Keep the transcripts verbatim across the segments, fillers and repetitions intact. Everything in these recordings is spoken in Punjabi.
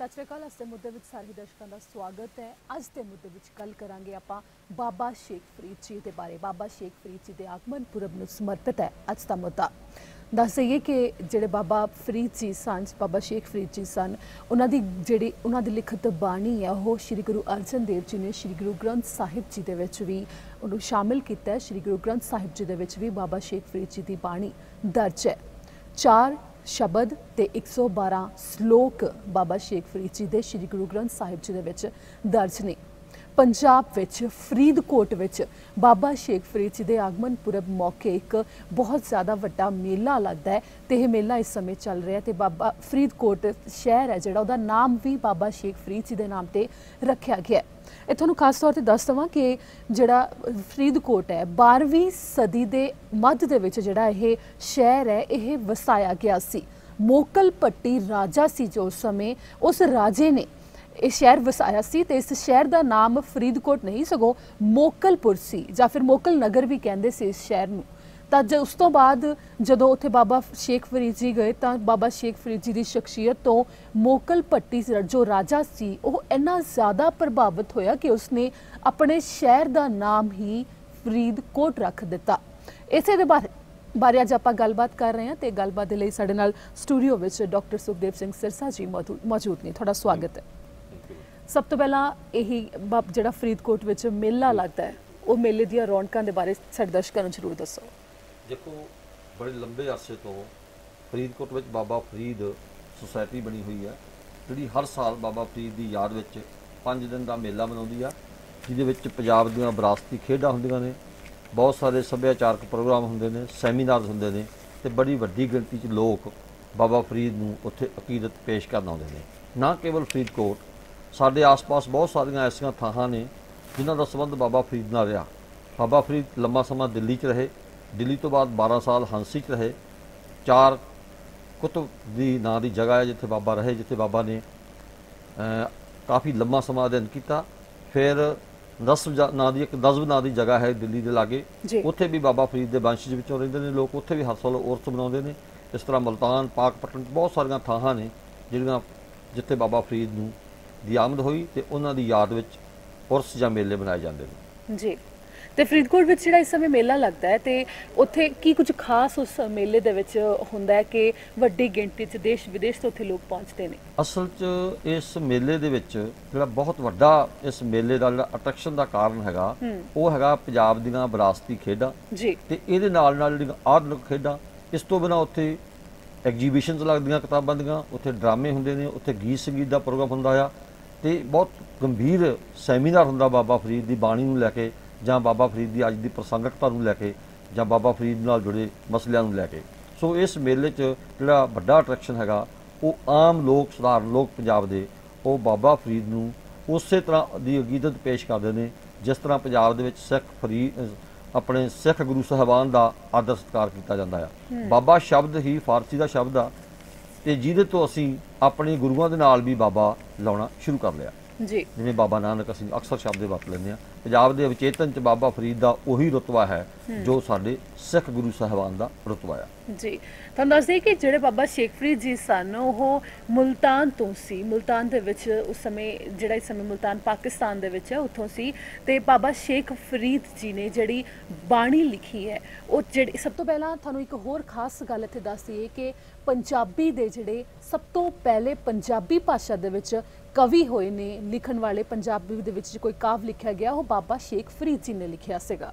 सत श्री अकाल। अज के मुद्दे विच सारे दर्शकों का स्वागत है। अज के मुद्दे विच गल करांगे आपां बाबा शेख फरीद जी के बारे। बाबा शेख फरीद जी के आगमन पुरब नूं समर्पित है अज का मुद्दा। दस दईए कि जिहड़े बाबा फरीद जी सन, बाबा शेख फरीद जी सन, उन्हां दी जिहड़ी उन्हां दी लिखत बाणी है वो श्री गुरु अर्जन देव जी ने श्री गुरु ग्रंथ साहिब जी दे विच भी उन्होंने शामिल किया है। श्री गुरु ग्रंथ साहिब जी दे विच भी बाबा शेख फरीद जी की बाणी दर्ज है। चार शब्द ते एक सौ बारह श्लोक बाबा शेख फरीद जी दे श्री गुरु ग्रंथ साहिब जी दे विच दर्ज ने। पंजाब विच फरीदकोट विच बाबा शेख फरीद जी दे आगमन पुरब मौके एक बहुत ज़्यादा वड्डा मेला लगता है ते यह मेला इस समय चल रहा है। ते बाबा फरीदकोट शहर है जिहड़ा उहदा नाम भी बाबा शेख फरीद जी दे नाम ते रखा गया है। ਇਹ ਤੁਹਾਨੂੰ खास तौर पर दस देवां कि ਜਿਹੜਾ फरीदकोट है बारहवीं सदी के मध्य ਦੇ ਵਿੱਚ ਜਿਹੜਾ ਇਹ ਸ਼ਹਿਰ है ਇਹ ਵਸਾਇਆ ਗਿਆ ਸੀ। मोकल पट्टी राजा सी जो उस समय उस राजे ने ਇਹ शहर ਵਸਾਇਆ ਸੀ ਤੇ ਇਸ शहर का नाम फरीदकोट नहीं सगों मोकलपुर सी ਜਾਂ फिर मोकल नगर भी कहते से इस शहर ਨੂੰ। ਤਾਂ ਜ ਉਸ ਤੋਂ ਬਾਅਦ ਜਦੋਂ ਉੱਥੇ ਬਾਬਾ ਸ਼ੇਖ ਫਰੀਦ ਜੀ ਗਏ ਤਾਂ ਬਾਬਾ ਸ਼ੇਖ ਫਰੀਦ ਜੀ ਦੀ ਸ਼ਖਸੀਅਤ ਤੋਂ ਮੋਕਲ ਪੱਟੀ ਜੋ ਰਾਜਾ ਸੀ ਉਹ ਇੰਨਾ ਜ਼ਿਆਦਾ ਪ੍ਰਭਾਵਿਤ ਹੋਇਆ ਕਿ ਉਸਨੇ ਆਪਣੇ ਸ਼ਹਿਰ ਦਾ ਨਾਮ ਹੀ ਫਰੀਦਕੋਟ ਰੱਖ ਦਿੱਤਾ। ਇਸੇ ਦੇ ਬਾਰੇ ਬਾਰੇ ਅੱਜ ਆਪਾਂ ਗੱਲਬਾਤ ਕਰ ਰਹੇ ਹਾਂ ਤੇ ਗੱਲਬਾਤ ਦੇ ਲਈ ਸਾਡੇ ਨਾਲ ਸਟੂਡੀਓ ਵਿੱਚ ਡਾਕਟਰ ਸੁਖਦੇਵ ਸਿੰਘ ਸਿਰਸਾ ਜੀ ਮੌਜੂਦ ਨੇ। ਤੁਹਾਡਾ ਸਵਾਗਤ ਹੈ। ਸਭ ਤੋਂ ਪਹਿਲਾਂ ਇਹੀ ਜਿਹੜਾ ਫਰੀਦਕੋਟ ਵਿੱਚ ਮੇਲਾ ਲੱਗਦਾ ਹੈ ਉਹ ਮੇਲੇ ਦੀਆਂ ਰੌਣਕਾਂ ਦੇ ਬਾਰੇ ਸਾਡੇ ਦਰਸ਼ਕਾਂ ਨੂੰ ਜ਼ਰੂਰ ਦੱਸੋ। देखो बड़े लंबे अरसे तो फरीदकोट में बाबा फरीद सोसायटी बनी हुई है जी। हर साल बाबा फरीद की याद में पाँच दिन का मेला मनाती है जिहदे पंजाब दीआं विरासती खेडां हुंदियां ने, बहुत सारे सभ्याचारक प्रोग्राम हुंदे ने, सैमीनार हुंदे ने ते बड़ी वड्डी गिणती च लोग बाबा फरीद नूं उत्थे अकीदत पेश करन आउंदे ने। ना केवल फरीदकोट, साडे आस पास बहुत सारियां ऐसियां थाहां ने जिन्हां दा संबंध बाबा फरीद नाल रहा। बाबा फरीद लंबा समा दिल्ली च रहे, दिल्ली तो बाद बारह साल हंसी च रहे। चार कुतुब दी नां दी जगह है जिथे बाबा रहे, जिथे बाबा ने काफ़ी लंबा समा अध्ययन किया। फिर नस्ब नां दी एक नज़ब नां दी जगह है दिल्ली के लागे, उत्थे भी बाबा फरीद के वंश विचों रहिंदे ने लोग, उत्थे भी हर साल उर्स मनाउंदे ने। इस तरह मुल्तान, पाकपटन बहुत सारियां थाहां ने जिहड़ियां जिथे बाबा फरीद नूं दी आमद होई ते उन्हां दी याद विच उर्स जां मेले मनाए जांदे ने जी। ਤੇ ਫਰੀਦਕੋਟ ਵਿੱਚ ਜਿਹੜਾ ਇਸ ਸਮੇਂ ਮੇਲਾ ਲੱਗਦਾ ਹੈ ਤੇ ਉੱਥੇ ਕੀ ਕੁਝ ਖਾਸ ਉਸ ਮੇਲੇ ਦੇ ਵਿੱਚ ਹੁੰਦਾ ਹੈ ਕਿ ਵੱਡੀ ਗਿਣਤੀ 'ਚ ਦੇਸ਼ ਵਿਦੇਸ਼ ਤੋਂ ਉੱਥੇ ਲੋਕ ਪਹੁੰਚਦੇ ਨੇ? ਅਸਲ 'ਚ ਇਸ ਮੇਲੇ ਦੇ ਵਿੱਚ ਜਿਹੜਾ ਬਹੁਤ ਵੱਡਾ ਇਸ ਮੇਲੇ ਦਾ ਜਿਹੜਾ ਅਟਰੈਕਸ਼ਨ ਦਾ ਕਾਰਨ ਹੈਗਾ ਉਹ ਹੈਗਾ ਪੰਜਾਬ ਦੀਆਂ ਵਿਰਾਸਤੀ ਖੇਡਾਂ ਜੀ। ਤੇ ਇਹਦੇ ਨਾਲ ਨਾਲ ਜਿਹੜੀਆਂ ਆਧੁਨਿਕ ਖੇਡਾਂ, ਇਸ ਤੋਂ ਬਿਨਾਂ ਉੱਥੇ ਐਗਜੀਬਿਸ਼ਨਸ ਲੱਗਦੀਆਂ ਕਿਤਾਬਾਂ ਦੀਆਂ, ਉੱਥੇ ਡਰਾਮੇ ਹੁੰਦੇ ਨੇ, ਉੱਥੇ ਗੀਤ ਸੰਗੀਤ ਦਾ ਪ੍ਰੋਗਰਾਮ ਹੁੰਦਾ ਆ ਤੇ ਬਹੁਤ ਗੰਭੀਰ ਸੈਮੀਨਾਰ ਹੁੰਦਾ ਬਾਬਾ ਫਰੀਦ ਦੀ ਬਾਣੀ ਨੂੰ ਲੈ ਕੇ ਜਾਂ ਬਾਬਾ ਫਰੀਦ ਦੀ ਅੱਜ ਦੀ ਪ੍ਰਸੰਗਕਤਾ ਨੂੰ ਲੈ ਕੇ ਜਾਂ ਬਾਬਾ ਫਰੀਦ ਨਾਲ ਜੁੜੇ ਮਸਲਿਆਂ ਨੂੰ ਲੈ ਕੇ। ਸੋ ਇਸ ਮੇਲੇ 'ਚ ਜਿਹੜਾ ਵੱਡਾ ਅਟਰੈਕਸ਼ਨ ਹੈਗਾ ਉਹ ਆਮ ਲੋਕ, ਸਧਾਰਨ ਲੋਕ ਪੰਜਾਬ ਦੇ, ਉਹ ਬਾਬਾ ਫਰੀਦ ਨੂੰ ਉਸੇ ਤਰ੍ਹਾਂ ਦੀ ਅਕੀਦਤ ਪੇਸ਼ ਕਰਦੇ ਨੇ ਜਿਸ ਤਰ੍ਹਾਂ ਪੰਜਾਬ ਦੇ ਵਿੱਚ ਸਿੱਖ ਫਰੀਦ ਆਪਣੇ ਸਿੱਖ ਗੁਰੂ ਸਾਹਿਬਾਨ ਦਾ ਆਦਰ ਸਤਿਕਾਰ ਕੀਤਾ ਜਾਂਦਾ ਆ। ਬਾਬਾ ਸ਼ਬਦ ਹੀ ਫਾਰਸੀ ਦਾ ਸ਼ਬਦ ਆ ਤੇ ਜਿਹਦੇ ਤੋਂ ਅਸੀਂ ਆਪਣੇ ਗੁਰੂਆਂ ਦੇ ਨਾਲ ਵੀ ਬਾਬਾ ਲਾਉਣਾ ਸ਼ੁਰੂ ਕਰ ਲਿਆ ਜੀ। ਜਿਵੇਂ ਬਾਬਾ ਨਾਨਕ ਅਸੀਂ ਅਕਸਰ ਸ਼ਬਦ ਵਰਤ ਲੈਂਦੇ ਹਾਂ। ਪੰਜਾਬ ਦੇ ਵਿਚੇਤਨ 'ਚ ਬਾਬਾ ਫਰੀਦ ਦਾ ਉਹੀ ਰੁਤਬਾ ਹੈ ਜੋ ਸਾਡੇ ਸਿੱਖ ਗੁਰੂ ਸਾਹਿਬਾਨ ਦਾ ਰੁਤਬਾ ਆ ਜੀ। ਤੁਹਾਨੂੰ ਦੱਸ ਦਈਏ ਕਿ ਜਿਹੜੇ ਬਾਬਾ ਸ਼ੇਖ ਫਰੀਦ ਜੀ ਸਨ ਉਹ ਮੁਲਤਾਨ ਤੋਂ ਸੀ। ਮੁਲਤਾਨ ਦੇ ਵਿੱਚ ਉਸ ਸਮੇਂ ਜਿਹੜਾ ਇਸ ਸਮੇਂ ਮੁਲਤਾਨ ਪਾਕਿਸਤਾਨ ਦੇ ਵਿੱਚ ਹੈ ਉੱਥੋਂ ਸੀ ਤੇ ਬਾਬਾ ਸ਼ੇਖ ਫਰੀਦ ਜੀ ਨੇ ਜਿਹੜੀ ਬਾਣੀ ਲਿਖੀ ਹੈ ਉਹ ਜਿਹੜੀ ਸਭ ਤੋਂ ਪਹਿਲਾਂ ਤੁਹਾਨੂੰ ਇੱਕ ਹੋਰ ਖਾਸ ਗੱਲ ਇੱਥੇ ਦੱਸ ਦਈਏ ਕਿ ਪੰਜਾਬੀ ਦੇ ਜਿਹੜੇ ਸਭ ਤੋਂ ਪਹਿਲੇ ਪੰਜਾਬੀ ਭਾਸ਼ਾ ਦੇ ਵਿੱਚ ਕਵੀ ਹੋਏ ਨੇ, ਲਿਖਣ ਵਾਲੇ ਪੰਜਾਬੀ ਦੇ ਵਿੱਚ ਕੋਈ ਕਾਵ ਲਿਖਿਆ ਗਿਆ ਉਹ ਬਾਬਾ ਸ਼ੇਖ ਫਰੀਦ ਜੀ ਨੇ ਲਿਖਿਆ ਸੀਗਾ।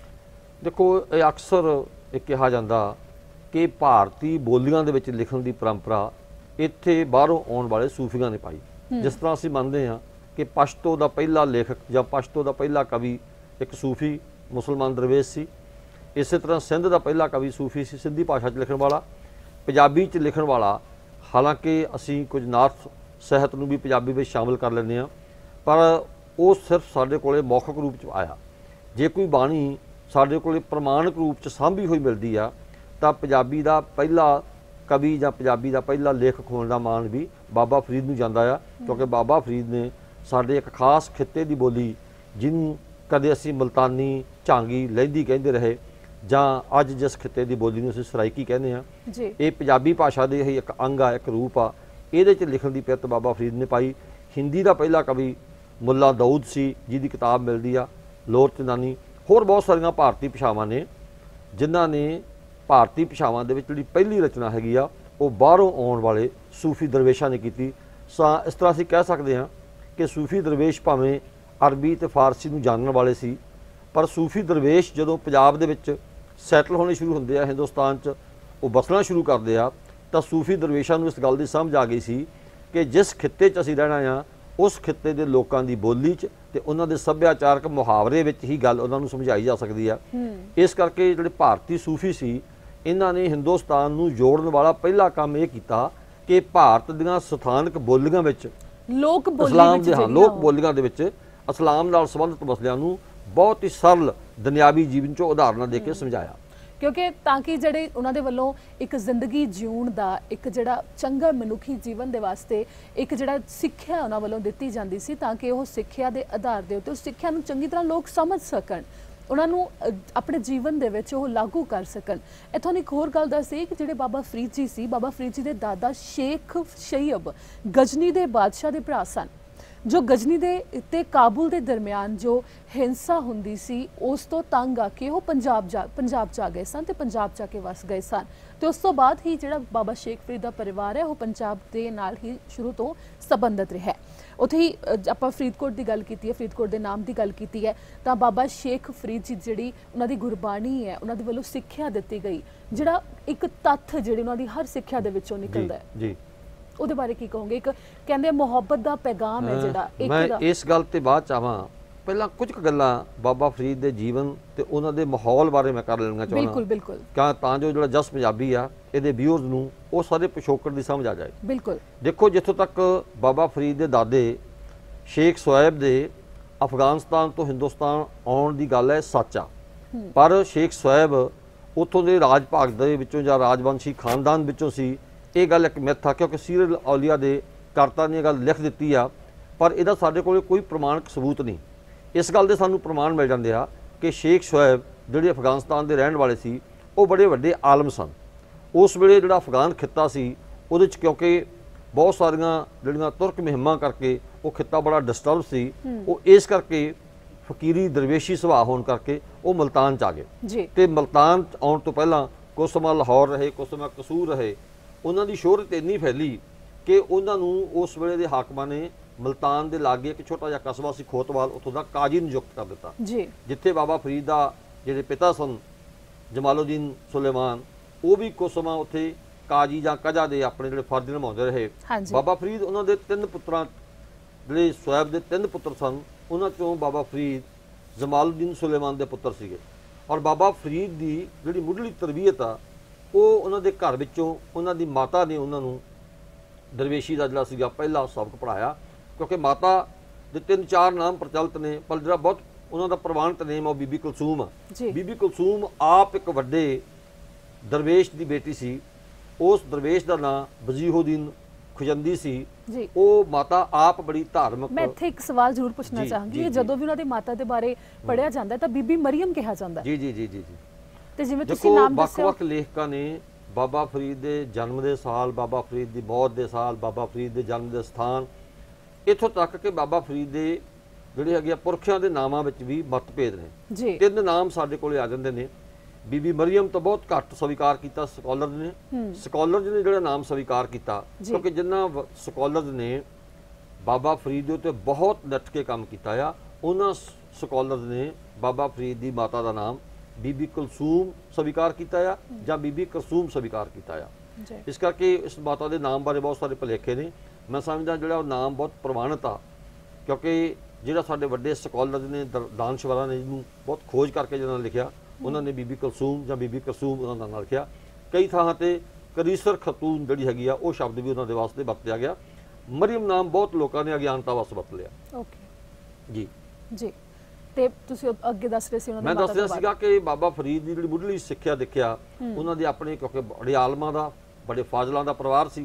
ਦੇਖੋ ਇਹ ਅਕਸਰ ਇਹ ਕਿਹਾ ਜਾਂਦਾ ਕਿ ਭਾਰਤੀ ਬੋਲੀਆਂ ਦੇ ਵਿੱਚ ਲਿਖਣ ਦੀ ਪਰੰਪਰਾ ਇੱਥੇ ਬਾਹਰੋਂ ਆਉਣ ਵਾਲੇ ਸੂਫੀਆਂ ਨੇ ਪਾਈ। ਜਿਸ ਤਰ੍ਹਾਂ ਅਸੀਂ ਮੰਨਦੇ ਹਾਂ ਕਿ ਪਸ਼ਤੋ ਦਾ ਪਹਿਲਾ ਲੇਖਕ ਜਾਂ ਪਸ਼ਤੋ ਦਾ ਪਹਿਲਾ ਕਵੀ ਇੱਕ ਸੂਫੀ ਮੁਸਲਮਾਨ ਦਰਵੇਸ਼ ਸੀ। ਇਸੇ ਤਰ੍ਹਾਂ ਸਿੰਧ ਦਾ ਪਹਿਲਾ ਕਵੀ ਸੂਫੀ ਸੀ, ਸਿੰਧੀ ਭਾਸ਼ਾ 'ਚ ਲਿਖਣ ਵਾਲਾ, ਪੰਜਾਬੀ 'ਚ ਲਿਖਣ ਵਾਲਾ। ਹਾਲਾਂਕਿ ਅਸੀਂ ਕੁਝ ਨਾਥ ਸਾਹਿਤ ਨੂੰ ਵੀ ਪੰਜਾਬੀ ਵਿੱਚ ਸ਼ਾਮਲ ਕਰ ਲੈਂਦੇ ਹਾਂ ਪਰ ਉਹ ਸਿਰਫ ਸਾਡੇ ਕੋਲੇ ਮੌਖਿਕ ਰੂਪ 'ਚ ਆਇਆ। ਜੇ ਕੋਈ ਬਾਣੀ ਸਾਡੇ ਕੋਲੇ ਪ੍ਰਮਾਣਿਕ ਰੂਪ 'ਚ ਸਾਂਭੀ ਹੋਈ ਮਿਲਦੀ ਆ ਤਾਂ ਪੰਜਾਬੀ ਦਾ ਪਹਿਲਾ ਕਵੀ ਜਾਂ ਪੰਜਾਬੀ ਦਾ ਪਹਿਲਾ ਲੇਖਕ ਹੋਣ ਦਾ ਮਾਣ ਵੀ ਬਾਬਾ ਫਰੀਦ ਨੂੰ ਜਾਂਦਾ ਆ, ਕਿਉਂਕਿ ਬਾਬਾ ਫਰੀਦ ਨੇ ਸਾਡੇ ਇੱਕ ਖਾਸ ਖਿੱਤੇ ਦੀ ਬੋਲੀ ਜਿਹਨੂੰ ਕਦੇ ਅਸੀਂ ਮੁਲਤਾਨੀ, ਝਾਂਗੀ, ਲਹਿੰਦੀ ਕਹਿੰਦੇ ਰਹੇ ਜਾਂ ਅੱਜ ਜਿਸ ਖਿੱਤੇ ਦੀ ਬੋਲੀ ਨੂੰ ਅਸੀਂ ਸਰਾਇਕੀ ਕਹਿੰਦੇ ਹਾਂ, ਇਹ ਪੰਜਾਬੀ ਭਾਸ਼ਾ ਦੇ ਹੀ ਇੱਕ ਅੰਗ ਆ, ਇੱਕ ਰੂਪ ਆ ਇਹਦੇ 'ਚ ਲਿਖਣ ਦੀ ਪਿਰਤ ਬਾਬਾ ਫਰੀਦ ਨੇ ਪਾਈ। ਹਿੰਦੀ ਦਾ ਪਹਿਲਾ ਕਵੀ ਮੁੱਲਾ ਦਾਊਦ ਸੀ, ਜਿਹਦੀ ਕਿਤਾਬ ਮਿਲਦੀ ਆ ਲੋਰ ਚੰਦਾਨੀ। ਹੋਰ ਬਹੁਤ ਸਾਰੀਆਂ ਭਾਰਤੀ ਭਾਸ਼ਾਵਾਂ ਨੇ ਜਿਨ੍ਹਾਂ ਨੇ ਭਾਰਤੀ ਭਾਸ਼ਾਵਾਂ ਦੇ ਵਿੱਚ ਜਿਹੜੀ ਪਹਿਲੀ ਰਚਨਾ ਹੈਗੀ ਆ ਉਹ ਬਾਹਰੋਂ ਆਉਣ ਵਾਲੇ ਸੂਫੀ ਦਰਵੇਸ਼ਾਂ ਨੇ ਕੀਤੀ। ਸਾ ਇਸ ਤਰ੍ਹਾਂ ਅਸੀਂ ਕਹਿ ਸਕਦੇ ਹਾਂ ਕਿ ਸੂਫੀ ਦਰਵੇਸ਼ ਭਾਵੇਂ ਅਰਬੀ ਤੇ ਫਾਰਸੀ ਨੂੰ ਜਾਣਨ ਵਾਲੇ ਸੀ, ਪਰ ਸੂਫੀ ਦਰਵੇਸ਼ ਜਦੋਂ ਪੰਜਾਬ ਦੇ ਵਿੱਚ ਸੈਟਲ ਹੋਣੇ ਸ਼ੁਰੂ ਹੁੰਦੇ ਆ, ਹਿੰਦੁਸਤਾਨ 'ਚ ਉਹ ਬਸਣਾ ਸ਼ੁਰੂ ਕਰਦੇ ਆ, ਤਾਂ ਸੂਫੀ ਦਰਵੇਸ਼ਾਂ ਨੂੰ ਇਸ ਗੱਲ ਦੀ ਸਮਝ ਆ ਗਈ ਸੀ ਕਿ ਜਿਸ ਖਿੱਤੇ 'ਚ ਅਸੀਂ ਰਹਿਣਾ ਆ ਉਸ ਖਿੱਤੇ ਦੇ ਲੋਕਾਂ ਦੀ ਬੋਲੀ 'ਚ ਤੇ ਉਹਨਾਂ ਦੇ ਸੱਭਿਆਚਾਰਕ ਮੁਹਾਵਰੇ ਵਿੱਚ ਹੀ ਗੱਲ ਉਹਨਾਂ ਨੂੰ ਸਮਝਾਈ ਜਾ ਸਕਦੀ ਆ। ਇਸ ਕਰਕੇ ਜਿਹੜੇ ਭਾਰਤੀ ਸੂਫੀ ਸੀ ਇਹਨਾਂ ਨੇ ਹਿੰਦੁਸਤਾਨ ਨੂੰ ਜੋੜਨ ਵਾਲਾ ਪਹਿਲਾ ਕੰਮ ਇਹ ਕੀਤਾ ਕਿ ਭਾਰਤ ਦੀਆਂ ਸਥਾਨਕ ਬੋਲੀਆਂ ਵਿੱਚ ਲੋਕ ਬੋਲੀ ਇਸਲਾਮ ਦੇ ਹਾਂ ਲੋਕ ਬੋਲੀਆਂ ਦੇ ਵਿੱਚ ਇਸਲਾਮ ਨਾਲ ਸੰਬੰਧਿਤ ਮਸਲਿਆਂ ਨੂੰ ਬਹੁਤ ਹੀ ਸਰਲ ਦੁਨਿਆਵੀ ਜੀਵਨ 'ਚੋਂ ਉਦਾਹਰਨਾਂ ਦੇ ਕੇ ਸਮਝਾਇਆ। ਕਿਉਂਕਿ ਤਾਂ ਕਿ ਜਿਹੜੇ ਉਹਨਾਂ ਦੇ ਵੱਲੋਂ ਇੱਕ ਜ਼ਿੰਦਗੀ ਜਿਉਣ ਦਾ ਇੱਕ ਜਿਹੜਾ ਚੰਗਾ ਮਨੁੱਖੀ ਜੀਵਨ ਦੇ ਵਾਸਤੇ ਇੱਕ ਜਿਹੜਾ ਸਿੱਖਿਆ ਉਹਨਾਂ ਵੱਲੋਂ ਦਿੱਤੀ ਜਾਂਦੀ ਸੀ, ਤਾਂ ਕਿ ਉਹ ਸਿੱਖਿਆ ਦੇ ਆਧਾਰ ਦੇ ਉੱਤੇ ਉਸ ਸਿੱਖਿਆ ਨੂੰ ਚੰਗੀ ਤਰ੍ਹਾਂ ਲੋਕ ਸਮਝ ਸਕਣ, ਉਹਨਾਂ ਨੂੰ ਆਪਣੇ ਜੀਵਨ ਦੇ ਵਿੱਚ ਉਹ ਲਾਗੂ ਕਰ ਸਕਣ। ਇੱਥੋਂ ਇੱਕ ਹੋਰ ਗੱਲ ਦੱਸੀ ਕਿ ਜਿਹੜੇ ਬਾਬਾ ਫਰੀਦ ਜੀ ਸੀ, ਬਾਬਾ ਫਰੀਦ ਜੀ ਦੇ ਦਾਦਾ ਸ਼ੇਖ ਸ਼ਈਬ ਗਜਨੀ ਦੇ ਬਾਦਸ਼ਾਹ ਦੇ ਭਰਾ ਸਨ, ਜੋ ਗਜਨੀ ਦੇ ਤੇ ਕਾਬੁਲ ਦੇ ਦਰਮਿਆਨ ਜੋ ਹਿੰਸਾ ਹੁੰਦੀ ਸੀ ਉਸ ਤੋਂ ਤੰਗ ਆ ਕੇ ਉਹ ਪੰਜਾਬ ਜਾ ਪੰਜਾਬ 'ਚ ਆ ਗਏ ਸਨ ਤੇ ਪੰਜਾਬ 'ਚ ਆ ਕੇ ਵਸ ਗਏ ਸਨ। ਤੇ ਉਸ ਤੋਂ ਬਾਅਦ ਹੀ ਜਿਹੜਾ ਬਾਬਾ ਸ਼ੇਖ ਫਰੀਦ ਦਾ ਪਰਿਵਾਰ ਹੈ ਉਹ ਪੰਜਾਬ ਦੇ ਨਾਲ ਹੀ ਸ਼ੁਰੂ ਤੋਂ ਸੰਬੰਧਿਤ ਰਿਹਾ। ਉੱਥੇ ਹੀ ਆਪਾਂ ਫਰੀਦਕੋਟ ਦੀ ਗੱਲ ਕੀਤੀ ਹੈ, ਫਰੀਦਕੋਟ ਦੇ ਨਾਮ ਦੀ ਗੱਲ ਕੀਤੀ ਹੈ, ਤਾਂ ਬਾਬਾ ਸ਼ੇਖ ਫਰੀਦ ਜੀ ਜਿਹੜੀ ਉਹਨਾਂ ਦੀ ਗੁਰਬਾਣੀ ਹੈ, ਉਹਨਾਂ ਦੇ ਵੱਲੋਂ ਸਿੱਖਿਆ ਦਿੱਤੀ ਗਈ, ਜਿਹੜਾ ਇੱਕ ਤੱਥ ਜਿਹੜੀ ਉਹਨਾਂ ਦੀ ਹਰ ਸਿੱਖਿਆ ਦੇ ਵਿੱਚੋਂ ਨਿਕਲਦਾ ਹੈ ਜੀ, ਉਹਦੇ ਬਾਰੇ ਕੀ ਕਹੋਗੇ? ਇੱਕ ਕਹਿੰਦੇ ਮੁਹੱਬਤ ਦਾ ਪੈਗਾਮ ਹੈ ਜਿਹੜਾ ਇੱਕ ਮੈਂ ਇਸ ਗੱਲ ਤੇ ਬਾਅਦ ਚਾਹਾਂ, ਪਹਿਲਾਂ ਕੁਝ ਕੁ ਗੱਲਾਂ ਬਾਬਾ ਫਰੀਦ ਦੇ ਜੀਵਨ ਤੇ ਉਹਨਾਂ ਦੇ ਮਾਹੌਲ ਬਾਰੇ ਮੈਂ ਕਰ ਲੈਣਾ ਚਾਹੁੰਦਾ। ਬਿਲਕੁਲ ਬਿਲਕੁਲ ਕਿਉਂ ਤਾਂ ਜੋ ਜਿਹੜਾ ਜਸ ਪੰਜਾਬੀ ਆ ਇਹਦੇ ਵਿਊਅਰਸ ਨੂੰ ਉਹ ਸਾਰੇ ਪਿਛੋਕੜ ਦੀ ਸਮਝ ਆ ਜਾਏ। ਬਿਲਕੁਲ ਦੇਖੋ, ਜਿੱਥੋਂ ਤੱਕ ਬਾਬਾ ਫਰੀਦ ਦੇ ਦਾਦੇ ਸ਼ੇਖ ਸੁਹੈਬ ਦੇ ਅਫਗਾਨਿਸਤਾਨ ਤੋਂ ਹਿੰਦੁਸਤਾਨ ਆਉਣ ਦੀ ਗੱਲ ਹੈ ਸੱਚ ਆ, ਪਰ ਸ਼ੇਖ ਸੁਹੈਬ ਉੱਥੋਂ ਦੇ ਰਾਜ ਭਾਗ ਦੇ ਵਿੱਚੋਂ ਜਾਂ ਰਾਜਵੰਸ਼ੀ ਖਾਨਦਾਨ ਵਿੱਚੋਂ ਸੀ, ਇਹ ਗੱਲ ਇੱਕ ਮਿੱਥ ਆ। ਕਿਉਂਕਿ ਸੀਰਲ ਔਲੀਆ ਦੇ ਕਰਤਾ ਨੇ ਇਹ ਗੱਲ ਲਿਖ ਦਿੱਤੀ ਆ, ਪਰ ਇਹਦਾ ਸਾਡੇ ਕੋਲ ਕੋਈ ਪ੍ਰਮਾਣਿਕ ਸਬੂਤ ਨਹੀਂ। ਇਸ ਗੱਲ ਦੇ ਸਾਨੂੰ ਪ੍ਰਮਾਣ ਮਿਲ ਜਾਂਦੇ ਆ ਕਿ ਸ਼ੇਖ ਸ਼ੁਐਬ ਜਿਹੜੇ ਅਫਗਾਨਿਸਤਾਨ ਦੇ ਰਹਿਣ ਵਾਲੇ ਸੀ ਉਹ ਬੜੇ ਵੱਡੇ ਆਲਮ ਸਨ। ਉਸ ਵੇਲੇ ਜਿਹੜਾ ਅਫਗਾਨ ਖਿੱਤਾ ਸੀ ਉਹਦੇ 'ਚ ਕਿਉਂਕਿ ਬਹੁਤ ਸਾਰੀਆਂ ਜਿਹੜੀਆਂ ਤੁਰਕ ਮੁਹਿੰਮਾਂ ਕਰਕੇ ਉਹ ਖਿੱਤਾ ਬੜਾ ਡਿਸਟਰਬ ਸੀ, ਉਹ ਇਸ ਕਰਕੇ ਫਕੀਰੀ ਦਰਵੇਸ਼ੀ ਸੁਭਾਅ ਹੋਣ ਕਰਕੇ ਉਹ ਮੁਲਤਾਨ 'ਚ ਆ ਗਏ। ਤੇ ਮੁਲਤਾਨ ਆਉਣ ਤੋਂ ਪਹਿਲਾਂ ਕੁਝ ਸਮਾਂ ਲਾਹੌਰ ਰਹੇ, ਕੁਝ ਸਮਾਂ ਕਸੂਰ ਰਹੇ। ਉਹਨਾਂ ਦੀ ਸ਼ੋਹਰਤ ਇੰਨੀ ਫੈਲੀ ਕਿ ਉਹਨਾਂ ਨੂੰ ਉਸ ਵੇਲੇ ਦੇ ਹਾਕਮਾਂ ਨੇ ਮੁਲਤਾਨ ਦੇ ਲਾਗੇ ਇੱਕ ਛੋਟਾ ਜਿਹਾ ਕਸਬਾ ਸੀ ਖੋਤਵਾਲ, ਉੱਥੋਂ ਦਾ ਕਾਜੀ ਨਿਯੁਕਤ ਕਰ ਦਿੱਤਾ, ਜਿੱਥੇ ਬਾਬਾ ਫਰੀਦ ਦਾ ਜਿਹੜੇ ਪਿਤਾ ਸਨ ਜਮਾਲੁਦੀਨ ਸੁਲੇਮਾਨ, ਉਹ ਵੀ ਕੁਝ ਸਮਾਂ ਉੱਥੇ ਕਾਜੀ ਜਾਂ ਕਜਾ ਦੇ ਆਪਣੇ ਜਿਹੜੇ ਫਰਜ਼ ਨਿਭਾਉਂਦੇ ਰਹੇ। ਬਾਬਾ ਫਰੀਦ ਉਹਨਾਂ ਦੇ ਤਿੰਨ ਪੁੱਤਰਾਂ, ਜਿਹੜੇ ਸੁਹੈਬ ਦੇ ਤਿੰਨ ਪੁੱਤਰ ਸਨ, ਉਹਨਾਂ ਚੋਂ ਬਾਬਾ ਫਰੀਦ ਜਮਾਲੁਦੀਨ ਸੁਲੇਮਾਨ ਦੇ ਪੁੱਤਰ ਸੀਗੇ। ਔਰ ਬਾਬਾ ਫਰੀਦ ਦੀ ਜਿਹੜੀ ਮੁੱਢਲੀ ਤਰਬੀਅਤ ਆ ਉਹ ਉਹਨਾਂ ਦੇ ਘਰ ਵਿੱਚੋਂ ਉਹਨਾਂ ਦੀ ਮਾਤਾ ਨੇ ਉਹਨਾਂ ਨੂੰ ਦਰਵੇਸ਼ੀ ਦਾ ਜਿਹੜਾ ਸੀਗਾ ਪਹਿਲਾ ਸਬਕ ਪੜ੍ਹਾਇਆ। ਕਿਉਂਕਿ ਮਾਤਾ ਦੇ ਤਿੰਨ ਚਾਰ ਨਾਮ ਪ੍ਰਚਲਿਤ ਨੇ, ਪਰ ਜਿਹੜਾ ਬਹੁਤ ਉਹਨਾਂ ਦਾ ਪ੍ਰਵਾਨਿਤ ਨੇਮ ਆ ਉਹ ਬੀਬੀ ਕੁਲਸੂਮ ਆ। ਬੀਬੀ ਕੁਲਸੂਮ ਆਪ ਇੱਕ ਵੱਡੇ ਦਰਵੇਸ਼ ਦੀ ਬੇਟੀ ਸੀ। ਉਸ ਦਰਵੇਸ਼ ਦਾ ਨਾਂ ਵਜੀਹੁਦੀਨ ਖੁਜੰਦੀ ਸੀ। ਉਹ ਮਾਤਾ ਆਪ ਬੜੀ ਧਾਰਮਿਕ। ਮੈਂ ਇੱਥੇ ਇੱਕ ਸਵਾਲ ਜ਼ਰੂਰ ਪੁੱਛਣਾ ਚਾਹਾਂਗੀ, ਜਦੋਂ ਵੀ ਉਹਨਾਂ ਦੀ ਮਾਤਾ ਦੇ ਬਾਰੇ ਪੜ੍ਹਿਆ ਜਾਂਦਾ ਤਾਂ ਬੀਬੀ ਮਰੀਮ ਕਿਹਾ ਜਾਂਦਾ। ਜੀ ਜੀ ਜੀ ਜੀ ਜੀ ਤੇ ਜਿਵੇਂ ਤੁਸੀਂ ਨਾਮ ਦੱਸਿਆ, ਵੱਖ-ਵੱਖ ਲੇਖਕਾਂ ਨੇ ਬਾਬਾ ਫਰੀਦ ਦੇ ਜਨਮ ਦੇ ਸਾਲ, ਬਾਬਾ ਫਰੀਦ ਦੀ ਮੌਤ ਦੇ ਸਾਲ, ਬਾਬਾ ਫਰੀਦ ਦੇ ਜਨਮ ਦੇ ਸਥਾਨ, ਇੱਥੋਂ ਤੱਕ ਕਿ ਬਾਬਾ ਫਰੀਦ ਦੇ ਜਿਹੜੇ ਹੈਗੇ ਪੁਰਖਿਆਂ ਦੇ ਨਾਮਾਂ ਵਿੱਚ ਵੀ ਮਤਭੇਦ ਨੇ। ਤਿੰਨ ਨਾਮ ਸਾਡੇ ਕੋਲੇ ਆ ਜਾਂਦੇ ਨੇ। ਬੀਬੀ ਮਰੀਮ ਤੋਂ ਬਹੁਤ ਘੱਟ ਸਵੀਕਾਰ ਕੀਤਾ ਸਕਾਲਰ ਨੇ। ਸਕਾਲਰ ਨੇ ਜਿਹੜਾ ਨਾਮ ਸਵੀਕਾਰ ਕੀਤਾ, ਕਿਉਂਕਿ ਜਿਨ੍ਹਾਂ ਸਕਾਲਰ ਨੇ ਬਾਬਾ ਫਰੀਦ ਦੇ ਉੱਤੇ ਬਹੁਤ ਡਟ ਕੇ ਕੰਮ ਕੀਤਾ ਆ, ਉਹਨਾਂ ਸਕਾਲਰ ਨੇ ਬਾਬਾ ਫਰੀਦ ਦੀ ਮਾਤਾ ਦਾ ਨਾਮ ਬੀਬੀ ਕੁਲਸੂਮ ਸਵੀਕਾਰ ਕੀਤਾ ਆ ਜਾਂ ਬੀਬੀ ਕਰਸੂਮ ਸਵੀਕਾਰ ਕੀਤਾ ਆ। ਇਸ ਕਰਕੇ ਇਸ ਮਾਤਾ ਦੇ ਨਾਮ ਬਾਰੇ ਬਹੁਤ ਸਾਰੇ ਭੁਲੇਖੇ ਨੇ। ਮੈਂ ਸਮਝਦਾ ਜਿਹੜਾ ਉਹ ਨਾਮ ਬਹੁਤ ਪ੍ਰਵਾਨਿਤ ਆ, ਕਿਉਂਕਿ ਜਿਹੜਾ ਸਾਡੇ ਵੱਡੇ ਸਕਾਲਰ ਨੇ, ਦਾਨਸ਼ਵਰਾਂ ਨੇ ਜਿਹਨੂੰ ਬਹੁਤ ਖੋਜ ਕਰਕੇ ਜਿਹਨਾਂ ਨੇ ਲਿਖਿਆ, ਉਹਨਾਂ ਨੇ ਬੀਬੀ ਕੁਲਸੂਮ ਜਾਂ ਬੀਬੀ ਕਰਸੂਮ ਉਹਨਾਂ ਦਾ ਨਾਂ ਲਿਖਿਆ। ਕਈ ਥਾਵਾਂ ਤੇ ਕਰੀਸਰ ਖਤੂਨ ਜਿਹੜੀ ਹੈਗੀ ਆ ਉਹ ਸ਼ਬਦ ਵੀ ਉਹਨਾਂ ਦੇ ਵਾਸਤੇ ਵਰਤਿਆ ਗਿਆ। ਮਰੀਮ ਨਾਮ ਬਹੁਤ ਲੋਕਾਂ ਨੇ ਅਗਿਆਨਤਾ ਵਾਸਤੇ ਵਰਤ ਲਿਆ। ਓਕੇ ਜੀ ਜੀ ਤੇ ਤੁਸੀਂ ਅੱਗੇ ਦੱਸ ਰਹੇ ਸੀ ਉਹਨਾਂ ਦੀ। ਮੈਂ ਦੱਸ ਰਿਹਾ ਸੀਗਾ ਕਿ ਬਾਬਾ ਫਰੀਦ ਦੀ ਜਿਹੜੀ ਮੁੱਢਲੀ ਸਿੱਖਿਆ ਦੇਖਿਆ, ਉਹਨਾਂ ਦੇ ਆਪਣੇ ਕਿਉਂਕਿ ਬੜੇ ਆਲਮਾਂ ਦਾ, ਬੜੇ ਫਾਜ਼ਲਾਂ ਦਾ ਪਰਿਵਾਰ ਸੀ।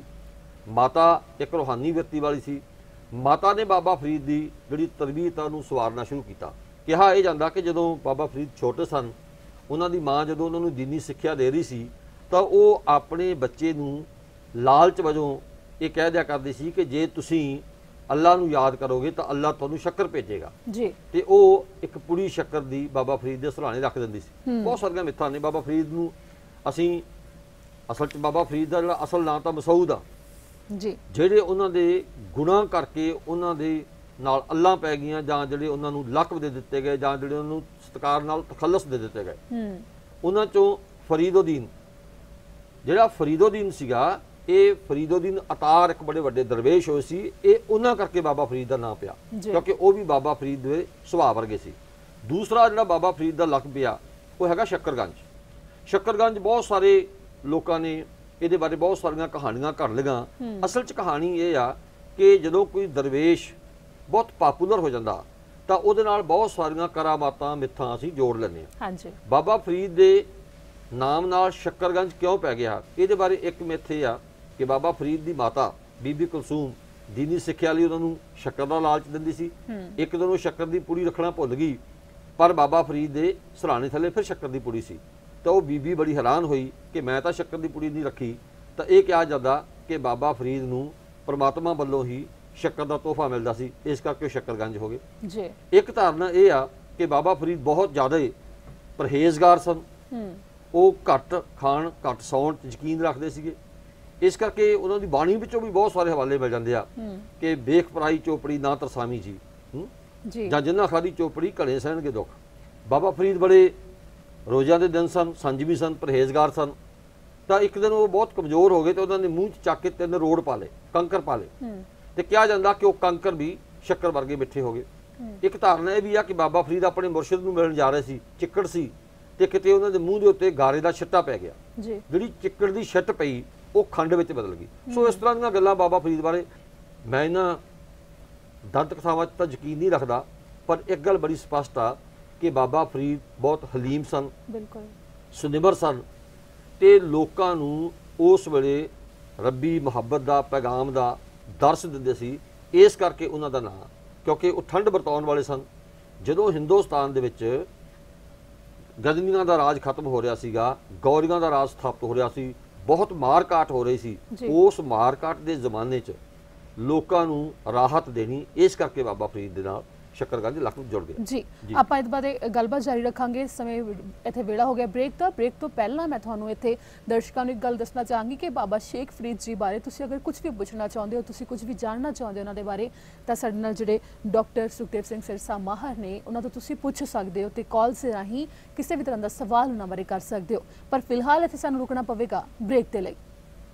ਮਾਤਾ ਇੱਕ ਰੂਹਾਨੀ ਵਿਅਕਤੀ ਵਾਲੀ ਸੀ। ਮਾਤਾ ਨੇ ਬਾਬਾ ਫਰੀਦ ਦੀ ਜਿਹੜੀ ਤਰਬੀਅਤ ਨੂੰ ਸਵਾਰਨਾ ਸ਼ੁਰੂ ਕੀਤਾ। ਕਿਹਾ ਇਹ ਜਾਂਦਾ ਕਿ ਜਦੋਂ ਬਾਬਾ ਫਰੀਦ ਛੋਟੇ ਸਨ, ਉਹਨਾਂ ਦੀ ਮਾਂ ਜਦੋਂ ਉਹਨਾਂ ਨੂੰ ਦੀਨੀ ਸਿੱਖਿਆ ਦੇ ਰਹੀ ਸੀ ਤਾਂ ਉਹ ਆਪਣੇ ਬੱਚੇ ਨੂੰ ਲਾਲਚ ਵਜੋਂ ਇਹ ਕਹਿ ਦਿਆ ਕਰਦੀ ਸੀ ਕਿ ਜੇ ਤੁਸੀਂ ਅੱਲਾ ਨੂੰ ਯਾਦ ਕਰੋਗੇ ਤਾਂ ਅੱਲਾ ਤੁਹਾਨੂੰ ਸ਼ੱਕਰ ਭੇਜੇਗਾ ਜੀ। ਤੇ ਉਹ ਇੱਕ ਪੁੜੀ ਸ਼ੱਕਰ ਦੀ ਬਾਬਾ ਫਰੀਦ ਦੇ ਸਰਾਣੇ ਰੱਖ ਦਿੰਦੀ ਸੀ। ਬਹੁਤ ਸਾਰੀਆਂ ਮਿੱਥਾਂ ਨੇ ਬਾਬਾ ਫਰੀਦ ਨੂੰ। ਅਸੀਂ ਅਸਲ 'ਚ ਬਾਬਾ ਫਰੀਦ ਦਾ ਜਿਹੜਾ ਅਸਲ ਨਾਂ ਤਾਂ ਮਸਊਦ ਆ ਜੀ, ਜਿਹੜੇ ਉਹਨਾਂ ਦੇ ਗੁਨਾਹ ਕਰਕੇ ਉਹਨਾਂ ਦੇ ਨਾਲ ਅੱਲਾਂ ਪੈ ਗਈਆਂ, ਜਾਂ ਜਿਹੜੇ ਉਹਨਾਂ ਨੂੰ ਲਕਬ ਦੇ ਦਿੱਤੇ ਗਏ, ਜਾਂ ਜਿਹੜੇ ਉਹਨਾਂ ਨੂੰ ਸਤਿਕਾਰ ਨਾਲ ਤਖੱਲਸ ਦੇ ਦਿੱਤੇ ਗਏ, ਉਹਨਾਂ ਚੋਂ ਫਰੀਦੋਦੀਨ ਜਿਹੜਾ ਫਰੀਦੋਦੀਨ ਸੀਗਾ, ਇਹ ਫਰੀਦੋਦੀਨ ਅਤਾਰ ਇੱਕ ਬੜੇ ਵੱਡੇ ਦਰਵੇਸ਼ ਹੋਏ ਸੀ। ਇਹ ਉਹਨਾਂ ਕਰਕੇ ਬਾਬਾ ਫਰੀਦ ਦਾ ਨਾਮ ਪਿਆ, ਕਿਉਂਕਿ ਉਹ ਵੀ ਬਾਬਾ ਫਰੀਦ ਦੇ ਸੁਭਾਅ ਵਰਗੇ ਸੀ। ਦੂਸਰਾ ਜਿਹੜਾ ਬਾਬਾ ਫਰੀਦ ਦਾ ਲਕਬ ਪਿਆ ਉਹ ਹੈਗਾ ਸ਼ੱਕਰਗੰਜ। ਸ਼ੱਕਰਗੰਜ ਬਹੁਤ ਸਾਰੇ ਲੋਕਾਂ ਨੇ ਇਹਦੇ ਬਾਰੇ ਬਹੁਤ ਸਾਰੀਆਂ ਕਹਾਣੀਆਂ ਘੜ ਲਈਆਂ। ਅਸਲ 'ਚ ਕਹਾਣੀ ਇਹ ਆ ਕਿ ਜਦੋਂ ਕੋਈ ਦਰਵੇਸ਼ ਬਹੁਤ ਪਾਪੂਲਰ ਹੋ ਜਾਂਦਾ ਤਾਂ ਉਹਦੇ ਨਾਲ ਬਹੁਤ ਸਾਰੀਆਂ ਕਰਾਮਾਤਾਂ ਮਿੱਥਾਂ ਅਸੀਂ ਜੋੜ ਲੈਂਦੇ ਹਾਂ। ਹਾਂਜੀ। ਬਾਬਾ ਫਰੀਦ ਦੇ ਨਾਮ ਨਾਲ ਸ਼ੱਕਰਗੰਜ ਕਿਉਂ ਪੈ ਗਿਆ, ਇਹਦੇ ਬਾਰੇ ਇੱਕ ਮਿੱਥ ਇਹ ਆ ਕਿ ਬਾਬਾ ਫਰੀਦ ਦੀ ਮਾਤਾ ਬੀਬੀ ਕੁਲਸੂਮ ਦੀਨੀ ਸਿੱਖਿਆ ਲਈ ਉਹਨਾਂ ਨੂੰ ਸ਼ੱਕਰ ਦਾ ਲਾਲਚ ਦਿੰਦੀ ਸੀ। ਇੱਕ ਦਿਨ ਉਹ ਸ਼ੱਕਰ ਦੀ ਪੁੜੀ ਰੱਖਣਾ ਭੁੱਲ ਗਈ, ਪਰ ਬਾਬਾ ਫਰੀਦ ਦੇ ਸਰਾਣੇ ਥੱਲੇ ਫਿਰ ਸ਼ੱਕਰ ਦੀ ਪੁੜੀ ਸੀ। ਤਾਂ ਉਹ ਬੀਬੀ ਬੜੀ ਹੈਰਾਨ ਹੋਈ ਕਿ ਮੈਂ ਤਾਂ ਸ਼ੱਕਰ ਦੀ ਪੁੜੀ ਨਹੀਂ ਰੱਖੀ। ਤਾਂ ਇਹ ਕਿਹਾ ਜਾਂਦਾ ਕਿ ਬਾਬਾ ਫਰੀਦ ਨੂੰ ਪਰਮਾਤਮਾ ਵੱਲੋਂ ਹੀ ਸ਼ੱਕਰ ਦਾ ਤੋਹਫਾ ਮਿਲਦਾ ਸੀ, ਇਸ ਕਰਕੇ ਉਹ ਸ਼ੱਕਰਗੰਜ ਹੋ ਗਏ ਜੀ। ਇੱਕ ਧਾਰਨਾ ਇਹ ਆ ਕਿ ਬਾਬਾ ਫਰੀਦ ਬਹੁਤ ਜ਼ਿਆਦਾ ਪਰਹੇਜ਼ਗਾਰ ਸਨ। ਉਹ ਘੱਟ ਖਾਣ, ਘੱਟ ਸੌਣ ਤੇ ਯਕੀਨ ਰੱਖਦੇ ਸੀਗੇ। ਇਸ ਕਰਕੇ ਉਹਨਾਂ ਦੀ ਬਾਣੀ ਵਿੱਚੋਂ ਵੀ ਬਹੁਤ ਸਾਰੇ ਹਵਾਲੇ ਮਿਲ ਜਾਂਦੇ ਆ ਕਿ ਵੇਖ ਪਰਾਈ ਚੋਪੜੀ ਨਾ ਤਰਸਾਮੀ ਜੀ, ਜਾਂ ਜਿੰਨਾ ਖਾਦੀ ਚੋਪੜੀ ਘੜੇ ਸਹਿਣਗੇ ਦੁੱਖ। ਬਾਬਾ ਫਰੀਦ ਬੜੇ ਰੋਜ਼ਿਆਂ ਦੇ ਦਿਨ ਸਨ, ਸੰਜਮੀ ਸਨ, ਪਰਹੇਜ਼ਗਾਰ ਸਨ। ਤਾਂ ਇੱਕ ਦਿਨ ਉਹ ਬਹੁਤ ਕਮਜ਼ੋਰ ਹੋ ਗਏ ਤੇ ਉਹਨਾਂ ਨੇ ਮੂੰਹ 'ਚ ਚੱਕ ਕੇ ਤਿੰਨ ਰੋੜ ਪਾ ਲਏ, ਕੰਕਰ ਪਾ ਲਏ, ਤੇ ਕਿਹਾ ਜਾਂਦਾ ਕਿ ਉਹ ਕੰਕਰ ਵੀ ਸ਼ੱਕਰ ਵਰਗੇ ਮਿੱਠੇ ਹੋ ਗਏ। ਇੱਕ ਧਾਰਨਾ ਇਹ ਵੀ ਆ ਕਿ ਬਾਬਾ ਫਰੀਦ ਆਪਣੇ ਮੁਰਸ਼ਿਦ ਨੂੰ ਮਿਲਣ ਜਾ ਰਹੇ ਸੀ, ਚਿੱਕੜ ਸੀ, ਤੇ ਕਿਤੇ ਉਹਨਾਂ ਦੇ ਮੂੰਹ ਦੇ ਉੱਤੇ ਗਾਰੇ ਦਾ ਛਿੱਟਾ ਪੈ ਗਿਆ। ਜਿਹੜੀ ਚਿੱਕੜ ਦੀ ਛਿੱਟ ਪਈ ਉਹ ਖੰਡ ਵਿੱਚ ਬਦਲ ਗਈ। ਸੋ ਇਸ ਤਰ੍ਹਾਂ ਦੀਆਂ ਗੱਲਾਂ ਬਾਬਾ ਫਰੀਦ ਬਾਰੇ ਮੈਂ ਇਹਨਾਂ ਦੰਤ ਕਥਾਵਾਂ 'ਚ ਤਾਂ ਯਕੀਨ ਨਹੀਂ ਰੱਖਦਾ, ਪਰ ਇੱਕ ਗੱਲ ਬੜੀ ਸਪਸ਼ਟ ਆ ਕਿ ਬਾਬਾ ਫਰੀਦ ਬਹੁਤ ਹਲੀਮ ਸਨ, ਬਿਲਕੁਲ ਸੁਨਿਮਰ ਸਨ, ਤੇ ਲੋਕਾਂ ਨੂੰ ਉਸ ਵੇਲੇ ਰੱਬੀ ਮੁਹੱਬਤ ਦਾ ਪੈਗਾਮ ਦਾ ਦਰਸ ਦਿੰਦੇ ਸੀ। ਇਸ ਕਰਕੇ ਉਹਨਾਂ ਦਾ ਨਾਂ, ਕਿਉਂਕਿ ਉਹ ਠੰਡ ਵਰਤਾਉਣ ਵਾਲੇ ਸਨ। ਜਦੋਂ ਹਿੰਦੁਸਤਾਨ ਦੇ ਵਿੱਚ ਗਜ਼ਨੀਆਂ ਦਾ ਰਾਜ ਖਤਮ ਹੋ ਰਿਹਾ ਸੀਗਾ, ਗੌਰੀਆਂ ਦਾ ਰਾਜ ਸਥਾਪਿਤ ਹੋ ਰਿਹਾ ਸੀ, ਬਹੁਤ ਮਾਰਕਾਟ ਹੋ ਰਹੀ ਸੀ, ਉਸ ਮਾਰਕਾਟ ਦੇ ਜ਼ਮਾਨੇ 'ਚ ਲੋਕਾਂ ਨੂੰ ਰਾਹਤ ਦੇਣੀ, ਇਸ ਕਰਕੇ ਬਾਬਾ ਫਰੀਦ ਦੇ ਨਾਲ ਸ਼ੱਕਰਗੰਜ ਲਕਬ ਜੁੜ ਗਿਆ ਜੀ। ਆਪਾਂ ਇਸ ਬਾਰੇ ਗੱਲਬਾਤ ਜਾਰੀ ਰੱਖਾਂਗੇ। ਇਸ ਸਮੇਂ ਇੱਥੇ ਵੇਲਾ ਹੋ ਗਿਆ ਬ੍ਰੇਕ ਦਾ। ਬ੍ਰੇਕ ਤੋਂ ਪਹਿਲਾਂ ਮੈਂ ਤੁਹਾਨੂੰ ਇੱਥੇ ਦਰਸ਼ਕਾਂ ਨੂੰ ਇੱਕ ਗੱਲ ਦੱਸਣਾ ਚਾਹਾਂਗੀ ਕਿ ਬਾਬਾ ਸ਼ੇਖ ਫਰੀਦ ਜੀ ਬਾਰੇ ਤੁਸੀਂ ਅਗਰ ਕੁਝ ਵੀ ਪੁੱਛਣਾ ਚਾਹੁੰਦੇ ਹੋ, ਤੁਸੀਂ ਕੁਝ ਵੀ ਜਾਣਨਾ ਚਾਹੁੰਦੇ ਹੋ ਉਹਨਾਂ ਦੇ ਬਾਰੇ, ਤਾਂ ਸਾਡੇ ਨਾਲ ਜਿਹੜੇ ਡਾਕਟਰ ਸੁਖਦੇਵ ਸਿੰਘ ਸਿਰਸਾ ਮਾਹਰ ਨੇ, ਉਹਨਾਂ ਤੋਂ ਤੁਸੀਂ ਪੁੱਛ ਸਕਦੇ ਹੋ ਤੇ ਕਾਲ ਦੇ ਰਾਹੀਂ ਕਿਸੇ ਵੀ ਤਰ੍ਹਾਂ ਦਾ ਸਵਾਲ ਉਹਨਾਂ ਬਾਰੇ ਕਰ ਸਕਦੇ ਹੋ। ਪਰ ਫਿਲਹਾਲ ਇੱਥੇ ਸਾਨੂੰ ਰੁਕਣਾ ਪਵੇਗਾ ਬ੍ਰੇਕ ਦੇ ਲਈ।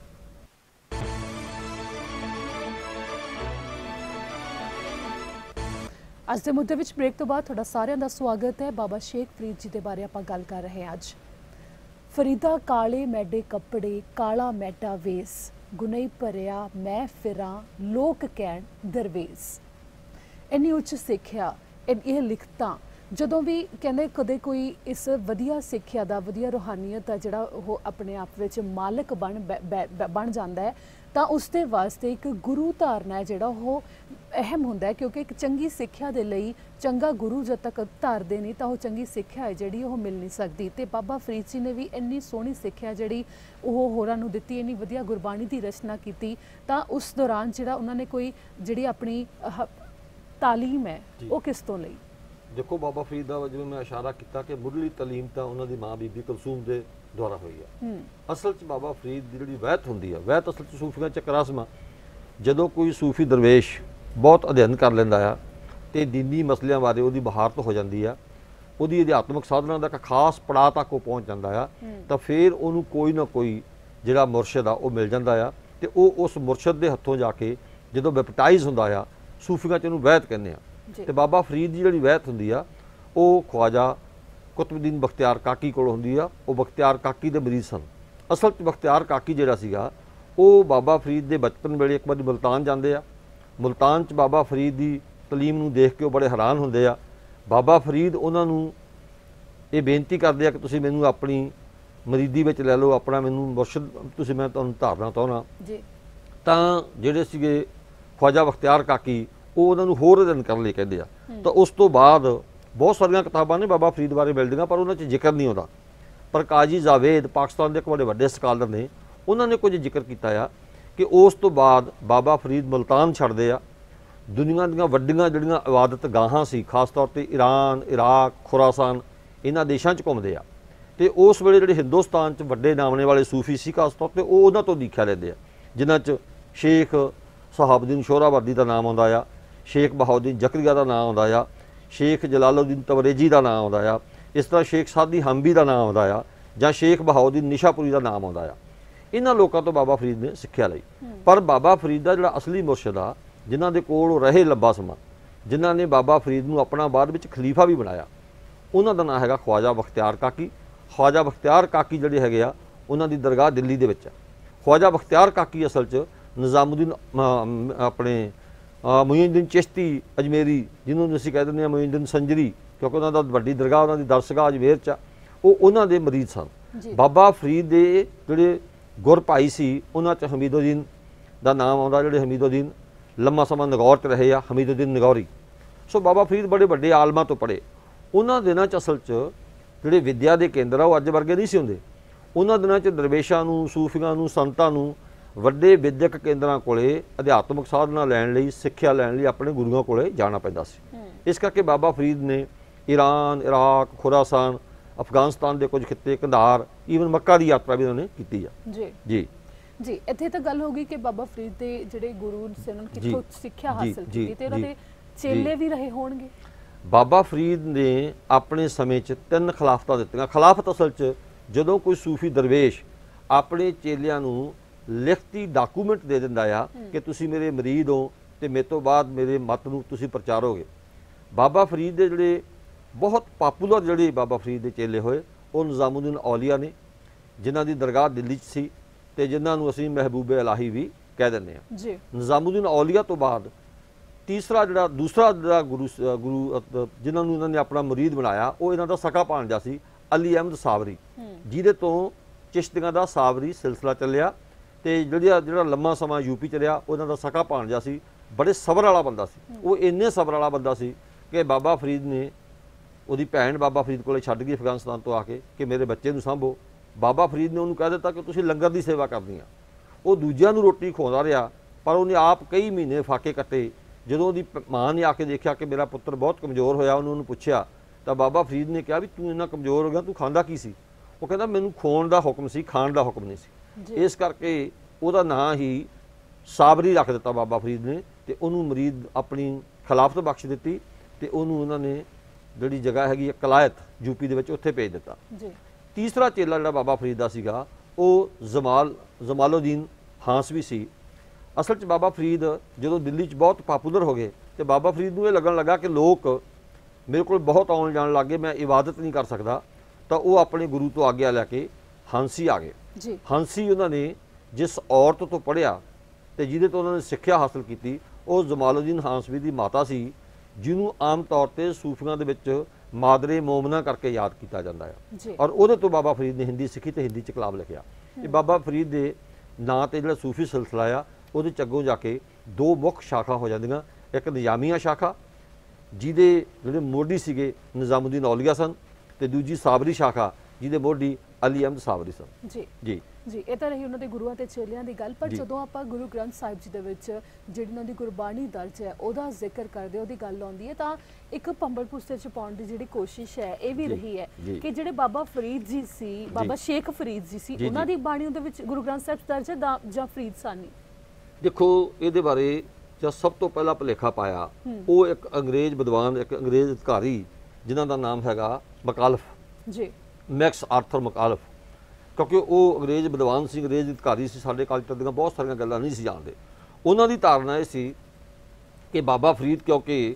ਅੱਜ ਦੇ ਮੁੱਦੇ ਵਿੱਚ ਬ੍ਰੇਕ ਤੋਂ ਬਾਅਦ ਤੁਹਾਡਾ ਸਾਰਿਆਂ ਦਾ ਸਵਾਗਤ ਹੈ। ਬਾਬਾ ਸ਼ੇਖ ਫਰੀਦ ਜੀ ਦੇ ਬਾਰੇ ਆਪਾਂ ਗੱਲ ਕਰ ਰਹੇ ਹਾਂ ਅੱਜ। ਫਰੀਦਾ ਕਾਲੇ ਮੈਡੇ ਕੱਪੜੇ, ਕਾਲਾ ਮੈਡਾ ਵੇਸ, ਗੁਨਾਈ ਭਰਿਆ ਮੈਂ ਫਿਰਾਂ, ਲੋਕ ਕਹਿਣ ਦਰਵੇਸ। ਇੰਨੀ ਉੱਚ ਸਿੱਖਿਆ, ਇਹ ਲਿਖਤਾਂ, ਜਦੋਂ ਵੀ ਕਹਿੰਦੇ ਕਦੇ ਕੋਈ ਇਸ ਵਧੀਆ ਸਿੱਖਿਆ ਦਾ, ਵਧੀਆ ਰੂਹਾਨੀਅਤ ਦਾ ਜਿਹੜਾ ਉਹ ਆਪਣੇ ਆਪ ਵਿੱਚ ਮਾਲਕ ਬਣ ਬਣ ਜਾਂਦਾ ਹੈ, ਤਾਂ ਉਸ ਦੇ ਵਾਸਤੇ ਇੱਕ ਗੁਰੂ ਧਾਰਨਾ ਹੈ ਜਿਹੜਾ ਉਹ ਅਹਿਮ ਹੁੰਦਾ ਹੈ। ਕਿਉਂਕਿ ਇੱਕ ਚੰਗੀ ਸਿੱਖਿਆ ਦੇ ਲਈ ਚੰਗਾ ਗੁਰੂ ਜਦ ਤੱਕ ਧਾਰਦੇ ਨਹੀਂ ਤਾਂ ਉਹ ਚੰਗੀ ਸਿੱਖਿਆ ਹੈ ਜਿਹੜੀ ਉਹ ਮਿਲ ਨਹੀਂ ਸਕਦੀ। ਤੇ ਬਾਬਾ ਫਰੀਦ ਜੀ ਨੇ ਵੀ ਇੰਨੀ ਸੋਹਣੀ ਸਿੱਖਿਆ ਜਿਹੜੀ ਉਹ ਹੋਰਾਂ ਨੂੰ ਦਿੱਤੀ, ਇੰਨੀ ਵਧੀਆ ਗੁਰਬਾਣੀ ਦੀ ਰਚਨਾ ਕੀਤੀ। ਤਾਂ ਉਸ ਦੌਰਾਨ ਜਿਹੜਾ ਉਹਨਾਂ ਨੇ ਕੋਈ ਜਿਹੜੀ ਆਪਣੀ ਤਾਲੀਮ ਹੈ ਉਹ ਕਿਸ ਤੋਂ ਲਈ? ਦੇਖੋ, ਬਾਬਾ ਫਰੀਦ ਦਾ ਜਿਵੇਂ ਮੈਂ ਇਸ਼ਾਰਾ ਕੀਤਾ ਕਿ ਮੁੱਢਲੀ ਤਾਲੀਮ ਤਾਂ ਉਹਨਾਂ ਦੀ ਮਾਂ ਬੀਬੀ ਕੁਲਸੂਮ ਦੇ ਦੁਆਰਾ ਹੋਈ ਹੈ। ਅਸਲ 'ਚ ਬਾਬਾ ਫਰੀਦ ਦੀ ਜਿਹੜੀ ਵਹਿਤ ਹੁੰਦੀ ਆ, ਵਹਿਤ ਅਸਲ 'ਚ ਸੂਫੀਆਂ 'ਚ ਇੱਕ ਰਸਮ ਆ। ਜਦੋਂ ਕੋਈ ਸੂਫੀ ਦਰਵੇਸ਼ ਬਹੁਤ ਅਧਿਐਨ ਕਰ ਲੈਂਦਾ ਆ ਤੇ ਦੀਨੀ ਮਸਲਿਆਂ ਬਾਰੇ ਉਹਦੀ ਬਹਾਰਤ ਹੋ ਜਾਂਦੀ ਆ, ਉਹਦੀ ਅਧਿਆਤਮਿਕ ਸਾਧਨਾ ਦਾ ਇੱਕ ਖਾਸ ਪੜਾਅ ਤੱਕ ਉਹ ਪਹੁੰਚ ਜਾਂਦਾ ਆ, ਤਾਂ ਫਿਰ ਉਹਨੂੰ ਕੋਈ ਨਾ ਕੋਈ ਜਿਹੜਾ ਮੁਰਸ਼ਿਦ ਆ ਉਹ ਮਿਲ ਜਾਂਦਾ ਆ, ਤੇ ਉਹ ਉਸ ਮੁਰਸ਼ਿਦ ਦੇ ਹੱਥੋਂ ਜਾ ਕੇ ਜਦੋਂ ਬੈਪਟਾਈਜ਼ ਹੁੰਦਾ ਆ, ਸੂਫੀਆਂ 'ਚ ਉਹਨੂੰ ਵਹਿਤ ਕਹਿੰਦੇ ਆ। ਤੇ ਬਾਬਾ ਫਰੀਦ ਦੀ ਜਿਹੜੀ ਵਹਿਤ ਹੁੰਦੀ ਆ ਉਹ ਖਵਾਜਾ ਕੁਤਬੁਦੀਨ ਬਖਤਿਆਰ ਕਾਕੀ ਕੋਲ ਹੁੰਦੀ ਆ। ਉਹ ਬਖਤਿਆਰ ਕਾਕੀ ਦੇ ਮਰੀਜ਼ ਸਨ। ਅਸਲ 'ਚ ਬਖਤਿਆਰ ਕਾਕੀ ਜਿਹੜਾ ਸੀਗਾ ਉਹ ਬਾਬਾ ਫਰੀਦ ਦੇ ਬਚਪਨ ਵੇਲੇ ਇੱਕ ਵਾਰੀ ਮੁਲਤਾਨ ਜਾਂਦੇ ਆ। ਮੁਲਤਾਨ 'ਚ ਬਾਬਾ ਫਰੀਦ ਦੀ ਤਾਲੀਮ ਨੂੰ ਦੇਖ ਕੇ ਉਹ ਬੜੇ ਹੈਰਾਨ ਹੁੰਦੇ ਆ। ਬਾਬਾ ਫਰੀਦ ਉਹਨਾਂ ਨੂੰ ਇਹ ਬੇਨਤੀ ਕਰਦੇ ਆ ਕਿ ਤੁਸੀਂ ਮੈਨੂੰ ਆਪਣੀ ਮਰੀਦੀ ਵਿੱਚ ਲੈ ਲਓ, ਆਪਣਾ ਮੈਨੂੰ ਮੁਰਸ਼ਿਦ ਤੁਸੀਂ, ਮੈਂ ਤੁਹਾਨੂੰ ਧਾਰਨਾ ਚਾਹੁੰਦਾ ਜੀ। ਤਾਂ ਜਿਹੜੇ ਸੀਗੇ ਖਵਾਜਾ ਬਖਤਿਆਰ ਕਾਕੀ ਉਹ ਉਹਨਾਂ ਨੂੰ ਹੋਰ ਅਧਿਐਨ ਕਰਨ ਲਈ ਕਹਿੰਦੇ ਆ। ਤਾਂ ਉਸ ਤੋਂ ਬਾਅਦ ਬਹੁਤ ਸਾਰੀਆਂ ਕਿਤਾਬਾਂ ਨੇ ਬਾਬਾ ਫਰੀਦ ਬਾਰੇ ਮਿਲਦੀਆਂ, ਪਰ ਉਹਨਾਂ 'ਚ ਜ਼ਿਕਰ ਨਹੀਂ ਆਉਂਦਾ। ਪਰ ਕਾਜੀ ਜਾਵੇਦ ਪਾਕਿਸਤਾਨ ਦੇ ਇੱਕ ਬੜੇ ਵੱਡੇ ਸਕਾਲਰ ਨੇ, ਉਹਨਾਂ ਨੇ ਕੁਝ ਜ਼ਿਕਰ ਕੀਤਾ ਆ कि उस तो बाद बाबा फरीद मुल्तान छड्डदे आ। दुनिया दीआं वड्डियां जिहड़ियां इबादत गाहां सी, खास तौर ते ईरान, इराक, खुरासान, इन्हां देशां 'च घुंमदे आ। ते उस वेले जिहड़े हिंदुस्तान 'च वड्डे नामने वाले सूफी सी, खास तौर ते ओह उन्हां तों दीख्या लैंदे आ, जिन्हां 'च शेख सहाबुद्दीन शोहरावर्दी दा नाम आउंदा आ, शेख बहाउद्दीन जकरिया का नाम आउंदा आ, शेख जलालुद्दीन तबरेजी का नाम आउंदा आ, इस तरह शेख सादी हम्बी का नाम आउंदा आ, जां शेख बहाउद्दीन निशापुरी का नाम आउंदा आ। इन्हां लोकां तो बाबा फरीद ने सिੱਖਿਆ ਲਈ। पर बाबा फरीद का जिहड़ा असली मुर्शद आ, जिन्हां दे कोल रहे लंबा समा, जिन्हां ने बाबा फरीद नूं अपना बाद विच खलीफा भी बनाया, उन्हां दा नाम हैगा ख्वाजा बख्तियार काकी। ख्वाजा बख्तियार काकी जिहड़े हैगे आ, उन्हां दी दरगाह दिल्ली दे विच आ। ख्वाजा बख्तियार काकी असल च निज़ामुद्दीन अपने मुईनुद्दीन चिश्ती अजमेरी, जिन्होंने असीं कह दिंदे आ मुईनुद्दीन संजरी, क्योंकि उन्हां दा वड्डी दरगाह उन्हां दी दरसगाह अजमेर च आ, ਉਹ ਉਹਨਾਂ ਦੇ ਮਰੀਦ ਸਨ। ਬਾਬਾ ਫਰੀਦ ਦੇ ਜਿਹੜੇ ਗੁਰ ਭਾਈ ਸੀ, ਉਹਨਾਂ 'ਚ ਹਮੀਦੁੱਦੀਨ ਦਾ ਨਾਮ ਆਉਂਦਾ, ਜਿਹੜੇ ਹਮੀਦੁੱਦੀਨ ਲੰਮਾ ਸਮਾਂ ਨਗੌਰ 'ਚ ਰਹੇ ਆ, ਹਮੀਦੁੱਦੀਨ ਨਗੌਰੀ। ਸੋ ਬਾਬਾ ਫਰੀਦ ਬੜੇ ਵੱਡੇ ਆਲਮਾਂ ਤੋਂ ਪੜ੍ਹੇ। ਉਹਨਾਂ ਦਿਨਾਂ 'ਚ ਅਸਲ 'ਚ ਜਿਹੜੇ ਵਿਦਿਆ ਦੇ ਕੇਂਦਰ ਆ, ਉਹ ਅੱਜ ਵਰਗੇ ਨਹੀਂ ਸੀ ਹੁੰਦੇ। ਉਹਨਾਂ ਦਿਨਾਂ 'ਚ ਦਰਵੇਸ਼ਾਂ ਨੂੰ, ਸੂਫੀਆਂ ਨੂੰ, ਸੰਤਾਂ ਨੂੰ ਵੱਡੇ ਵਿਦਿਅਕ ਕੇਂਦਰਾਂ ਕੋਲੇ ਅਧਿਆਤਮਿਕ ਸਾਧਨਾ ਲੈਣ ਲਈ, ਸਿੱਖਿਆ ਲੈਣ ਲਈ ਆਪਣੇ ਗੁਰੂਆਂ ਕੋਲੇ ਜਾਣਾ ਪੈਂਦਾ ਸੀ। ਇਸ ਕਰਕੇ ਬਾਬਾ ਫਰੀਦ ਨੇ ਈਰਾਨ, ਇਰਾਕ, ਖੁਰਾਸਾਨ, ਅਫਗਾਨਿਸਤਾਨ ਦੇ ਕੁਝ ਖਿੱਤੇ, ਕੰਧਾਰ, ਈਵਨ ਮੱਕਾ ਦੀ ਯਾਤਰਾ ਵੀ ਉਹਨਾਂ ਨੇ ਕੀਤੀ ਆ। ਜੀ ਜੀ ਜੀ ਇੱਥੇ ਤਾਂ ਗੱਲ ਹੋ ਗਈ ਕਿ ਬਾਬਾ ਫਰੀਦ ਦੇ ਜਿਹੜੇ ਗੁਰੂ ਸੀ, ਉਹਨਾਂ ਨੇ ਕਿੱਥੋਂ ਸਿੱਖਿਆ ਹਾਸਲ ਕੀਤੀ ਤੇ ਉਹਨਾਂ ਦੇ ਚੇਲੇ ਵੀ ਰਹੇ ਹੋਣਗੇ। ਬਾਬਾ ਫਰੀਦ ਨੇ ਆਪਣੇ ਸਮੇਂ 'ਚ ਤਿੰਨ ਖਿਲਾਫਤਾਂ ਦਿੱਤੀਆਂ। ਖਿਲਾਫਤ ਅਸਲ 'ਚ ਜਦੋਂ ਕੋਈ ਸੂਫੀ ਦਰਵੇਸ਼ ਆਪਣੇ ਚੇਲਿਆਂ ਨੂੰ ਲਿਖਤੀ ਡਾਕੂਮੈਂਟ ਦੇ ਦਿੰਦਾ ਆ ਕਿ ਤੁਸੀਂ ਮੇਰੇ ਮਰੀਦ ਹੋ ਤੇ ਮੇਰੇ ਤੋਂ ਬਾਅਦ ਮੇਰੇ ਮਤ ਨੂੰ ਤੁਸੀਂ ਪ੍ਰਚਾਰੋਗੇ। ਬਾਬਾ ਫਰੀਦ ਦੇ ਜਿਹੜੇ ਬਹੁਤ ਪਾਪੂਲਰ ਜਿਹੜੇ ਬਾਬਾ ਫਰੀਦ ਦੇ ਚੇਲੇ ਹੋਏ, ਉਹ ਨਿਜ਼ਾਮੁद्दीन औलिया ने, जिन्हां दी दरगाह दिल्ली 'ਚ ਸੀ ਤੇ जिन्हां ਨੂੰ ਅਸੀਂ महबूब इलाही भी ਕਹਿ ਦਿੰਦੇ ਆ। ਜੀ ਨਿਜ਼ਾਮੁद्दीन औलिया ਤੋਂ ਬਾਅਦ ਤੀਸਰਾ ਜਿਹੜਾ ਦੂਸਰਾ ਜਿਹੜਾ ਗੁਰੂ ਗੁਰੂ ਜਿਨ੍ਹਾਂ ਨੂੰ ਇਹਨਾਂ ਨੇ ਆਪਣਾ ਮੁਰੀਦ ਬਣਾਇਆ, ਉਹ ਇਹਨਾਂ ਦਾ ਸਕਾ ਭਾਣਜਾ ਸੀ ਅਲੀ ਅਹਿਮਦ ਸਾਵਰੀ, ਜਿਹਦੇ ਤੋਂ ਚਿਸ਼ਤੀਆਂ ਦਾ ਸਾਵਰੀ ਸਿਲਸਿਲਾ ਚੱਲਿਆ। ਤੇ ਜਿਹੜਾ ਜਿਹੜਾ ਲੰਮਾ ਸਮਾਂ ਯੂਪੀ 'ਚ ਰਿਹਾ, ਉਹਨਾਂ ਦਾ ਸਕਾ ਭਾਣਜਾ ਸੀ, ਬੜੇ ਸਬਰ ਵਾਲਾ ਬੰਦਾ ਸੀ। ਉਹ ਇੰਨੇ ਸਬਰ ਵਾਲਾ ਬੰਦਾ ਸੀ ਕਿ ਬਾਬਾ ਫਰੀਦ ਨੇ ਉਹਦੀ ਭੈਣ ਬਾਬਾ ਫਰੀਦ ਕੋਲੇ ਛੱਡ ਗਈ ਅਫਗਾਨਿਸਤਾਨ ਤੋਂ ਆ ਕੇ ਕਿ ਮੇਰੇ ਬੱਚੇ ਨੂੰ ਸਾਂਭੋ। ਬਾਬਾ ਫਰੀਦ ਨੇ ਉਹਨੂੰ ਕਹਿ ਦਿੱਤਾ ਕਿ ਤੁਸੀਂ ਲੰਗਰ ਦੀ ਸੇਵਾ ਕਰਨੀ ਆ। ਉਹ ਦੂਜਿਆਂ ਨੂੰ ਰੋਟੀ ਖਵਾਉਂਦਾ ਰਿਹਾ, ਪਰ ਉਹਨੇ ਆਪ ਕਈ ਮਹੀਨੇ ਫਾਕੇ ਕੱਟੇ। ਜਦੋਂ ਉਹਦੀ ਮਾਂ ਨੇ ਆ ਕੇ ਦੇਖਿਆ ਕਿ ਮੇਰਾ ਪੁੱਤਰ ਬਹੁਤ ਕਮਜ਼ੋਰ ਹੋਇਆ, ਉਹਨੂੰ ਉਹਨੂੰ ਪੁੱਛਿਆ ਤਾਂ ਬਾਬਾ ਫਰੀਦ ਨੇ ਕਿਹਾ ਵੀ ਤੂੰ ਇੰਨਾ ਕਮਜ਼ੋਰ ਹੋ ਗਿਆ, ਤੂੰ ਖਾਂਦਾ ਕੀ ਸੀ? ਉਹ ਕਹਿੰਦਾ ਮੈਨੂੰ ਖਵਾਉਣ ਦਾ ਹੁਕਮ ਸੀ, ਖਾਣ ਦਾ ਹੁਕਮ ਨਹੀਂ ਸੀ। ਇਸ ਕਰਕੇ ਉਹਦਾ ਨਾਂ ਹੀ ਸਾਬਰੀ ਰੱਖ ਦਿੱਤਾ ਬਾਬਾ ਫਰੀਦ ਨੇ, ਤੇ ਉਹਨੂੰ ਮੁਰੀਦ ਆਪਣੀ ਖਿਲਾਫਤ ਬਖਸ਼ ਦਿੱਤੀ ਤੇ ਉਹਨੂੰ ਉਹਨਾਂ ਨੇ ਜਿਹੜੀ ਜਗ੍ਹਾ ਹੈਗੀ ਕਲਾਇਤ ਯੂਪੀ ਦੇ ਵਿੱਚ ਉੱਥੇ ਭੇਜ ਦਿੱਤਾ। ਤੀਸਰਾ ਚੇਲਾ ਜਿਹੜਾ ਬਾਬਾ ਫਰੀਦ ਦਾ ਸੀਗਾ, ਉਹ ਜਮਾਲ ਜਮਾਲੁद्दीन ਹਾਂਸਵੀ ਸੀ। ਅਸਲ 'ਚ ਬਾਬਾ ਫਰੀਦ ਜਦੋਂ ਦਿੱਲੀ 'ਚ ਬਹੁਤ ਪਾਪੂਲਰ ਹੋ ਗਏ ਤੇ ਬਾਬਾ ਫਰੀਦ ਨੂੰ ਇਹ ਲੱਗਣ ਲੱਗਾ ਕਿ ਲੋਕ ਮੇਰੇ ਕੋਲ ਬਹੁਤ ਆਉਣ ਜਾਣ ਲੱਗ ਗਏ, ਮੈਂ ਇਬਾਦਤ ਨਹੀਂ ਕਰ ਸਕਦਾ। ਤਾਂ ਉਹ ਆਪਣੇ ਗੁਰੂ ਤੋਂ ਆਗਿਆ ਲੈ ਕੇ ਹਾਂਸੀ ਆ ਗਏ। ਹਾਂਸੀ ਉਹਨਾਂ ਨੇ ਜਿਸ ਔਰਤ ਤੋਂ ਪੜ੍ਹਿਆ ਤੇ ਜਿਹਦੇ ਤੋਂ ਉਹਨਾਂ ਨੇ ਸਿੱਖਿਆ ਹਾਸਲ ਕੀਤੀ, ਉਹ ਜਮਾਲੁद्दीन ਹਾਂਸਵੀ ਦੀ ਮਾਤਾ ਸੀ, ਜਿਹਨੂੰ ਆਮ ਤੌਰ ਤੇ ਸੂਫੀਆਂ ਦੇ ਵਿੱਚ ਮਾਦਰੇ ਮੋਮਨਾ ਕਰਕੇ ਯਾਦ ਕੀਤਾ ਜਾਂਦਾ ਹੈ। ਔਰ ਉਹਦੇ ਤੋਂ ਬਾਬਾ ਫਰੀਦ ਨੇ ਹਿੰਦੀ ਸਿੱਖੀ ਤੇ ਹਿੰਦੀ 'ਚ ਕਲਾਮ ਲਿਖਿਆ। ਇਹ ਬਾਬਾ ਫਰੀਦ ਦੇ ਨਾਂ ਤੇ ਜਿਹੜਾ ਸੂਫੀ ਸਿਲਸਿਲਾ ਆ, ਉਹਦੇ 'ਚ ਅੱਗੋਂ ਜਾ ਕੇ ਦੋ ਮੁੱਖ ਸ਼ਾਖਾ ਹੋ ਜਾਂਦੀਆਂ। ਇੱਕ ਨਿਜ਼ਾਮੀਆ ਸ਼ਾਖਾ, ਜਿਹਦੇ ਜਿਹੜੇ ਮੋਢੀ ਸੀਗੇ ਨਿਜ਼ਾਮੁद्दीन औलिया ਸਨ, ਤੇ ਦੂਜੀ ਸਾਬਰੀ ਸ਼ਾਖਾ, ਜਿਹਦੇ ਮੋਢੀ ਅਲੀ ਅਹਿਮਦ ਸਾਬਰੀ ਸਨ। ਜੀ ਜੀ ਜੀ ਇਹ ਤਾਂ ਰਹੀ ਉਹਨਾਂ ਦੇ ਗੁਰੂਆਂ ਤੇ ਚੇਲਿਆਂ ਦੀ ਗੱਲ। ਪਰ ਜਦੋਂ ਆਪਾਂ ਗੁਰੂ ਗ੍ਰੰਥ ਸਾਹਿਬ ਜੀ ਦੇ ਵਿੱਚ ਜਿਹੜੀ ਉਹਨਾਂ ਦੀ ਗੁਰਬਾਣੀ ਦਰਜ ਹੈ, ਉਹਦਾ ਜ਼ਿਕਰ ਕਰਦੇ, ਉਹਦੀ ਗੱਲ ਆਉਂਦੀ ਹੈ, ਤਾਂ ਇੱਕ ਪੰਬਲ ਪੁਸਤੇ 'ਚ ਪਾਉਣ ਦੀ ਜਿਹੜੀ ਕੋਸ਼ਿਸ਼ ਹੈ ਇਹ ਵੀ ਰਹੀ ਹੈ ਕਿ ਜਿਹੜੇ ਬਾਬਾ ਫਰੀਦ ਜੀ ਸੀ, ਬਾਬਾ ਸ਼ੇਖ ਫਰੀਦ ਜੀ ਸੀ, ਉਹਨਾਂ ਦੀ ਬਾਣੀ ਉਹਦੇ ਵਿੱਚ ਗੁਰੂ ਗ੍ਰੰਥ ਸਾਹਿਬ ਦਰਜ ਹੈ ਜਾਂ ਫਰੀਦ ਸਾਨੀ? ਦੇਖੋ, ਇਹਦੇ ਬਾਰੇ ਜੋ ਸਭ ਤੋਂ ਪਹਿਲਾਂ ਭੁਲੇਖਾ ਪਾਇਆ, ਉਹ ਇੱਕ ਅੰਗਰੇਜ਼ ਵਿਦਵਾਨ, ਇੱਕ ਅੰਗਰੇਜ਼ ਅਧਿਕਾਰੀ, ਜਿਨ੍ਹਾਂ ਦਾ ਨਾਮ ਹੈਗਾ ਮਕਾਲਫ ਜੀ, ਮੈਕਸ ਆਰਥਰ ਮਕਾਲਫ। ਕਿਉਂਕਿ ਉਹ ਅੰਗਰੇਜ਼ ਵਿਦਵਾਨ ਸੀ, ਅੰਗਰੇਜ਼ ਅਧਿਕਾਰੀ ਸੀ, ਸਾਡੇ ਕਲਚਰ ਦੀਆਂ ਬਹੁਤ ਸਾਰੀਆਂ ਗੱਲਾਂ ਨਹੀਂ ਸੀ ਜਾਣਦੇ। ਉਹਨਾਂ ਦੀ ਧਾਰਨਾ ਇਹ ਸੀ ਕਿ ਬਾਬਾ ਫਰੀਦ ਕਿਉਂਕਿ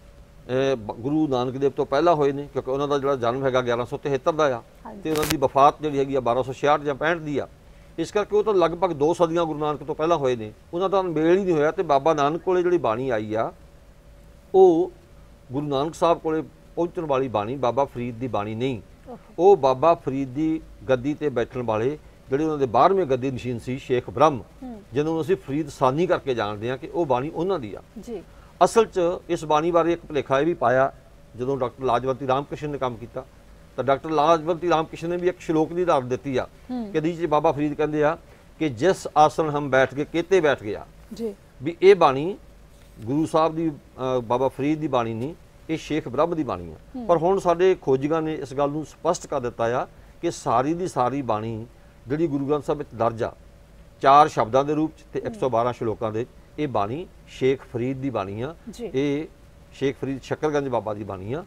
ਗੁਰੂ ਨਾਨਕ ਦੇਵ ਤੋਂ ਪਹਿਲਾਂ ਹੋਏ ਨੇ, ਕਿਉਂਕਿ ਉਹਨਾਂ ਦਾ ਜਿਹੜਾ ਜਨਮ ਹੈਗਾ ਗਿਆਰਾਂ ਸੌ ਤਿਹੱਤਰ ਦਾ ਆ, ਤੇ ਉਹਨਾਂ ਦੀ ਵਫਾਤ ਜਿਹੜੀ ਹੈਗੀ ਆ ਬਾਰਾਂ ਸੌ ਛਿਆਹਠ ਜਾਂ ਪੈਂਹਠ ਦੀ ਆ। ਇਸ ਕਰਕੇ ਉਹ ਤਾਂ ਲਗਭਗ ਦੋ ਸਦੀਆਂ ਗੁਰੂ ਨਾਨਕ ਤੋਂ ਪਹਿਲਾਂ ਹੋਏ ਨੇ, ਉਹਨਾਂ ਦਾ ਮੇਲ ਹੀ ਨਹੀਂ ਹੋਇਆ। ਤੇ ਬਾਬਾ ਨਾਨਕ ਕੋਲੇ ਜਿਹੜੀ ਬਾਣੀ ਆਈ ਆ, ਉਹ ਗੁਰੂ ਨਾਨਕ ਸਾਹਿਬ ਕੋਲੇ ਪਹੁੰਚਣ ਵਾਲੀ ਬਾਣੀ ਬਾਬਾ ਫਰੀਦ ਦੀ ਬਾਣੀ ਨਹੀਂ। ਉਹ ਬਾਬਾ ਫਰੀਦ ਦੀ ਗੱਦੀ ਤੇ ਬੈਠਣ ਵਾਲੇ ਜਿਹੜੇ ਉਹਨਾਂ ਦੇ ਬਾਰ੍ਹਵੇਂ ਗੱਦੀ ਨਸ਼ੀਨ ਸੀ, ਸ਼ੇਖ ਬ੍ਰਹਮ, ਜਿਹਨੂੰ ਅਸੀਂ ਫਰੀਦ ਸਾਨੀ ਕਰਕੇ ਜਾਣਦੇ ਹਾਂ, ਕਿ ਉਹ ਬਾਣੀ ਉਹਨਾਂ ਦੀ ਆ। ਅਸਲ 'ਚ ਇਸ ਬਾਣੀ ਬਾਰੇ ਇੱਕ ਭੁਲੇਖਾ ਇਹ ਵੀ ਪਾਇਆ ਜਦੋਂ ਡਾਕਟਰ ਲਾਜਵੰਤੀ ਰਾਮ ਕ੍ਰਿਸ਼ਨ ਨੇ ਕੰਮ ਕੀਤਾ। ਤਾਂ ਡਾਕਟਰ ਲਾਜਵੰਤੀ ਰਾਮ ਕ੍ਰਿਸ਼ਨ ਨੇ ਵੀ ਇੱਕ ਸ਼ਲੋਕ ਦੀ ਉਦਾਹਰਨ ਦਿੱਤੀ ਆ ਕਿ ਜਿਹਦੇ 'ਚ ਬਾਬਾ ਫਰੀਦ ਕਹਿੰਦੇ ਆ कि जिस आसन हम बैठ के कहते बैठ गया जी भी ये बाणी गुरु साहब की बाबा फरीद की बाणी नहीं, ये शेख ब्रह्म की बाणी है। पर हुण साडे खोजियां ने इस गल नूं स्पष्ट कर दिता आ कि सारी दी सारी बाणी जिहड़ी गुरु ग्रंथ साहिब विच दर्ज आ चार शब्दां दे रूप च ते एक सौ बारह श्लोकां दे, ये बाणी शेख फरीद की बाणी आ। जी। ये शेख फरीद शक्करगंज बाबा की बाणी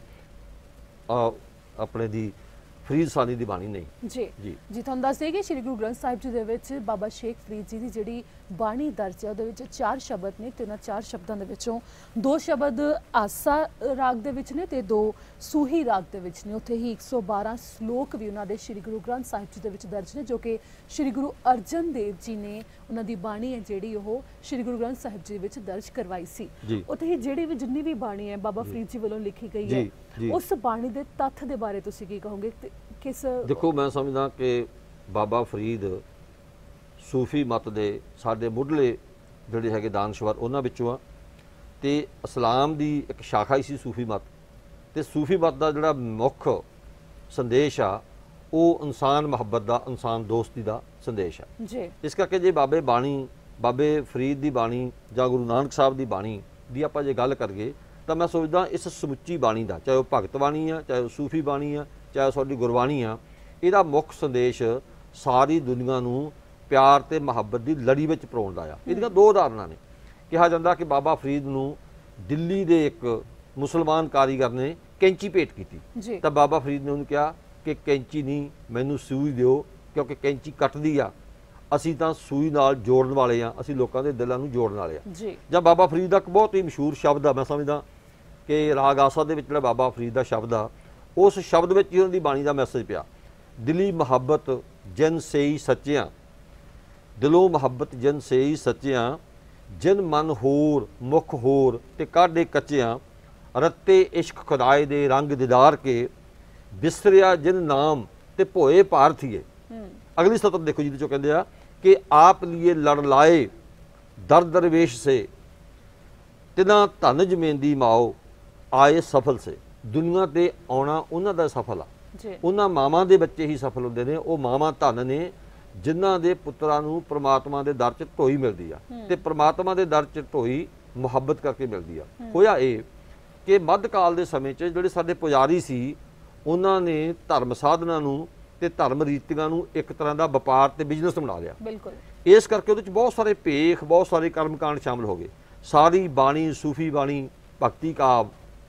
आ, अपने दी फरीद सानी की बाणी नहीं जी जी जी ਤੁਹਾਨੂੰ ਦੱਸ ਦਈਏ ਕਿ ਸ਼੍ਰੀ ਗੁਰੂ ਗ੍ਰੰਥ ਸਾਹਿਬ ਜੀ ਦੇ ਵਿੱਚ ਬਾਬਾ ਸ਼ੇਖ ਫਰੀਦ ਜੀ ਦੀ ਜਿਹੜੀ ਬਾਣੀ ਦਰਜ ਹੈ ਉਹਦੇ ਵਿੱਚ ਚਾਰ ਸ਼ਬਦ ਨੇ ਤੇ ਉਹਨਾਂ ਚਾਰ ਸ਼ਬਦਾਂ ਦੇ ਵਿੱਚੋਂ ਦੋ ਸ਼ਬਦ ਆਸਾ ਰਾਗ ਦੇ ਵਿੱਚ ਨੇ ਤੇ ਦੋ ਸੂਹੀ ਰਾਗ ਦੇ ਵਿੱਚ ਨੇ। ਉੱਥੇ ਹੀ ਇੱਕ ਸੌ ਬਾਰ੍ਹਾਂ ਸ਼ਲੋਕ ਵੀ ਉਹਨਾਂ ਦੇ ਸ਼੍ਰੀ ਗੁਰੂ ਗ੍ਰੰਥ ਸਾਹਿਬ ਜੀ ਦੇ ਵਿੱਚ ਦਰਜ ਨੇ, ਜੋ ਕਿ ਸ਼੍ਰੀ ਗੁਰੂ ਅਰਜਨ ਦੇਵ ਜੀ ਨੇ ਉਹਨਾਂ ਦੀ ਬਾਣੀ ਹੈ ਜਿਹੜੀ ਉਹ ਸ਼੍ਰੀ ਗੁਰੂ ਗ੍ਰੰਥ ਸਾਹਿਬ ਜੀ ਵਿੱਚ ਦਰਜ ਕਰਵਾਈ ਸੀ। ਜੀ। ਉੱਥੇ ਹੀ ਜਿਹੜੀ ਵੀ ਜਿੰਨੀ ਵੀ ਬਾਣੀ ਹੈ ਬਾਬਾ ਫਰੀਦ ਜੀ ਵੱਲੋਂ ਲਿਖੀ ਗਈ ਹੈ, ਜੀ, ਜੀ। ਉਸ ਬਾਣੀ ਦੇ ਤੱਥ ਦੇ ਬਾਰੇ ਤੁਸੀਂ ਕੀ ਕਹੋਗੇ? ਤੇ ਕਿਸ देखो मैं समझदा कि बाबा फरीद सूफी मत दे साडे मुढ़ले जिहड़े हैगे दानश्वर उन्हां विचों आ ते इस्लाम दी एक शाखा ही सी सूफी मत। ते सूफी मत दा जिहड़ा मुख संदेश आ ਉਹ ਇਨਸਾਨ ਮੁਹੱਬਤ ਦਾ, ਇਨਸਾਨ ਦੋਸਤੀ ਦਾ ਸੰਦੇਸ਼ ਹੈ ਜੀ। ਇਸ ਕਰਕੇ ਜੇ ਬਾਬੇ ਬਾਣੀ ਬਾਬੇ ਫਰੀਦ ਦੀ ਬਾਣੀ ਜਾਂ ਗੁਰੂ ਨਾਨਕ ਸਾਹਿਬ ਦੀ ਬਾਣੀ ਦੀ ਆਪਾਂ ਜੇ ਗੱਲ ਕਰੀਏ ਤਾਂ ਮੈਂ ਸੋਚਦਾ ਇਸ ਸਮੁੱਚੀ ਬਾਣੀ ਦਾ, ਚਾਹੇ ਉਹ ਭਗਤ ਬਾਣੀ ਆ, ਚਾਹੇ ਉਹ ਸੂਫੀ ਬਾਣੀ ਆ, ਚਾਹੇ ਸਾਡੀ ਗੁਰਬਾਣੀ ਆ, ਇਹਦਾ ਮੁੱਖ ਸੰਦੇਸ਼ ਸਾਰੀ ਦੁਨੀਆ ਨੂੰ ਪਿਆਰ ਤੇ ਮੁਹੱਬਤ ਦੀ ਲੜੀ ਵਿੱਚ ਪਰੋਣ ਦਾ ਆ। ਇਹਦੀਆਂ ਦੋ ਉਦਾਹਰਨਾਂ ਨੇ। ਕਿਹਾ ਜਾਂਦਾ ਕਿ ਬਾਬਾ ਫਰੀਦ ਨੂੰ ਦਿੱਲੀ ਦੇ ਇੱਕ ਮੁਸਲਮਾਨ ਕਾਰੀਗਰ ਨੇ ਕੈਂਚੀ ਭੇਟ ਕੀਤੀ ਤਾਂ ਬਾਬਾ ਫਰੀਦ ਨੇ ਉਹਨੂੰ ਕਿਹਾ ਕਿ ਕੈਂਚੀ ਨਹੀਂ, ਮੈਨੂੰ ਸੂਈ ਦਿਓ, ਕਿਉਂਕਿ ਕੈਂਚੀ ਕੱਟਦੀ ਆ, ਅਸੀਂ ਤਾਂ ਸੂਈ ਨਾਲ ਜੋੜਨ ਵਾਲੇ ਆ, ਅਸੀਂ ਲੋਕਾਂ ਦੇ ਦਿਲਾਂ ਨੂੰ ਜੋੜਨ ਵਾਲੇ ਆ। ਜਾਂ ਬਾਬਾ ਫਰੀਦ ਦਾ ਇੱਕ ਬਹੁਤ ਹੀ ਮਸ਼ਹੂਰ ਸ਼ਬਦ ਆ, ਮੈਂ ਸਮਝਦਾ ਕਿ ਰਾਗ ਆਸਾ ਦੇ ਵਿੱਚ ਜਿਹੜਾ ਬਾਬਾ ਫਰੀਦ ਦਾ ਸ਼ਬਦ ਆ, ਉਸ ਸ਼ਬਦ ਵਿੱਚ ਹੀ ਉਹਨਾਂ ਦੀ ਬਾਣੀ ਦਾ ਮੈਸੇਜ ਪਿਆ। ਦਿਲੀ ਮੁਹੱਬਤ ਜਿਨ ਸੇਈ ਸੱਚਿਆਂ, ਦਿਲੋਂ ਮੁਹੱਬਤ ਜਿਨ ਸੇਈ ਸੱਚਿਆਂ, ਜਿਨ ਮਨ ਹੋਰ ਮੁਖ ਹੋਰ ਤੇ ਕਾਢੇ ਕੱਚਿਆਂ, ਰੱਤੇ ਇਸ਼ਕ ਖੁਦਾਏ ਦੇ ਰੰਗ ਦਿਦਾਰ ਕੇ, ਬਿਸਰਿਆ ਜਿਨ ਨਾਮ ਤੇ ਭੋਏ ਭਾਰਥੀਏ। ਅਗਲੀ ਸਤਰ ਦੇਖੋ ਜਿਹਦੇ ਚੋਂ ਕਹਿੰਦੇ ਆ ਕਿ ਆਪ ਲੀਏ ਲੜ ਲਾਏ ਦਰ ਦਰਵੇਸ਼ ਸੇ, ਤਿਨਾ ਧਨ ਜਮੇਂਦੀ ਮਾਓ ਆਏ ਸਫਲ ਸੇ। ਦੁਨੀਆ ਤੇ ਆਉਣਾ ਉਹਨਾਂ ਦਾ ਸਫਲ ਆ, ਉਹਨਾਂ ਮਾਵਾਂ ਦੇ ਬੱਚੇ ਹੀ ਸਫਲ ਹੁੰਦੇ ਨੇ। ਉਹ ਮਾਵਾਂ ਧਨ ਨੇ ਜਿਨ੍ਹਾਂ ਦੇ ਪੁੱਤਰਾਂ ਨੂੰ ਪ੍ਰਮਾਤਮਾ ਦੇ ਦਰ 'ਚ ਢੋਈ ਮਿਲਦੀ ਆ, ਤੇ ਪ੍ਰਮਾਤਮਾ ਦੇ ਦਰ 'ਚ ਢੋਈ ਮੁਹੱਬਤ ਕਰਕੇ ਮਿਲਦੀ ਆ। ਹੋਇਆ ਇਹ ਕਿ ਮੱਧਕਾਲ ਦੇ ਸਮੇਂ 'ਚ ਜਿਹੜੇ ਸਾਡੇ ਪੁਜਾਰੀ ਸੀ, ਉਹਨਾਂ ਨੇ ਧਰਮ ਸਾਧਨਾ ਨੂੰ ਤੇ ਧਰਮ ਰੀਤੀਆਂ ਨੂੰ ਇੱਕ ਤਰ੍ਹਾਂ ਦਾ ਵਪਾਰ ਤੇ ਬਿਜ਼ਨਸ ਬਣਾ ਲਿਆ। ਬਿਲਕੁਲ। ਇਸ ਕਰਕੇ ਉਹਦੇ 'ਚ ਬਹੁਤ ਸਾਰੇ ਭੇਖ, ਬਹੁਤ ਸਾਰੇ ਕਰਮਕਾਂਡ ਸ਼ਾਮਲ ਹੋ ਗਏ। ਸਾਰੀ ਬਾਣੀ, ਸੂਫੀ ਬਾਣੀ, ਭਗਤੀ ਕਾਵ,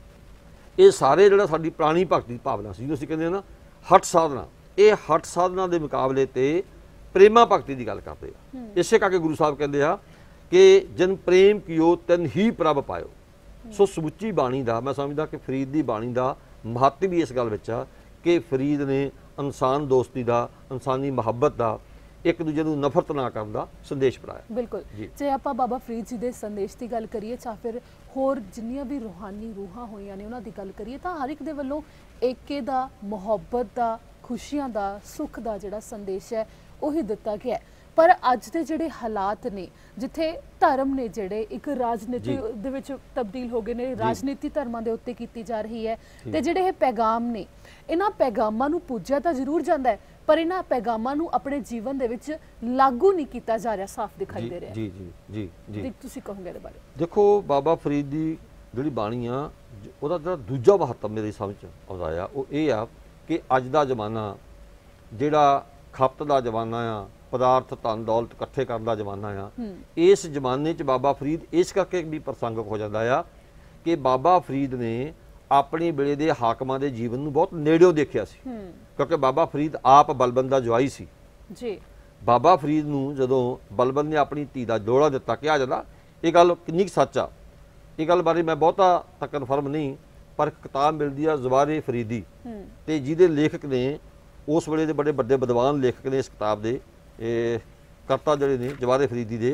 ਇਹ ਸਾਰੇ ਜਿਹੜਾ ਸਾਡੀ ਪੁਰਾਣੀ ਭਗਤੀ ਭਾਵਨਾ ਸੀ, ਜਿਹਨੂੰ ਅਸੀਂ ਕਹਿੰਦੇ ਹਾਂ ਨਾ ਹੱਠ ਸਾਧਨਾ, ਇਹ ਹੱਠ ਸਾਧਨਾ ਦੇ ਮੁਕਾਬਲੇ ਤੇ ਪ੍ਰੇਮਾ ਭਗਤੀ ਦੀ ਗੱਲ ਕਰਦੇ ਆ। ਇਸੇ ਕਰਕੇ ਗੁਰੂ ਸਾਹਿਬ ਕਹਿੰਦੇ ਆ ਕਿ ਜਨ ਪ੍ਰੇਮ ਕੀਓ ਤਨ ਹੀ ਪ੍ਰਭ ਪਾਇਓ। ਸੋ ਸਮੁੱਚੀ ਬਾਣੀ ਦਾ ਮੈਂ ਸਮਝਦਾ ਕਿ ਫਰੀਦ ਦੀ ਬਾਣੀ ਦਾ ਮਹੱਤਵ ਵੀ ਇਸ ਗੱਲ ਵਿੱਚ ਆ ਕਿ ਫਰੀਦ ਨੇ ਇਨਸਾਨ ਦੋਸਤੀ ਦਾ, ਇਨਸਾਨੀ ਮੁਹੱਬਤ ਦਾ, ਇੱਕ ਦੂਜੇ ਨੂੰ ਨਫ਼ਰਤ ਨਾ ਕਰਨ ਦਾ ਸੰਦੇਸ਼ ਪੜਾਇਆ। ਬਿਲਕੁਲ। ਜੇ ਆਪਾਂ ਬਾਬਾ ਫਰੀਦ ਜੀ ਦੇ ਸੰਦੇਸ਼ ਦੀ ਗੱਲ ਕਰੀਏ ਜਾਂ ਫਿਰ ਹੋਰ ਜਿੰਨੀਆਂ ਵੀ ਰੂਹਾਨੀ ਰੂਹਾਂ ਹੋਈਆਂ ਨੇ ਉਹਨਾਂ ਦੀ ਗੱਲ ਕਰੀਏ ਤਾਂ ਹਰ ਇੱਕ ਦੇ ਵੱਲੋਂ ਏਕੇ ਦਾ, ਮੁਹੱਬਤ ਦਾ, ਖੁਸ਼ੀਆਂ ਦਾ, ਸੁੱਖ ਦਾ ਜਿਹੜਾ ਸੰਦੇਸ਼ ਹੈ ਉਹੀ ਦਿੱਤਾ ਗਿਆ। ਪਰ ਅੱਜ ਦੇ ਜਿਹੜੇ ਹਾਲਾਤ ਨੇ, ਜਿੱਥੇ ਧਰਮ ਨੇ ਜਿਹੜੇ ਇੱਕ ਰਾਜਨੀਤੀ ਦੇ ਵਿੱਚ ਤਬਦੀਲ ਹੋ ਗਏ ਨੇ, ਰਾਜਨੀਤੀ ਧਰਮਾਂ ਦੇ ਉੱਤੇ ਕੀਤੀ ਜਾ ਰਹੀ ਹੈ, ਤੇ ਜਿਹੜੇ ਇਹ ਪੈਗਾਮ ਨੇ, ਇਹਨਾਂ ਪੈਗਾਮਾਂ ਨੂੰ ਪੂਜਿਆ ਤਾਂ ਜ਼ਰੂਰ ਜਾਂਦਾ ਹੈ, ਪਰ ਇਹਨਾਂ ਪੈਗਾਮਾਂ ਨੂੰ ਆਪਣੇ ਜੀਵਨ ਦੇ ਵਿੱਚ ਲਾਗੂ ਨਹੀਂ ਕੀਤਾ ਜਾ ਰਿਹਾ, ਸਾਫ਼ ਦਿਖਾਈ ਦੇ ਰਿਹਾ। ਜੀ ਜੀ ਜੀ ਜੀ ਤੁਸੀਂ ਕਹੋਗੇ ਇਹਦੇ ਬਾਰੇ? ਦੇਖੋ, ਬਾਬਾ ਫਰੀਦ ਦੀ ਜਿਹੜੀ ਬਾਣੀ ਆ, ਉਹਦਾ ਜਿਹੜਾ ਦੂਜਾ ਮਹੱਤਵ ਮੇਰੇ ਸਮਝ ਆਉਂਦਾ ਆ ਉਹ ਇਹ ਆ ਕਿ ਅੱਜ ਦਾ ਜ਼ਮਾਨਾ ਜਿਹੜਾ ਖਪਤ ਦਾ ਜ਼ਮਾਨਾ ਆ, ਪਦਾਰਥ ਧਨ ਦੌਲਤ ਇਕੱਠੇ ਕਰਨ ਦਾ ਜ਼ਮਾਨਾ ਆ, ਇਸ ਜ਼ਮਾਨੇ 'ਚ ਬਾਬਾ ਫਰੀਦ ਇਸ ਕਰਕੇ ਵੀ ਪ੍ਰਸੰਗਕ ਹੋ ਜਾਂਦਾ ਆ ਕਿ ਬਾਬਾ ਫਰੀਦ ਨੇ ਆਪਣੇ ਵੇਲੇ ਦੇ ਹਾਕਮਾਂ ਦੇ ਜੀਵਨ ਨੂੰ ਬਹੁਤ ਨੇੜਿਓਂ ਦੇਖਿਆ ਸੀ, ਕਿਉਂਕਿ ਬਾਬਾ ਫਰੀਦ ਆਪ ਬਲਬੰਦ ਦਾ ਜਵਾਈ ਸੀ ਜੀ। ਬਾਬਾ ਫਰੀਦ ਨੂੰ ਜਦੋਂ ਬਲਬੰਦ ਨੇ ਆਪਣੀ ਧੀ ਦਾ ਜੋੜਾ ਦਿੱਤਾ, ਕਿਹਾ ਜਾਂਦਾ, ਇਹ ਗੱਲ ਕਿੰਨੀ ਕੁ ਸੱਚ ਆ, ਇਹ ਗੱਲ ਬਾਰੇ ਮੈਂ ਬਹੁਤਾ ਤਾਂ ਕਨਫਰਮ ਨਹੀਂ, ਪਰ ਇੱਕ ਕਿਤਾਬ ਮਿਲਦੀ ਆ ਜ਼ਵਾਰੇ ਫਰੀਦੀ, ਤੇ ਜਿਹਦੇ ਲੇਖਕ ਨੇ ਉਸ ਵੇਲੇ ਦੇ ਬੜੇ ਵੱਡੇ ਵਿਦਵਾਨ ਲੇਖਕ ਨੇ ਇਸ ਕਿਤਾਬ ਦੇ ਇਹ ਕਰਤਾ ਜਿਹੜੇ ਨੇ ਜਵਾਰੇ ਫਰੀਦੀ ਦੇ,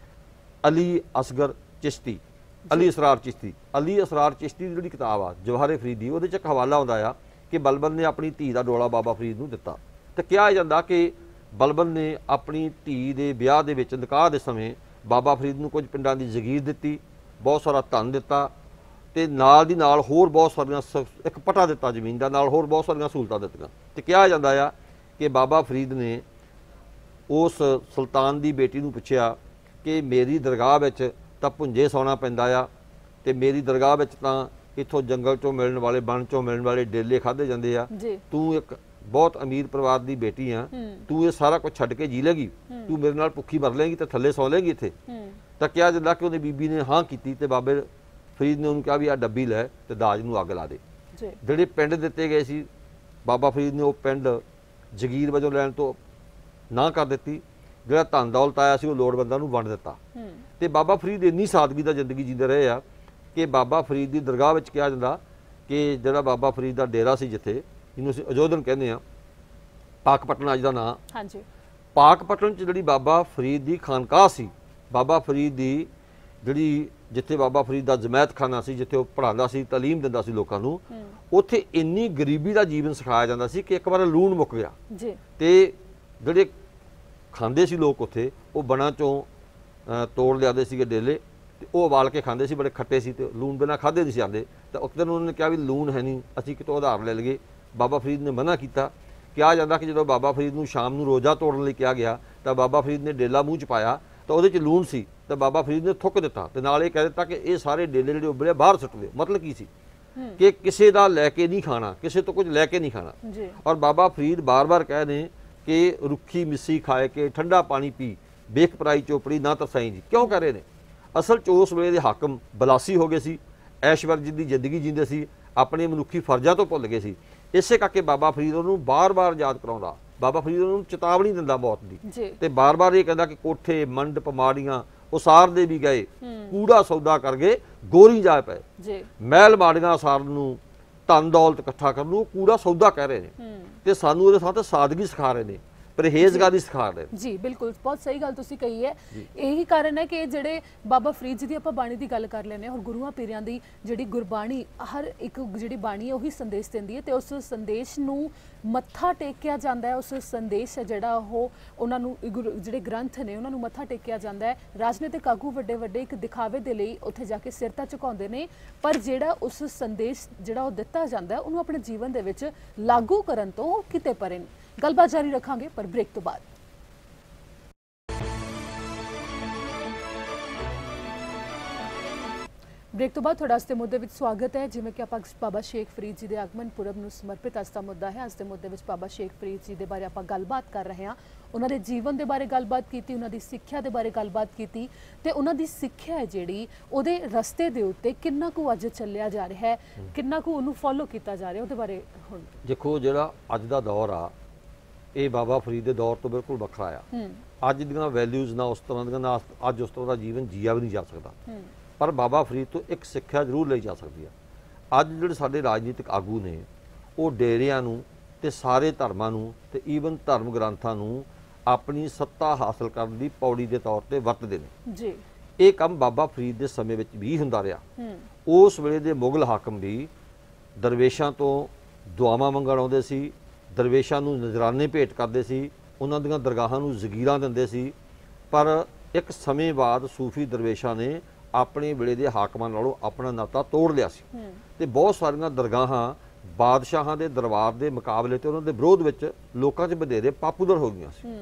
ਅਲੀ ਅਸਗਰ ਚਿਸ਼ਤੀ, ਅਲੀ ਅਸਰਾਰ ਚਿਸ਼ਤੀ। ਅਲੀ ਅਸਰਾਰ ਚਿਸ਼ਤੀ ਦੀ ਜਿਹੜੀ ਕਿਤਾਬ ਆ ਜਵਾਰੇ ਫਰੀਦੀ, ਉਹਦੇ 'ਚ ਇੱਕ ਹਵਾਲਾ ਆਉਂਦਾ ਆ ਕਿ ਬਲਬੰਦ ਨੇ ਆਪਣੀ ਧੀ ਦਾ ਡੋਲਾ ਬਾਬਾ ਫਰੀਦ ਨੂੰ ਦਿੱਤਾ। ਤੇ ਕਿਹਾ ਜਾਂਦਾ ਕਿ ਬਲਬੰਦ ਨੇ ਆਪਣੀ ਧੀ ਦੇ ਵਿਆਹ ਦੇ ਵਿੱਚ, ਨਿਕਾਹ ਦੇ ਸਮੇਂ, ਬਾਬਾ ਫਰੀਦ ਨੂੰ ਕੁਝ ਪਿੰਡਾਂ ਦੀ ਜ਼ਗੀਰ ਦਿੱਤੀ, ਬਹੁਤ ਸਾਰਾ ਧਨ ਦਿੱਤਾ, ਤੇ ਨਾਲ ਦੀ ਨਾਲ ਹੋਰ ਬਹੁਤ ਸਾਰੀਆਂ, ਇੱਕ ਪਟਾ ਦਿੱਤਾ ਜ਼ਮੀਨ ਦਾ, ਨਾਲ ਹੋਰ ਬਹੁਤ ਸਾਰੀਆਂ ਸਹੂਲਤਾਂ ਦਿੱਤੀਆਂ। ਤੇ ਕਿਹਾ ਜਾਂਦਾ ਆ ਕਿ ਬਾਬਾ ਫਰੀਦ ਨੇ उस सुल्तान की बेटी नूं पुछया कि मेरी दरगाह विच तां भुंजे सौना पैंदा आ ते मेरी दरगाह विच तां इत्थों जंगल चों मिलण वाले बण चों मिलण वाले डेले खाधे जांदे आ, तू एक बहुत अमीर परिवार की बेटी आ, तू ये सारा कुछ छड्ड के जी लेगी, तू मेरे नाल भुखी मर लेगी तो थल्ले सौ लेगी इत्थे। तां कहा जांदा कि उहदी बीबी ने हाँ कीती ते बाबे फरीद ने उन्होंने कहा भी आ डब्बी लै ते दाज नूं अग ला दे। जिहड़े पिंड दिते गए सी बाबा फरीद ने वो पिंड जगीर वजों लैण तो ना कर दित्ती, जिहड़ा धन दौलत आया सी वो लोड़वंदां नूं वंड दित्ता। ते बाबा फरीद इन्नी सादगी दा जिंदगी जींदे रहे आ कि बाबा फरीद की दरगाह विच कहा जांदा कि जिहड़ा बाबा फरीद का डेरा सी जिथे जिन्हों असीं अजोधन कहने आ, पाकपटन अज का नाम, हाँ जी, पाकपटन च जिहड़ी बाबा फरीद की खानकाह सी, बाबा फरीद की जिहड़ी जिथे बाबा फरीद का जमैत खाना सी, जिथे वो पढ़ाता सी, तालीम दिंदा सी लोकां नूं, उत्थे इन्नी गरीबी का जीवन सिखाया जाता सी कि एक बार लूण मुक गया जी, ते जिहड़े खांदे सी लोग उत्थे वो बणां चों तोड़ लियादे सीगे डेले ते वो उबाल के खांदे सी, बड़े खट्टे सी ते लूण बिना खाधे नहीं सी आंदे। तो उस दिन उन्होंने कहा भी लूण है नहीं, असीं कितों उधार ले लईए। बाबा फरीद ने मना किया। कहा जाता कि जो बाबा फरीद नूं शाम नूं रोज़ा तोड़न लई कहा गया तो बाबा फरीद ने डेला मूँह च पाया तो उहदे च लूण सी, तो बाबा फरीद ने थुक दिता ते नाल ये कह दिता कि ये सारे डेले जिहड़े उबले बाहर सुੱਟ दिओ। मतलब की सी कि किसी का लैके नहीं खाना, किसी तो कुछ लैके नहीं खाना। और बाबा फरीद बार बार कह रहे कि रुखी मिस्सी खाए के ठंडा पानी पी, बेख पराई चोपड़ी ना तरसाई जी। क्यों कह रहे हैं? असल च उस वेले दे हाकम बलासी हो गए सी, ऐशवर्ज की जिंदगी जींदे सी, अपने मनुखी फर्जां तो भुल गए सी। इसे करके बाबा फरीद उन्होंने बार बार याद कराउंदा, बाबा फरीद उन्होंने चेतावनी दिंदा मौत की ते बार बार ये कहता कि कोठे मंडप माड़ियां उसार दे भी गए, कूड़ा सौदा कर गए गोरी जा पे, महल माड़ियां उसार नूं धन दौलत इकट्ठा करन नूं कूड़ा सौदा कह रहे हैं ते सानू उहदे साथ सादगी सिखा रहे हैं, परहेजगारी सिखा रहे हैं। जी बिल्कुल, बहुत सही गल तुसीं कही है। यही कारण है कि जिहड़े बाबा फरीद जी की आपां बाणी की गल कर लैंदे और गुरुआं पीरां दी जिहड़ी गुरबाणी हर एक जिहड़ी बाणी है उही संदेश दिंदी है ते उस संदेश नूं मत्था टेकिया जांदा है। उस संदेश है जिहड़ा ओह उन्हां नूं जिहड़े ग्रंथ ने उन्हां नूं मत्था टेकिया जांदा है। राजनीतिक आगू वड्डे वड्डे एक दिखावे दे लई उत्थे जाके सिर तां झुकाउंदे ने, पर जिहड़ा उस संदेश जिहड़ा ओह दित्ता जांदा है उहनूं अपने जीवन दे विच लागू करन तो किते परे ने। गलबात जारी रखांगे पर ब्रेक तो बाद। ब्रेक तो बाद थोड़ा अज के मुद्दे विच स्वागत है। जिवें कि आपां बाबा शेख फरीद जी के आगमन पुरब नूं समर्पित अज दा मुद्दा है। अज के मुद्दे विच बाबा शेख फरीद जी के बारे आपां गलबात कर रहे हैं, उन्होंने जीवन के बारे गलबात की, उन्होंने सिक्ख्या के बारे गलबात की ते उन्होंने सिक्ख्या है जिहड़ी उहदे रस्ते दे उत्ते किन्ना कु अज चलिया जा रहा है, किन्ना कु उहनूं फॉलो किया जा रहा है, उहदे बारे हुण देखो जिहड़ा अज दा दौर आ ये बाबा फरीद के दौर तो बिल्कुल वखरा आ। अज दियां वैल्यूज़ ना उस तरह दियां ना अज उस तरह का जीवन जीया भी नहीं जा सकता, पर बाबा फरीद तो एक सिक्ख्या जरूर ली जा सकती है। अज जिहड़े साडे राजनीतिक आगू ने वो डेरियां नूं ते सारे धर्मां नूं ते ईवन धर्म ग्रंथां नूं अपनी सत्ता हासिल करने की पौड़ी के तौर पर वरतदे ने जी। ये काम बाबा फरीद के समय विच भी हुंदा रहा। उस वेले दे मुगल हाकम भी दरवेशां तो दुआवां मंगण आउंदे सी, दरवेशां नूं नजराने भेंट करते सी, उन्हां दीआं दरगाहां नूं जगीरां दिंदे सी। पर एक समय बाद सूफी दरवेशां ने अपने वेले दे हाकमां नालों अपना नाता तोड़ लिया सी ते बहुत सारियां दरगाहां बादशाहां दे दरबार दे मुकाबले ते उन्हां दे विरोध विच लोकां 'च वधेरे पॉपुलर हो गईआं सी।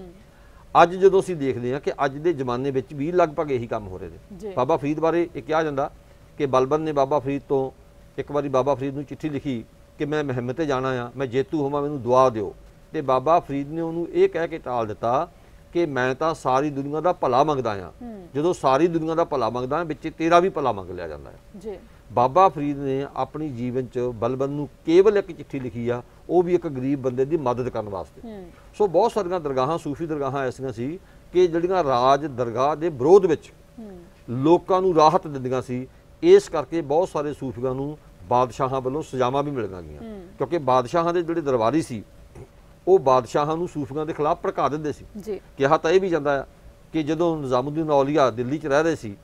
अज जदों असीं देखदे हां कि अज दे जमाने विच भी लगभग यही काम हो रहे ने। बाबा फरीद बारे ये कहा जांदा कि बलबन ने बाबा फरीद तो एक बारी बाबा फरीद नूं चिट्ठी लिखी कि मैं मुहिम ते जाना आ, मैं जेतू होवां, मैनूं दुआ दिओ। ते बाबा फरीद ने उन्होंने ये कह के टाल दिता कि मैं तो सारी दुनिया का भला मंगदा आ, जो सारी दुनिया का भला मंगदा विच तेरा भी भला मंग लिया जाता है। बाबा फरीद ने अपनी जीवन च बलबन नूं केवल एक चिट्ठी लिखी आ, वो भी एक गरीब बंदे की मदद करने वास्ते। सो बहुत सारियां दरगाहां सूफी दरगाहां ऐसियां सी कि जिहड़ियां राज दरगाह के विरोध विच लोकां नूं राहत दिंदियां सी। इस करके बहुत सारे सूफियां नूं बादशाहां वालों सजावां भी मिल गईयां, क्योंकि बादशाहां दे जिहड़े दरबारी सी वो बादशाहां नूं सूफियां के खिलाफ भड़का दिंदे सी। कहा तां इह भी जांदा है कि जदों निज़ामुद्दीन औलिया दिल्ली च रह रहे सी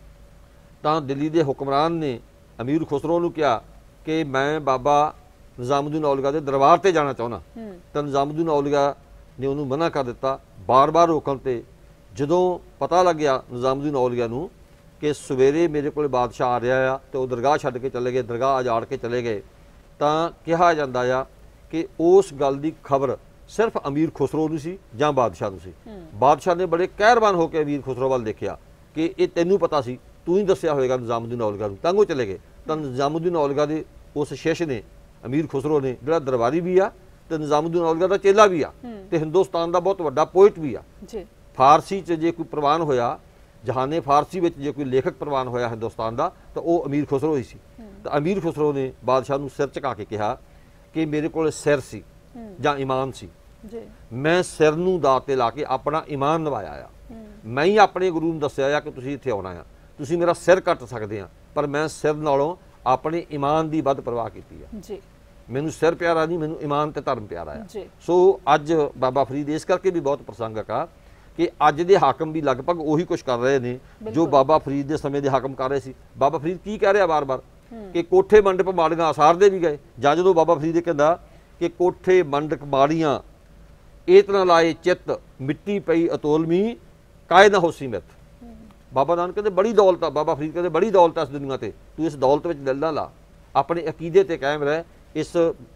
तां दिल्ली के हुक्मरान ने अमीर खुसरो नूं कहा कि मैं बाबा निज़ामुद्दीन औलिया के दरबार ते जाना चाहुंदा, तां निज़ामुद्दीन औलिया ने उन्होंने मना कर दिता। बार बार रोकण ते जदों पता लग गया निज़ामुद्दीन औलिया नूं कि सवेरे मेरे को बादशाह आ रहा आ तो दरगाह छड्ड के चले गए, दरगाह अजाड़ के चले गए, तां कहा जांदा आ कि उस गल की खबर ਸਿਰਫ ਅਮੀਰ ਖੁਸਰੋ ਨੂੰ ਸੀ ਜਾਂ ਬਾਦਸ਼ਾਹ ਨੂੰ ਸੀ। ਬਾਦਸ਼ਾਹ ਨੇ ਬੜੇ ਕਹਿਰਵਾਨ ਹੋ ਕੇ ਅਮੀਰ ਖੁਸਰੋ ਵੱਲ ਦੇਖਿਆ ਕਿ ਇਹ ਤੈਨੂੰ ਪਤਾ ਸੀ, ਤੂੰ ਹੀ ਦੱਸਿਆ ਹੋਏਗਾ ਨਿਜ਼ਾਮੁਦੀਨ ਔਲਗਾ ਨੂੰ, ਤਾਂ ਉਹ ਚਲੇ ਗਏ। ਤਾਂ ਨਿਜ਼ਾਮੁਦੀਨ ਔਲਗਾ ਦੇ ਉਸ ਸ਼ਿਸ਼ ਨੇ, ਅਮੀਰ ਖੁਸਰੋ ਨੇ, ਜਿਹੜਾ ਦਰਬਾਰੀ ਵੀ ਆ ਤੇ ਨਿਜ਼ਾਮੁਦੀਨ ਔਲਗਾ ਦਾ ਚੇਲਾ ਵੀ ਆ ਤੇ ਹਿੰਦੁਸਤਾਨ ਦਾ ਬਹੁਤ ਵੱਡਾ ਪੋਇਟ ਵੀ ਆ। ਫਾਰਸੀ 'ਚ ਜੇ ਕੋਈ ਪ੍ਰਵਾਨ ਹੋਇਆ, ਜਹਾਨੇ ਫਾਰਸੀ ਵਿੱਚ ਜੇ ਕੋਈ ਲੇਖਕ ਪ੍ਰਵਾਨ ਹੋਇਆ ਹਿੰਦੁਸਤਾਨ ਦਾ, ਤਾਂ ਉਹ ਅਮੀਰ ਖੁਸਰੋ ਹੀ ਸੀ। ਤਾਂ ਅਮੀਰ ਖੁਸਰੋ ਨੇ ਬਾਦਸ਼ਾਹ ਨੂੰ ਸਿਰ ਝੁਕਾ ਕੇ ਕਿਹਾ ਕਿ ਮੇਰੇ ਕੋਲ ਸਿਰ ਸੀ ਜਾਂ ਈਮਾਨ ਸੀ, ਮੈਂ ਸਿਰ ਨੂੰ ਦਾਅ ਤੇ ਲਾ ਕੇ ਆਪਣਾ ਈਮਾਨ ਨਿਭਾਇਆ ਆ। ਮੈਂ ਹੀ ਆਪਣੇ ਗੁਰੂ ਨੂੰ ਦੱਸਿਆ ਆ ਕਿ ਤੁਸੀਂ ਇੱਥੇ ਆਉਣਾ ਆ, ਤੁਸੀਂ ਮੇਰਾ ਸਿਰ ਕੱਟ ਸਕਦੇ ਆ, ਪਰ ਮੈਂ ਸਿਰ ਨਾਲੋਂ ਆਪਣੇ ਈਮਾਨ ਦੀ ਵੱਧ ਪਰਵਾਹ ਕੀਤੀ ਆ। ਜੀ, ਮੈਨੂੰ ਸਿਰ ਪਿਆਰਾ ਨਹੀਂ, ਮੈਨੂੰ ਈਮਾਨ ਤੇ ਧਰਮ ਪਿਆਰਾ ਆ। ਸੋ ਅੱਜ ਬਾਬਾ ਫਰੀਦ ਇਸ ਕਰਕੇ ਵੀ ਬਹੁਤ ਪ੍ਰਸੰਗਕ ਆ ਕਿ ਅੱਜ ਦੇ ਹਾਕਮ ਵੀ ਲਗਭਗ ਉਹੀ ਕੁਝ ਕਰ ਰਹੇ ਨੇ ਜੋ ਬਾਬਾ ਫਰੀਦ ਦੇ ਸਮੇਂ ਦੇ ਹਾਕਮ ਕਰ ਰਹੇ ਸੀ। ਬਾਬਾ ਫਰੀਦ ਕੀ ਕਹਿ ਰਿਹਾ ਵਾਰ-ਵਾਰ ਕਿ ਕੋਠੇ ਮੰਡਪ ਮਾੜੀਆਂ ਆਸਾਰਦੇ ਵੀ ਗਏ, ਜਾਂ ਜਦੋਂ ਬਾਬਾ ਫਰੀਦ ਇਹ ਕਹਿੰਦਾ ਕਿ ਕੋਠੇ ਮੰਡਪ ਮਾੜੀਆਂ ਏਤਨਾ ਲਾਏ ਚਿੱਤ, ਮਿੱਟੀ ਪਈ ਅਤੋਲਮੀ ਕਾਇ ਨਾ ਹੋਸੀ ਮਿੱਤ। ਬਾਬਾ ਨਾਨਕ ਕਹਿੰਦੇ ਬੜੀ ਦੌਲਤ ਆ, ਬਾਬਾ ਫਰੀਦ ਕਹਿੰਦੇ ਬੜੀ ਦੌਲਤ ਆ ਇਸ ਦੁਨੀਆ ਤੇ, ਤੂੰ ਇਸ ਦੌਲਤ ਵਿੱਚ ਦਿਲ ਨਾ ਲਾ, ਆਪਣੇ ਅਕੀਦੇ ਤੇ ਕਾਇਮ ਰਹਿ, ਇਸ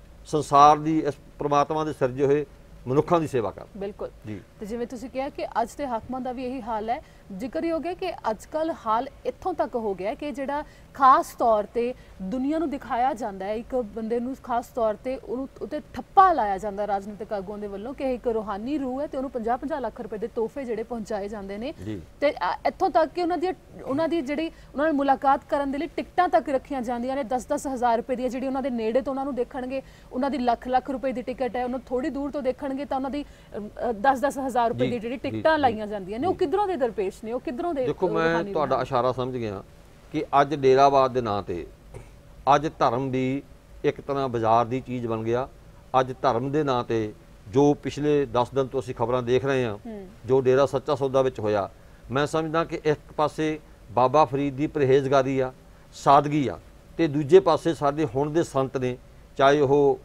ਸੰਸਾਰ ਦੀ, ਇਸ ਪ੍ਰਮਾਤਮਾ ਦੇ ਸਿਰਜੇ ਹੋਏ ਮਨੁੱਖਾਂ ਦੀ ਸੇਵਾ ਕਰ। ਬਿਲਕੁਲ ਜੀ। ਤੇ ਜਿਵੇਂ ਤੁਸੀਂ ਕਿਹਾ ਕਿ ਅੱਜ ਦੇ ਹਾਕਮਾਂ ਦਾ ਵੀ ਇਹੀ ਹਾਲ ਹੈ। ਜ਼ਿਕਰ ਹੋ ਗਿਆ ਕਿ ਅੱਜ ਕੱਲ ਹਾਲ ਇੱਥੋਂ ਤੱਕ ਹੋ ਗਿਆ ਕਿ ਜਿਹੜਾ ਖਾਸ ਤੌਰ ਤੇ ਦੁਨੀਆ ਨੂੰ ਦਿਖਾਇਆ ਜਾਂਦਾ ਹੈ, ਇੱਕ ਬੰਦੇ ਨੂੰ ਖਾਸ ਤੌਰ ਤੇ ਉਹਨੂੰ ਉੱਤੇ ਠੱਪਾ ਲਾਇਆ ਜਾਂਦਾ ਰਾਜਨੀਤਿਕ ਆਗੂਆਂ ਦੇ ਵੱਲੋਂ ਕਿ ਇੱਕ ਰੂਹਾਨੀ ਰੂਹ ਹੈ ਤੇ ਉਹਨੂੰ ਪੰਜਾਹ ਪੰਜਾਹ ਲੱਖ ਰੁਪਏ ਦੇ ਤੋਹਫੇ ਜਿਹੜੇ ਪਹੁੰਚਾਏ ਜਾਂਦੇ ਨੇ। ਤੇ ਇੱਥੋਂ ਤੱਕ ਕਿ ਉਹਨਾਂ ਦੀ ਉਹਨਾਂ ਦੀ ਜਿਹੜੀ ਉਹਨਾਂ ਨਾਲ ਮੁਲਾਕਾਤ ਕਰਨ ਦੇ ਲਈ ਟਿਕਟਾਂ ਤੱਕ ਰੱਖੀਆਂ ਜਾਂਦੀਆਂ ਨੇ, ਦਸ ਦਸ ਹਜ਼ਾਰ ਰੁਪਏ ਦੀਆਂ, ਜਿਹੜੀ ਉਹਨਾਂ ਦੇ ਨੇੜੇ ਤੋਂ ਉਹਨਾਂ ਨੂੰ ਦੇਖਣਗੇ ਉਹਨਾਂ ਦੀ ਲੱਖ ਲੱਖ ਰੁਪਏ ਦੀ ਟਿਕਟ ਹੈ, ਉਹਨੂੰ ਥੋੜੀ ਦੂਰ ਤੋਂ ਦੇਖਣਗੇ ਤਾਂ ਉਹਨਾਂ ਦੀ ਦਸ ਦਸ ਹਜ਼ਾਰ ਰੁਪਏ ਦੀ ਜਿਹੜੀ ਟਿਕਟਾਂ ਲਾਈਆਂ ਜਾਂਦੀਆਂ ਨੇ। ਉਹ ਕਿੱਧਰੋਂ ਦੇ ਦਰਪੇਸ਼ ਨੇ, ਉਹ ਕਿੱਧਰੋਂ ਦੇ? ਦੇਖੋ, ਮੈਂ ਤੁਹਾਡਾ ਇਸ਼ਾਰਾ ਸਮਝ ਗਿਆ ਕਿ ਅੱਜ ਡੇਰਾਵਾਦ ਦੇ ਨਾਂ ਤੇ ਅੱਜ ਧਰਮ ਵੀ ਇੱਕ ਤਰ੍ਹਾਂ ਬਾਜ਼ਾਰ ਦੀ ਚੀਜ਼ ਬਣ ਗਿਆ। ਅੱਜ ਧਰਮ ਦੇ ਨਾਂ ਤੇ ਜੋ ਪਿਛਲੇ ਦਸ ਦਿਨ ਤੋਂ ਅਸੀਂ ਖਬਰਾਂ ਦੇਖ ਰਹੇ ਹਾਂ, ਜੋ ਡੇਰਾ ਸੱਚਾ ਸੌਦਾ ਵਿੱਚ ਹੋਇਆ, ਮੈਂ ਸਮਝਦਾ ਕਿ ਇੱਕ ਪਾਸੇ ਬਾਬਾ ਫਰੀਦ ਦੀ ਪਰਹੇਜ਼ਗਾਰੀ ਆ, ਸਾਦਗੀ ਆ, ਤੇ ਦੂਜੇ ਪਾਸੇ ਸਾਡੇ ਹੁਣ ਦੇ ਸੰਤ ਨੇ, ਚਾਹੇ ਉਹ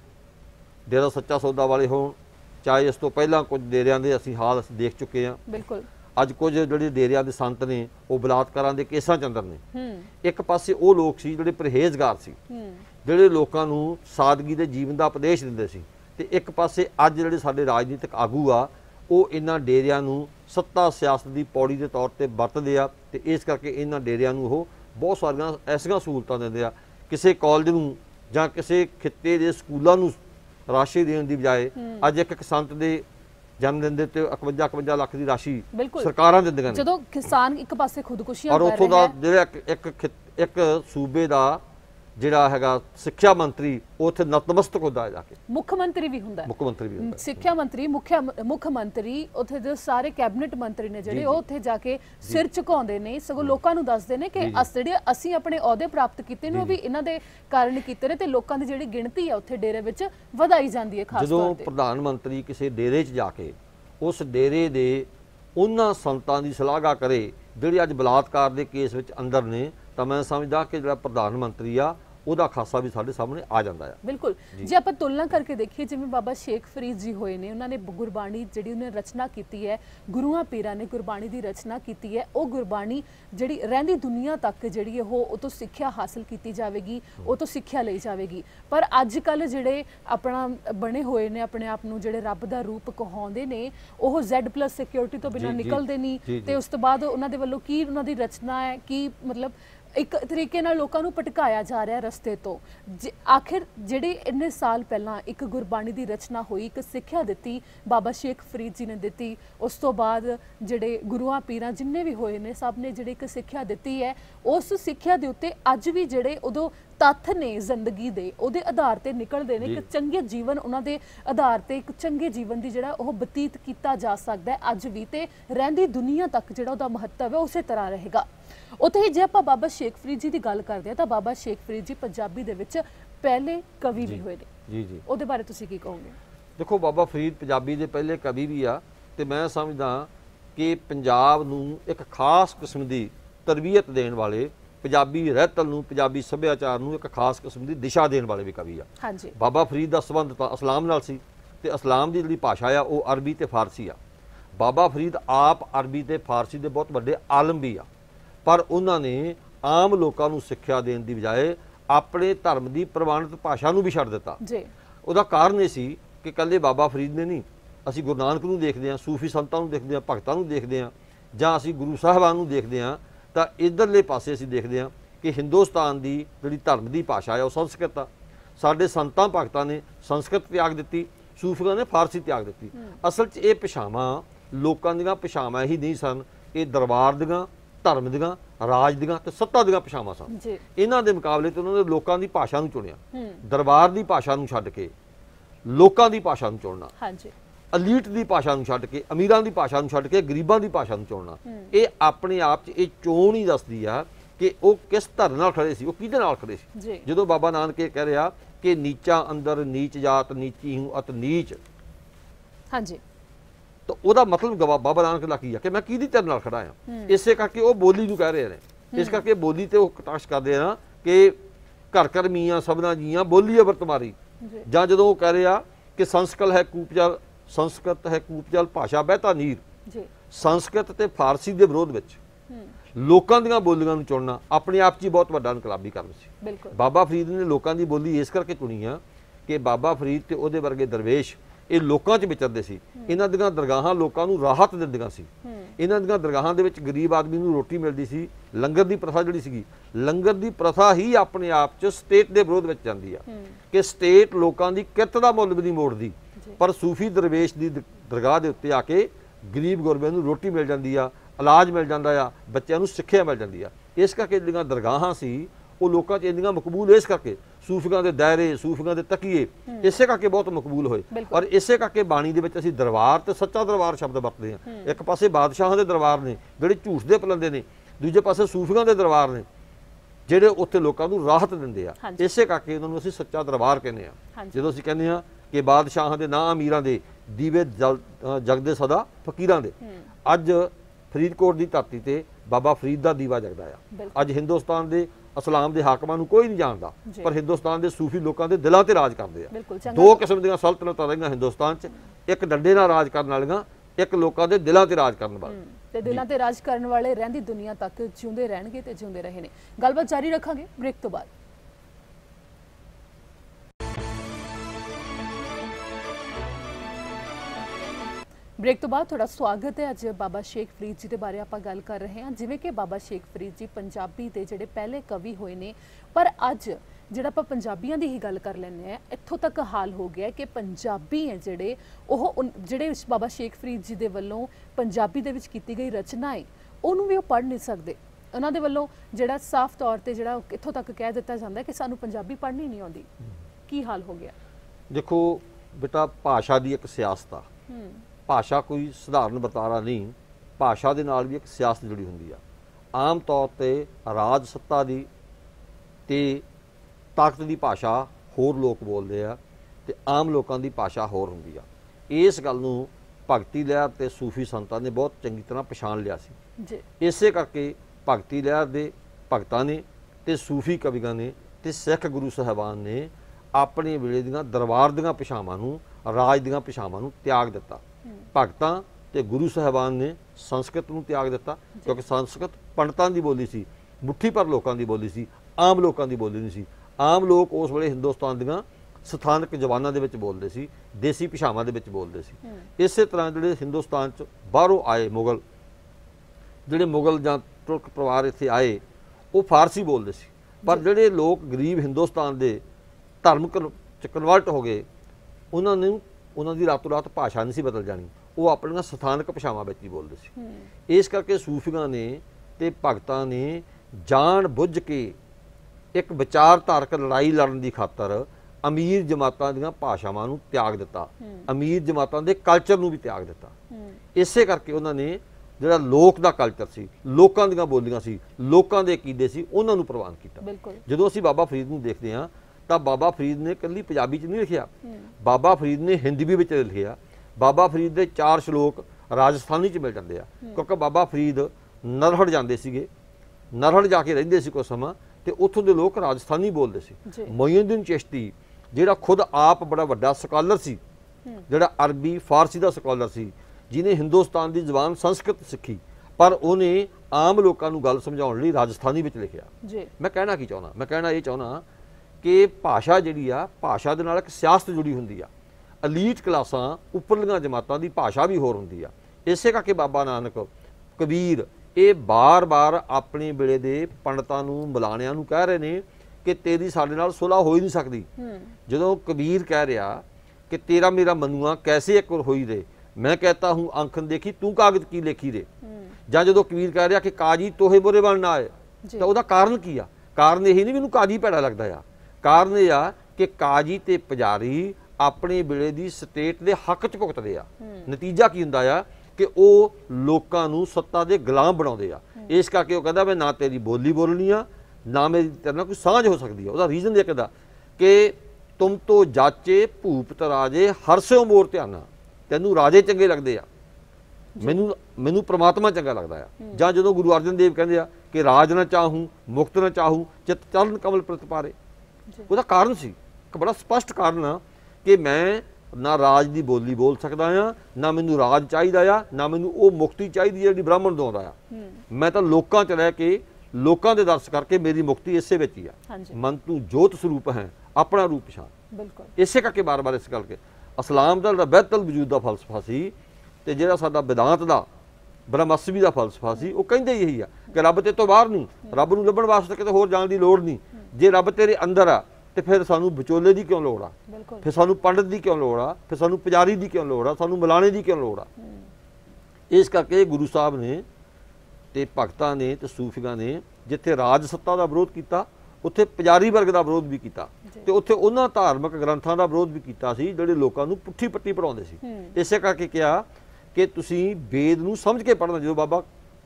ਡੇਰਾ ਸੱਚਾ ਸੌਦਾ ਵਾਲੇ ਹੋਣ, ਚਾਹੇ ਇਸ ਤੋਂ ਪਹਿਲਾਂ ਕੁਝ ਡੇਰਿਆਂ ਦੇ ਅਸੀਂ ਹਾਲ ਅਸੀਂ ਦੇਖ ਚੁੱਕੇ ਹਾਂ। ਬਿਲਕੁਲ, ਅੱਜ ਕੁਝ ਜਿਹੜੇ ਡੇਰਿਆਂ ਦੇ ਸੰਤ ਨੇ ਉਹ ਬਲਾਤਕਾਰਾਂ ਦੇ ਕੇਸਾਂ ਚ ਅੰਦਰ ਨੇ। ਇੱਕ ਪਾਸੇ ਉਹ ਲੋਕ ਸੀ ਜਿਹੜੇ ਪਰਹੇਜ਼ਗਾਰ ਸੀ, ਜਿਹੜੇ ਲੋਕਾਂ ਨੂੰ ਸਾਦਗੀ ਦੇ ਜੀਵਨ ਦਾ ਉਪਦੇਸ਼ ਦਿੰਦੇ ਸੀ, ਤੇ ਇੱਕ ਪਾਸੇ ਅੱਜ ਜਿਹੜੇ ਸਾਡੇ ਰਾਜਨੀਤਿਕ ਆਗੂ ਆ ਉਹ ਇਹਨਾਂ ਡੇਰਿਆਂ ਨੂੰ ਸੱਤਾ ਸਿਆਸਤ ਦੀ ਪੌੜੀ ਦੇ ਤੌਰ ਤੇ ਵਰਤਦੇ ਆ, ਤੇ ਇਸ ਕਰਕੇ ਇਹਨਾਂ ਡੇਰਿਆਂ ਨੂੰ ਉਹ ਬਹੁਤ ਸਾਰੀਆਂ ਐਸੀਆਂ ਸਹੂਲਤਾਂ ਦਿੰਦੇ ਆ। ਕਿਸੇ ਕਾਲਜ ਨੂੰ ਜਾਂ ਕਿਸੇ ਖਿੱਤੇ ਦੇ ਸਕੂਲਾਂ ਨੂੰ ਰਾਸ਼ੀ ਦੇਣ ਦੀ ਬਜਾਏ ਅੱਜ ਇੱਕ ਸੰਤ ਦੇ ਜਨਮ ਦਿਨ ਦੇ ਤੇ ਇਕਵੰਜਾ ਇਕਵੰਜਾ ਲੱਖ ਦੀ ਰਾਸ਼ੀ ਸਰਕਾਰਾਂ ਦਿੰਦੀਆਂ ਨੇ। ਜਦੋਂ ਕਿਸਾਨ ਇੱਕ ਪਾਸੇ ਖੁਦਕੁਸ਼ੀਆਂ ਕਰ ਰਹੇ, ਔਰ ਉੱਥੋਂ ਦਾ ਜਿਹੜਾ ਇੱਕ ਇੱਕ ਸੂਬੇ ਦਾ ਜਿਹੜਾ ਹੈਗਾ ਸਿੱਖਿਆ ਮੰਤਰੀ ਉੱਥੇ ਨਤਮਸਤਕ ਹੁੰਦਾ ਹੈ, ਜਾ ਕੇ ਮੁੱਖ ਮੰਤਰੀ ਵੀ ਹੁੰਦਾ ਹੈ, ਮੁੱਖ ਮੰਤਰੀ ਵੀ ਹੁੰਦਾ, ਸਿੱਖਿਆ ਮੰਤਰੀ, ਮੁੱਖ ਮੰਤਰੀ, ਉੱਥੇ ਦੇ ਸਾਰੇ ਕੈਬਨਿਟ ਮੰਤਰੀ ਨੇ ਜਿਹੜੇ ਉਹ ਉੱਥੇ ਜਾ ਕੇ ਸਿਰ ਝੁਕਾਉਂਦੇ ਨੇ, ਸਗੋਂ ਲੋਕਾਂ ਨੂੰ ਦੱਸਦੇ ਨੇ ਕਿ ਜਿਹੜੇ ਅਸੀਂ ਆਪਣੇ ਅਹੁਦੇ ਪ੍ਰਾਪਤ ਕੀਤੇ ਨੇ ਉਹ ਵੀ ਇਹਨਾਂ ਦੇ ਕਾਰਨ ਕੀਤੇ ਨੇ, ਤੇ ਲੋਕਾਂ ਦੀ ਜਿਹੜੀ ਗਿਣਤੀ ਹੈ ਉੱਥੇ ਡੇਰੇ ਵਿੱਚ ਵਧਾਈ ਜਾਂਦੀ ਹੈ। ਖਾਸ ਤੌਰ ਤੇ ਜਦੋਂ ਪ੍ਰਧਾਨ ਮੰਤਰੀ ਕਿਸੇ ਡੇਰੇ 'ਚ ਜਾ ਕੇ ਉਸ ਡੇਰੇ ਦੇ ਉਹਨਾਂ ਸੰਤਾਂ ਦੀ ਸ਼ਲਾਘਾ ਕਰੇ ਜਿਹੜੇ ਅੱਜ ਬਲਾਤਕਾਰ ਦੇ ਕੇਸ ਵਿੱਚ ਅੰਦਰ ਨੇ, ਤਾਂ ਮੈਂ ਸਮਝਦਾ ਕਿ ਜਿਹੜਾ ਪ੍ਰਧਾਨ ਮੰਤਰੀ ਆ ਉਹਦਾ ਖਾਸਾ ਵੀ ਸਾਡੇ ਸਾਹਮਣੇ ਆ ਜਾਂਦਾ ਹੈ। ਬਿਲਕੁਲ, ਜੇ ਆਪਾਂ ਤੁਲਨਾ ਕਰਕੇ ਦੇਖੀਏ, ਜਿਵੇਂ ਬਾਬਾ ਸ਼ੇਖ ਫਰੀਦ ਜੀ ਹੋਏ ਨੇ, ਉਹਨਾਂ ਨੇ ਗੁਰਬਾਣੀ ਜਿਹੜੀ ਉਹਨੇ ਰਚਨਾ ਕੀਤੀ ਹੈ, ਗੁਰੂਆਂ ਪੀਰਾਂ ਨੇ ਗੁਰਬਾਣੀ ਦੀ ਰਚਨਾ ਕੀਤੀ ਹੈ, ਉਹ ਗੁਰਬਾਣੀ ਜਿਹੜੀ ਰਹਿੰਦੀ ਦੁਨੀਆ ਤੱਕ ਜਿਹੜੀ ਉਹ ਉਹ ਤੋਂ ਸਿੱਖਿਆ ਹਾਸਲ ਕੀਤੀ ਜਾਵੇਗੀ, ਉਹ ਤੋਂ ਸਿੱਖਿਆ ਲਈ ਜਾਵੇਗੀ। ਪਰ ਅੱਜ ਕੱਲ੍ਹ ਜਿਹੜੇ ਆਪਣਾ ਬਣੇ ਹੋਏ ਨੇ, ਆਪਣੇ ਆਪ ਨੂੰ ਜਿਹੜੇ ਰੱਬ ਦਾ ਰੂਪ ਕਹਾਉਂਦੇ ਨੇ, ਉਹ ਜ਼ੈਡ ਪਲੱਸ ਸਿਕਿਉਰਿਟੀ ਤੋਂ ਬਿਨਾਂ ਨਿਕਲਦੇ ਨਹੀਂ, ਤੇ ਉਸ ਤੋਂ ਬਾਅਦ ਉਹਨਾਂ ਦੇ ਵੱਲੋਂ ਕੀ ਉਹਨਾਂ ਦੀ ਰਚਨਾ ਹੈ, ਕੀ ਮਤਲਬ ਇੱਕ ਤਰੀਕੇ ਨਾਲ ਲੋਕਾਂ ਨੂੰ ਭਟਕਾਇਆ ਜਾ ਰਿਹਾ ਰਸਤੇ ਤੋਂ। ਆਖਿਰ ਜਿਹੜੀ ਇੰਨੇ ਸਾਲ ਪਹਿਲਾਂ ਇੱਕ ਗੁਰਬਾਣੀ ਦੀ ਰਚਨਾ ਹੋਈ, ਇੱਕ ਸਿੱਖਿਆ ਦਿੱਤੀ ਬਾਬਾ ਸ਼ੇਖ ਫਰੀਦ ਜੀ ਨੇ ਦਿੱਤੀ, ਉਸ ਤੋਂ ਬਾਅਦ ਜਿਹੜੇ ਗੁਰੂਆਂ ਪੀਰਾਂ ਜਿੰਨੇ ਵੀ ਹੋਏ ਨੇ ਸਭ ਨੇ ਜਿਹੜੀ ਇੱਕ ਸਿੱਖਿਆ ਦਿੱਤੀ ਹੈ, ਉਸ ਸਿੱਖਿਆ ਦੇ ਉੱਤੇ ਅੱਜ ਵੀ ਜਿਹੜੇ ਉਦੋਂ ਤੱਥ ਨੇ ਜ਼ਿੰਦਗੀ ਦੇ ਉਹਦੇ ਆਧਾਰ ਤੇ ਨਿਕਲਦੇ ਨੇ। ਇੱਕ ਚੰਗੇ ਜੀਵਨ ਉਹਨਾਂ ਦੇ ਆਧਾਰ ਤੇ ਇੱਕ ਚੰਗੇ ਜੀਵਨ ਦੀ ਜਿਹੜਾ ਉਹ ਬਤੀਤ ਕੀਤਾ ਜਾ ਸਕਦਾ ਹੈ ਅੱਜ ਵੀ, ਤੇ ਰਹਿੰਦੀ ਦੁਨੀਆ ਤੱਕ ਜਿਹੜਾ ਉਹਦਾ ਮਹੱਤਵ ਹੈ ਉਸੇ ਤਰ੍ਹਾਂ ਰਹੇਗਾ। ਉੱਥੇ ਹੀ ਜੇ ਆਪਾਂ ਬਾਬਾ ਸ਼ੇਖ ਫਰੀਦ ਜੀ ਦੀ ਗੱਲ ਕਰਦੇ ਹਾਂ ਤਾਂ ਬਾਬਾ ਸ਼ੇਖ ਫਰੀਦ ਜੀ ਪੰਜਾਬੀ ਦੇ ਵਿੱਚ ਪਹਿਲੇ ਕਵੀ ਵੀ ਹੋਏ ਨੇ। ਜੀ ਜੀ, ਉਹਦੇ ਬਾਰੇ ਤੁਸੀਂ ਕੀ ਕਹੋਗੇ? ਦੇਖੋ, ਬਾਬਾ ਫਰੀਦ ਪੰਜਾਬੀ ਦੇ ਪਹਿਲੇ ਕਵੀ ਵੀ ਆ, ਤੇ ਮੈਂ ਸਮਝਦਾ ਕਿ ਪੰਜਾਬ ਨੂੰ ਇੱਕ ਖਾਸ ਕਿਸਮ ਦੀ ਤਰਬੀਅਤ ਦੇਣ ਵਾਲੇ, ਪੰਜਾਬੀ ਰਹਿਤਲ ਨੂੰ, ਪੰਜਾਬੀ ਸੱਭਿਆਚਾਰ ਨੂੰ ਇੱਕ ਖਾਸ ਕਿਸਮ ਦੀ ਦਿਸ਼ਾ ਦੇਣ ਵਾਲੇ ਵੀ ਕਵੀ ਆ। ਹਾਂਜੀ, ਬਾਬਾ ਫਰੀਦ ਦਾ ਸੰਬੰਧ ਤਾਂ ਇਸਲਾਮ ਨਾਲ ਸੀ, ਤੇ ਇਸਲਾਮ ਦੀ ਜਿਹੜੀ ਭਾਸ਼ਾ ਆ ਉਹ ਅਰਬੀ ਤੇ ਫਾਰਸੀ ਆ। ਬਾਬਾ ਫਰੀਦ ਆਪ ਅਰਬੀ ਤੇ ਫਾਰਸੀ ਦੇ ਬਹੁਤ ਵੱਡੇ ਆਲਮ ਵੀ ਆ, ਪਰ ਉਹਨਾਂ ਨੇ ਆਮ ਲੋਕਾਂ ਨੂੰ ਸਿੱਖਿਆ ਦੇਣ ਦੀ ਬਜਾਏ ਆਪਣੇ ਧਰਮ ਦੀ ਪ੍ਰਵਾਨਿਤ ਭਾਸ਼ਾ ਨੂੰ ਵੀ ਛੱਡ ਦਿੱਤਾ ਜੀ। ਉਹਦਾ ਕਾਰਨ ਇਹ ਸੀ ਕਿ ਇਕੱਲੇ ਬਾਬਾ ਫਰੀਦ ਨੇ ਨਹੀਂ, ਅਸੀਂ ਗੁਰੂ ਨਾਨਕ ਨੂੰ ਦੇਖਦੇ ਹਾਂ, ਸੂਫੀ ਸੰਤਾਂ ਨੂੰ ਦੇਖਦੇ ਹਾਂ, ਭਗਤਾਂ ਨੂੰ ਦੇਖਦੇ ਹਾਂ, ਜਾਂ ਅਸੀਂ ਗੁਰੂ ਸਾਹਿਬਾਨ ਨੂੰ ਦੇਖਦੇ ਹਾਂ, ਤਾਂ ਇੱਧਰਲੇ ਪਾਸੇ ਅਸੀਂ ਦੇਖਦੇ ਹਾਂ ਕਿ ਹਿੰਦੁਸਤਾਨ ਦੀ ਜਿਹੜੀ ਧਰਮ ਦੀ ਭਾਸ਼ਾ ਹੈ ਉਹ ਸੰਸਕ੍ਰਿਤ ਆ। ਸਾਡੇ ਸੰਤਾਂ ਭਗਤਾਂ ਨੇ ਸੰਸਕ੍ਰਿਤ ਤਿਆਗ ਦਿੱਤੀ, ਸੂਫੀਆਂ ਨੇ ਫਾਰਸੀ ਤਿਆਗ ਦਿੱਤੀ। ਅਸਲ 'ਚ ਇਹ ਭਾਸ਼ਾਵਾਂ ਲੋਕਾਂ ਦੀਆਂ ਭਾਸ਼ਾਵਾਂ ਹੀ ਨਹੀਂ ਸਨ, ਇਹ ਦਰਬਾਰ ਦੀਆਂ, ਧਰਮ ਦੀਆਂ, ਰਾਜ ਦੀਆਂ ਤੇ ਸੱਤਾ ਦੀਆਂ ਭਾਸ਼ਾਵਾਂ ਸਨ। ਇਹਨਾਂ ਦੇ ਮੁਕਾਬਲੇ ਤੇ ਉਹਨਾਂ ਨੇ ਲੋਕਾਂ ਦੀ ਭਾਸ਼ਾ ਨੂੰ ਚੁਣਿਆ, ਦਰਬਾਰ ਦੀ ਭਾਸ਼ਾ ਨੂੰ ਛੱਡ ਕੇ ਲੋਕਾਂ ਦੀ ਭਾਸ਼ਾ ਨੂੰ ਚੁਣਨਾ, ਹਾਂਜੀ ਅਲੀਟ ਦੀ ਭਾਸ਼ਾ ਨੂੰ ਛੱਡ ਕੇ, ਅਮੀਰਾਂ ਦੀ ਭਾਸ਼ਾ ਨੂੰ ਛੱਡ ਕੇ ਗਰੀਬਾਂ ਦੀ ਭਾਸ਼ਾ ਨੂੰ ਚੁਣਨਾ। ਇਹ ਆਪਣੇ ਆਪ 'ਚ ਇਹ ਚੋਣ ਹੀ ਦੱਸਦੀ ਆ ਕਿ ਉਹ ਕਿਸ ਧਰਮ ਨਾਲ ਖੜੇ ਸੀ, ਉਹ ਕਿਹਦੇ ਨਾਲ ਖੜੇ ਸੀ। ਜਦੋਂ ਬਾਬਾ ਨਾਨਕ ਇਹ ਕਹਿ ਰਿਹਾ ਕਿ ਨੀਚਾ ਅੰਦਰ ਨੀਚ ਜਾਤ, ਨੀਚੀ ਹੂੰ ਅਤ ਨੀਚ, ਹਾਂਜੀ, ਤਾਂ ਉਹਦਾ ਮਤਲਬ ਗਵਾ ਬਾਬਾ ਨਾਨਕ ਦਾ ਕੀ ਆ ਕਿ ਮੈਂ ਕਿਹਦੀ ਧਰਮ ਨਾਲ ਖੜਾ ਆ। ਇਸੇ ਕਰਕੇ ਉਹ ਬੋਲੀ ਨੂੰ ਕਹਿ ਰਹੇ ਨੇ, ਇਸ ਕਰਕੇ ਬੋਲੀ ਤੇ ਉਹ ਕਟਾਸ਼ ਕਰਦੇ ਆ ਕਿ ਘਰ ਘਰ ਮੀਆਂ ਸਭਨਾ ਜੀਆਂ ਬੋਲੀ ਅਵਰ ਤੁਮਾਰੀ। ਜਾਂ ਜਦੋਂ ਉਹ ਕਹਿ ਰਹੇ ਆ ਕਿ ਸੰਸਕਲ ਹੈ ਕੂਪਜਲ, ਸੰਸਕ੍ਰਿਤ ਹੈ ਕੂਪਜਲ, ਭਾਸ਼ਾ ਬਹਿਤਾ ਨੀਰ। ਸੰਸਕ੍ਰਿਤ ਤੇ ਫਾਰਸੀ ਦੇ ਵਿਰੋਧ ਵਿੱਚ ਲੋਕਾਂ ਦੀਆਂ ਬੋਲੀਆਂ ਨੂੰ ਚੁਣਨਾ ਆਪਣੇ ਆਪ 'ਚ ਹੀ ਬਹੁਤ ਵੱਡਾ ਇਨਕਲਾਬੀ ਕੰਮ ਸੀ। ਬਾਬਾ ਫਰੀਦ ਨੇ ਲੋਕਾਂ ਦੀ ਬੋਲੀ ਇਸ ਕਰਕੇ ਚੁਣੀ ਆ ਕਿ ਬਾਬਾ ਫਰੀਦ ਤੇ ਉਹਦੇ ਵਰਗੇ ਦਰਵੇਸ਼ ਇਹ ਲੋਕਾਂ 'ਚ ਵਿਚਰਦੇ ਸੀ। ਇਹਨਾਂ ਦੀਆਂ ਦਰਗਾਹਾਂ ਲੋਕਾਂ ਨੂੰ ਰਾਹਤ ਦਿੰਦੀਆਂ ਸੀ। ਇਹਨਾਂ ਦੀਆਂ ਦਰਗਾਹਾਂ ਦੇ ਵਿੱਚ ਗਰੀਬ ਆਦਮੀ ਨੂੰ ਰੋਟੀ ਮਿਲਦੀ ਸੀ। ਲੰਗਰ ਦੀ ਪ੍ਰਥਾ ਜਿਹੜੀ ਸੀਗੀ, ਲੰਗਰ ਦੀ ਪ੍ਰਥਾ ਹੀ ਆਪਣੇ ਆਪ 'ਚ ਸਟੇਟ ਦੇ ਵਿਰੋਧ ਵਿੱਚ ਜਾਂਦੀ ਆ ਕਿ ਸਟੇਟ ਲੋਕਾਂ ਦੀ ਕਿਰਤ ਦਾ ਮੁੱਲ ਵੀ ਨਹੀਂ ਮੋੜਦੀ, ਪਰ ਸੂਫੀ ਦਰਵੇਸ਼ ਦੀ ਦਰਗਾਹ ਦੇ ਉੱਤੇ ਆ ਕੇ ਗਰੀਬ ਗੁਰਬਿਆਂ ਨੂੰ ਰੋਟੀ ਮਿਲ ਜਾਂਦੀ ਆ, ਇਲਾਜ ਮਿਲ ਜਾਂਦਾ ਆ, ਬੱਚਿਆਂ ਨੂੰ ਸਿੱਖਿਆ ਮਿਲ ਜਾਂਦੀ ਆ। ਇਸ ਕਰਕੇ ਜਿਹੜੀਆਂ ਦਰਗਾਹਾਂ ਸੀ ਉਹ ਲੋਕਾਂ 'ਚ ਇੰਨੀਆਂ ਮਕਬੂਲ ਇਸ ਕਰਕੇ, ਸੂਫੀਆਂ ਦੇ ਦਾਇਰੇ, ਸੂਫੀਆਂ ਦੇ ਤਕੀਏ ਇਸੇ ਕਰਕੇ ਬਹੁਤ ਮਕਬੂਲ ਹੋਏ। ਔਰ ਇਸੇ ਕਰਕੇ ਬਾਣੀ ਦੇ ਵਿੱਚ ਅਸੀਂ ਦਰਬਾਰ ਤੇ ਸੱਚਾ ਦਰਬਾਰ ਸ਼ਬਦ ਵਰਤਦੇ ਹਾਂ। ਇੱਕ ਪਾਸੇ ਬਾਦਸ਼ਾਹਾਂ ਦੇ ਦਰਬਾਰ ਨੇ ਜਿਹੜੇ ਝੂਠ ਦੇ ਪਲੰਦੇ ਨੇ, ਦੂਜੇ ਪਾਸੇ ਸੂਫੀਆਂ ਦੇ ਦਰਬਾਰ ਨੇ ਜਿਹੜੇ ਉੱਥੇ ਲੋਕਾਂ ਨੂੰ ਰਾਹਤ ਦਿੰਦੇ ਆ। ਇਸੇ ਕਰਕੇ ਉਹਨਾਂ ਨੂੰ ਅਸੀਂ ਸੱਚਾ ਦਰਬਾਰ ਕਹਿੰਦੇ ਆ। ਜਦੋਂ ਅਸੀਂ ਕਹਿੰਦੇ ਹਾਂ ਕਿ ਬਾਦਸ਼ਾਹਾਂ ਦੇ ਨਾ ਅਮੀਰਾਂ ਦੇ ਦੀਵੇ ਜਗਦੇ ਸਦਾ ਫਕੀਰਾਂ ਦੇ, ਅੱਜ ਫਰੀਦਕੋਟ ਦੀ ਧਰਤੀ ਤੇ ਬਾਬਾ ਫਰੀਦ ਦਾ ਦੀਵਾ ਜਗਦਾ ਆ। ਅੱਜ ਹਿੰਦੁਸਤਾਨ ਦੇ ਇਸਲਾਮ ਦੇ ਹਾਕਮਾਂ ਨੂੰ ਕੋਈ ਨਹੀਂ ਜਾਣਦਾ, ਪਰ ਹਿੰਦੁਸਤਾਨ ਦੇ ਸੂਫੀ ਲੋਕਾਂ ਦੇ ਦਿਲਾਂ ਤੇ ਰਾਜ ਕਰਦੇ ਆ। ਦੋ ਕਿਸਮ ਦੀਆਂ ਸਲਤਨਤਾਂ ਰਹੀਆਂ ਹਿੰਦੁਸਤਾਨ 'ਚ, ਇੱਕ ਡੰਡੇ ਨਾਲ ਰਾਜ ਕਰਨ ਵਾਲੀਆਂ, ਇੱਕ ਲੋਕਾਂ ਦੇ ਦਿਲਾਂ ਤੇ ਰਾਜ ਕਰਨ ਵਾਲੇ। ਤੇ ਦਿਲਾਂ ਤੇ ਰਾਜ ਕਰਨ ਵਾਲੇ ਰਹਿੰਦੀ ਦੁਨੀਆ ਤੱਕ ਜਿਉਂਦੇ ਰਹਿਣਗੇ ਤੇ ਜਿਉਂਦੇ ਰਹੇ ਨੇ। ਗੱਲਬਾਤ ਜਾਰੀ ਰੱਖਾਂਗੇ ਬ੍ਰੇਕ ਤੋਂ ਬਾਅਦ। ਬ੍ਰੇਕ ਤੋਂ ਬਾਅਦ ਤੁਹਾਡਾ ਸਵਾਗਤ ਹੈ। ਅੱਜ ਬਾਬਾ ਸ਼ੇਖ ਫਰੀਦ ਜੀ ਦੇ ਬਾਰੇ ਆਪਾਂ ਗੱਲ ਕਰ ਰਹੇ ਹਾਂ। ਜਿਵੇਂ ਕਿ ਬਾਬਾ ਸ਼ੇਖ ਫਰੀਦ ਜੀ ਪੰਜਾਬੀ ਦੇ ਜਿਹੜੇ ਪਹਿਲੇ ਕਵੀ ਹੋਏ ਨੇ, ਪਰ ਅੱਜ ਜਿਹੜਾ ਆਪਾਂ ਪੰਜਾਬੀਆਂ ਦੀ ਹੀ ਗੱਲ ਕਰ ਲੈਂਦੇ ਆ, ਇੱਥੋਂ ਤੱਕ ਹਾਲ ਹੋ ਗਿਆ ਕਿ ਪੰਜਾਬੀ ਹੈ ਜਿਹੜੇ ਉਹ ਜਿਹੜੇ ਬਾਬਾ ਸ਼ੇਖ ਫਰੀਦ ਜੀ ਦੇ ਵੱਲੋਂ ਪੰਜਾਬੀ ਦੇ ਵਿੱਚ ਕੀਤੀ ਗਈ ਰਚਨਾ ਹੈ ਉਹਨੂੰ ਵੀ ਉਹ ਪੜ੍ਹ ਨਹੀਂ ਸਕਦੇ। ਉਹਨਾਂ ਦੇ ਵੱਲੋਂ ਜਿਹੜਾ ਸਾਫ਼ ਤੌਰ ਤੇ ਜਿਹੜਾ ਇੱਥੋਂ ਤੱਕ ਕਹਿ ਦਿੱਤਾ ਜਾਂਦਾ ਕਿ ਸਾਨੂੰ ਪੰਜਾਬੀ ਪੜ੍ਹਨੀ ਨਹੀਂ ਆਉਂਦੀ। ਕੀ ਹਾਲ ਹੋ ਗਿਆ? ਦੇਖੋ ਬੇਟਾ, ਭਾਸ਼ਾ ਦੀ ਇੱਕ ਸਿਆਸਤ ਆ। ਭਾਸ਼ਾ ਕੋਈ ਸਧਾਰਨ ਵਰਤਾਰਾ ਨਹੀਂ, ਭਾਸ਼ਾ ਦੇ ਨਾਲ ਵੀ ਇੱਕ ਸਿਆਸਤ ਜੁੜੀ ਹੁੰਦੀ ਆ। ਆਮ ਤੌਰ ਤੇ ਰਾਜ ਸੱਤਾ ਦੀ ਤੇ ਤਾਕਤ ਦੀ ਭਾਸ਼ਾ ਹੋਰ ਲੋਕ ਬੋਲਦੇ ਆ ਤੇ ਆਮ ਲੋਕਾਂ ਦੀ ਭਾਸ਼ਾ ਹੋਰ ਹੁੰਦੀ ਆ। ਇਸ ਗੱਲ ਨੂੰ ਭਗਤੀ ਲਹਿਰ ਤੇ ਸੂਫੀ ਸੰਤਾਂ ਨੇ ਬਹੁਤ ਚੰਗੀ ਤਰ੍ਹਾਂ ਪਛਾਣ ਲਿਆ ਸੀ ਜੀ। ਇਸੇ ਕਰਕੇ ਭਗਤੀ ਲਹਿਰ ਦੇ ਭਗਤਾਂ ਨੇ ਤੇ ਸੂਫੀ ਕਵੀਆਂ ਨੇ ਤੇ ਸਿੱਖ ਗੁਰੂ ਸਾਹਿਬਾਨ ਨੇ ਆਪਣੇ ਵੇਲੇ ਦੀਆਂ ਦਰਬਾਰ ਦੀਆਂ ਭਾਸ਼ਾਵਾਂ ਨੂੰ, ਰਾਜ ਦੀਆਂ ਭਾਸ਼ਾਵਾਂ ਨੂੰ ਤਿਆਗ ਦਿੱਤਾ। ਭਗਤਾਂ ਤੇ ਗੁਰੂ ਸਾਹਿਬਾਨ ਨੇ ਸੰਸਕ੍ਰਿਤ ਨੂੰ ਤਿਆਗ ਦਿੱਤਾ, ਕਿਉਂਕਿ ਸੰਸਕ੍ਰਿਤ ਪੰਡਤਾਂ ਦੀ ਬੋਲੀ ਸੀ, ਮੁੱਠੀ ਭਰ ਲੋਕਾਂ ਦੀ ਬੋਲੀ ਸੀ, ਆਮ ਲੋਕਾਂ ਦੀ ਬੋਲੀ ਨਹੀਂ ਸੀ। ਆਮ ਲੋਕ ਉਸ ਵੇਲੇ ਹਿੰਦੁਸਤਾਨ ਦੀਆਂ ਸਥਾਨਕ ਜ਼ਬਾਨਾਂ ਦੇ ਵਿੱਚ ਬੋਲਦੇ ਸੀ, ਦੇਸੀ ਭਾਸ਼ਾਵਾਂ ਦੇ ਵਿੱਚ ਬੋਲਦੇ ਸੀ। ਇਸੇ ਤਰ੍ਹਾਂ ਜਿਹੜੇ ਹਿੰਦੁਸਤਾਨ 'ਚ ਬਾਹਰੋਂ ਆਏ ਮੁਗਲ, ਜਿਹੜੇ ਮੁਗਲ ਜਾਂ ਤੁਰਕ ਪਰਿਵਾਰ ਇੱਥੇ ਆਏ, ਉਹ ਫਾਰਸੀ ਬੋਲਦੇ ਸੀ। ਪਰ ਜਿਹੜੇ ਲੋਕ ਗਰੀਬ ਹਿੰਦੁਸਤਾਨ ਦੇ ਧਰਮ 'ਚ ਕਨਵਰਟ ਹੋ ਗਏ, ਉਹਨਾਂ ਨੂੰ ਉਹਨਾਂ ਦੀ ਰਾਤੋਂ ਰਾਤ ਭਾਸ਼ਾ ਨਹੀਂ ਸੀ ਬਦਲ ਜਾਣੀ, ਉਹ ਆਪਣੀਆਂ ਸਥਾਨਕ ਭਾਸ਼ਾਵਾਂ ਵਿੱਚ ਹੀ ਬੋਲਦੇ ਸੀ। ਇਸ ਕਰਕੇ ਸੂਫੀਆਂ ਨੇ ਤੇ ਭਗਤਾਂ ਨੇ ਜਾਣ ਬੁੱਝ ਕੇ ਇੱਕ ਵਿਚਾਰਧਾਰਕ ਲੜਾਈ ਲੜਨ ਦੀ ਖਾਤਰ ਅਮੀਰ ਜਮਾਤਾਂ ਦੀਆਂ ਭਾਸ਼ਾਵਾਂ ਨੂੰ ਤਿਆਗ ਦਿੱਤਾ, ਅਮੀਰ ਜਮਾਤਾਂ ਦੇ ਕਲਚਰ ਨੂੰ ਵੀ ਤਿਆਗ ਦਿੱਤਾ। ਇਸੇ ਕਰਕੇ ਉਹਨਾਂ ਨੇ ਜਿਹੜਾ ਲੋਕ ਦਾ ਕਲਚਰ ਸੀ, ਲੋਕਾਂ ਦੀਆਂ ਬੋਲੀਆਂ ਸੀ, ਲੋਕਾਂ ਦੇ ਅਕੀਦੇ ਸੀ, ਉਹਨਾਂ ਨੂੰ ਪ੍ਰਵਾਨ ਕੀਤਾ। ਜਦੋਂ ਅਸੀਂ ਬਾਬਾ ਫਰੀਦ ਨੂੰ ਦੇਖਦੇ ਹਾਂ ਤਾਂ ਬਾਬਾ ਫਰੀਦ ਨੇ ਇਕੱਲੀ ਪੰਜਾਬੀ 'ਚ ਨਹੀਂ ਲਿਖਿਆ, ਬਾਬਾ ਫਰੀਦ ਨੇ ਹਿੰਦੀ ਵਿੱਚ ਲਿਖਿਆ। ਬਾਬਾ ਫਰੀਦ ਦੇ ਚਾਰ ਸ਼ਲੋਕ ਰਾਜਸਥਾਨੀ 'ਚ ਮਿਲ ਜਾਂਦੇ ਆ, ਕਿਉਂਕਿ ਬਾਬਾ ਫਰੀਦ ਨਰਹੜ ਜਾਂਦੇ ਸੀਗੇ, ਨਰਹੜ ਜਾ ਕੇ ਰਹਿੰਦੇ ਸੀ ਕੁਝ ਸਮਾਂ, ਤੇ ਉੱਥੋਂ ਦੇ ਲੋਕ ਰਾਜਸਥਾਨੀ ਬੋਲਦੇ ਸੀ। ਮੋਇਨੁਦੀਨ ਚਿਸ਼ਤੀ ਜਿਹੜਾ ਖੁਦ ਆਪ ਬੜਾ ਵੱਡਾ ਸਕਾਲਰ ਸੀ, ਜਿਹੜਾ ਅਰਬੀ ਫਾਰਸੀ ਦਾ ਸਕਾਲਰ ਸੀ, ਜਿਹਨੇ ਹਿੰਦੁਸਤਾਨ ਦੀ ਜ਼ਬਾਨ ਸੰਸਕ੍ਰਿਤ ਸਿੱਖੀ, ਪਰ ਉਹਨੇ ਆਮ ਲੋਕਾਂ ਨੂੰ ਗੱਲ ਸਮਝਾਉਣ ਲਈ ਰਾਜਸਥਾਨੀ ਵਿੱਚ ਲਿਖਿਆ। ਮੈਂ ਕਹਿਣਾ ਕੀ ਚਾਹੁੰਦਾ, ਮੈਂ ਕਹਿਣਾ ਇਹ ਚਾਹੁੰਦਾ ਕਿ ਭਾਸ਼ਾ ਜਿਹੜੀ ਆ, ਭਾਸ਼ਾ ਦੇ ਨਾਲ ਇੱਕ ਸਿਆਸਤ ਜੁੜੀ ਹੁੰਦੀ ਆ। ਅਲੀਟ ਕਲਾਸਾਂ ਉੱਪਰਲੀਆਂ ਜਮਾਤਾਂ ਦੀ ਭਾਸ਼ਾ ਵੀ ਹੋਰ ਹੁੰਦੀ ਆ। ਇਸੇ ਕਰਕੇ ਬਾਬਾ ਨਾਨਕ, ਕਬੀਰ ਇਹ ਬਾਰ-ਬਾਰ ਆਪਣੇ ਵੇਲੇ ਦੇ ਪੰਡਤਾਂ ਨੂੰ, ਮਲਾਣਿਆਂ ਨੂੰ ਕਹਿ ਰਹੇ ਨੇ ਕਿ ਤੇਰੀ ਸਾਡੇ ਨਾਲ ਸੁਲ੍ਹਾ ਹੋ ਹੀ ਨਹੀਂ ਸਕਦੀ। ਜਦੋਂ ਕਬੀਰ ਕਹਿ ਰਿਹਾ ਕਿ ਤੇਰਾ ਮੇਰਾ ਮਨੂਆ ਕੈਸੇ ਇੱਕ ਹੋਈ ਰੇ, ਮੈਂ ਕਹਤਾ ਹੂੰ ਆਂਖਨ ਦੇਖੀ ਤੂੰ ਕਾਗਜ਼ ਕੀ ਲੇਖੀ ਰੇ। ਜਾਂ ਜਦੋਂ ਕਬੀਰ ਕਹਿ ਰਿਹਾ ਕਿ ਕਾਜੀ ਤੋਹੇ ਬੁਰੇ ਬਣਨਾ ਆਏ, ਤਾਂ ਉਹਦਾ ਕਾਰਨ ਕੀ ਆ? ਕਾਰਨ ਇਹ ਨਹੀਂ ਮੈਨੂੰ ਕਾਜੀ ਭੈੜਾ ਲੱਗਦਾ ਆ, ਕਾਰਨ ਇਹ ਆ ਕਿ ਕਾਜੀ ਤੇ ਪੁਜਾਰੀ ਆਪਣੇ ਵੇਲੇ ਦੀ ਸਟੇਟ ਦੇ ਹੱਕ 'ਚ ਭੁਗਤਦੇ ਆ। ਨਤੀਜਾ ਕੀ ਹੁੰਦਾ ਆ ਕਿ ਉਹ ਲੋਕਾਂ ਨੂੰ ਸੱਤਾ ਦੇ ਗੁਲਾਮ ਬਣਾਉਂਦੇ ਆ। ਇਸ ਕਰਕੇ ਉਹ ਕਹਿੰਦਾ ਮੈਂ ਨਾ ਤੇਰੀ ਬੋਲੀ ਬੋਲਣੀ ਆ, ਨਾ ਮੇਰੀ ਤੇਰੇ ਨਾਲ ਕੋਈ ਸਾਂਝ ਹੋ ਸਕਦੀ ਆ। ਉਹਦਾ ਰੀਜ਼ਨ ਇਹ ਕਹਿੰਦਾ ਕਿ ਤੁਮ ਤੋਂ ਜਾਚੇ ਭੂਪਤ ਰਾਜੇ ਹਰਸਿਓ ਮੋਰ ਧਿਆਨਾ, ਤੈਨੂੰ ਰਾਜੇ ਚੰਗੇ ਲੱਗਦੇ ਆ, ਮੈਨੂੰ ਮੈਨੂੰ ਪ੍ਰਮਾਤਮਾ ਚੰਗਾ ਲੱਗਦਾ ਆ। ਜਾਂ ਜਦੋਂ ਗੁਰੂ ਅਰਜਨ ਦੇਵ ਕਹਿੰਦੇ ਆ ਕਿ ਰਾਜ ਨਾ ਚਾਹੂੰ ਮੁਕਤ ਨਾ ਚਾਹੂੰ ਚਿਤ ਚਰਨ ਕਮਲ ਪ੍ਰਤਪਾਰੇ, ਉਹਦਾ ਕਾਰਨ ਸੀ, ਇੱਕ ਬੜਾ ਸਪਸ਼ਟ ਕਾਰਨ ਆ ਕਿ ਮੈਂ ਨਾ ਰਾਜ ਦੀ ਬੋਲੀ ਬੋਲ ਸਕਦਾ ਆ, ਨਾ ਮੈਨੂੰ ਰਾਜ ਚਾਹੀਦਾ ਆ, ਨਾ ਮੈਨੂੰ ਉਹ ਮੁਕਤੀ ਚਾਹੀਦੀ ਜਿਹੜੀ ਬ੍ਰਾਹਮਣ ਤੋਂ ਆਉਂਦਾ ਆ। ਮੈਂ ਤਾਂ ਲੋਕਾਂ 'ਚ ਰਹਿ ਕੇ ਲੋਕਾਂ ਦੇ ਦਰਸ ਕਰਕੇ ਮੇਰੀ ਮੁਕਤੀ ਇਸੇ ਵਿੱਚ ਹੀ ਆ। ਮਨ ਤੂੰ ਜੋਤ ਸਰੂਪ ਹੈ ਆਪਣਾ ਰੂਪ ਪਛਾਣ। ਬਿਲਕੁਲ ਇਸੇ ਕਰਕੇ ਬਾਰ-ਬਾਰ ਇਸ ਗੱਲ ਕੇ ਇਸਲਾਮ ਦਾ ਜਿਹੜਾ ਬਹਿਤਲ ਵਜੂਦ ਦਾ ਫਲਸਫਾ ਸੀ ਤੇ ਜਿਹੜਾ ਸਾਡਾ ਵਿਦਾਂਤ ਦਾ ਬ੍ਰਹਮਸਵੀ ਦਾ ਫਲਸਫਾ ਸੀ, ਉਹ ਕਹਿੰਦੇ ਹੀ ਇਹੀ ਆ ਕਿ ਰੱਬ ਤੇ ਤੋਂ ਬਾਹਰ ਨਹੀਂ, ਰੱਬ ਨੂੰ ਲੱਭਣ ਵਾਸਤੇ ਕਿਤੇ ਹੋਰ ਜਾਣ ਦੀ ਲੋੜ ਨਹੀਂ। ਜੇ ਰੱਬ ਤੇਰੇ ਅੰਦਰ ਆ ਤੇ ਫਿਰ ਸਾਨੂੰ ਵਿਚੋਲੇ ਦੀ ਕਿਉਂ ਲੋੜ ਆ, ਫਿਰ ਸਾਨੂੰ ਪੰਡਤ ਦੀ ਕਿਉਂ ਲੋੜ ਆ, ਫਿਰ ਸਾਨੂੰ ਪੁਜਾਰੀ ਦੀ ਕਿਉਂ ਲੋੜ ਆ, ਸਾਨੂੰ ਮਲਾਣੇ ਦੀ ਕਿਉਂ ਲੋੜ ਆ। ਇਸ ਕਰਕੇ ਗੁਰੂ ਸਾਹਿਬ ਨੇ ਤੇ ਭਗਤਾਂ ਨੇ ਤੇ ਸੂਫੀਆਂ ਨੇ ਜਿੱਥੇ ਰਾਜ ਸੱਤਾ ਦਾ ਵਿਰੋਧ ਕੀਤਾ, ਉੱਥੇ ਪੁਜਾਰੀ ਵਰਗ ਦਾ ਵਿਰੋਧ ਵੀ ਕੀਤਾ, ਤੇ ਉੱਥੇ ਉਹਨਾਂ ਧਾਰਮਿਕ ਗ੍ਰੰਥਾਂ ਦਾ ਵਿਰੋਧ ਵੀ ਕੀਤਾ ਸੀ ਜਿਹੜੇ ਲੋਕਾਂ ਨੂੰ ਪੁੱਠੀ ਪੱਟੀ ਪੜਾਉਂਦੇ ਸੀ। ਇਸੇ ਕਰਕੇ ਕਿਹਾ ਕਿ ਤੁਸੀਂ ਵੇਦ ਨੂੰ ਸਮਝ ਕੇ ਪੜ੍ਹਨਾ। ਜਦੋਂ ਬਾਬਾ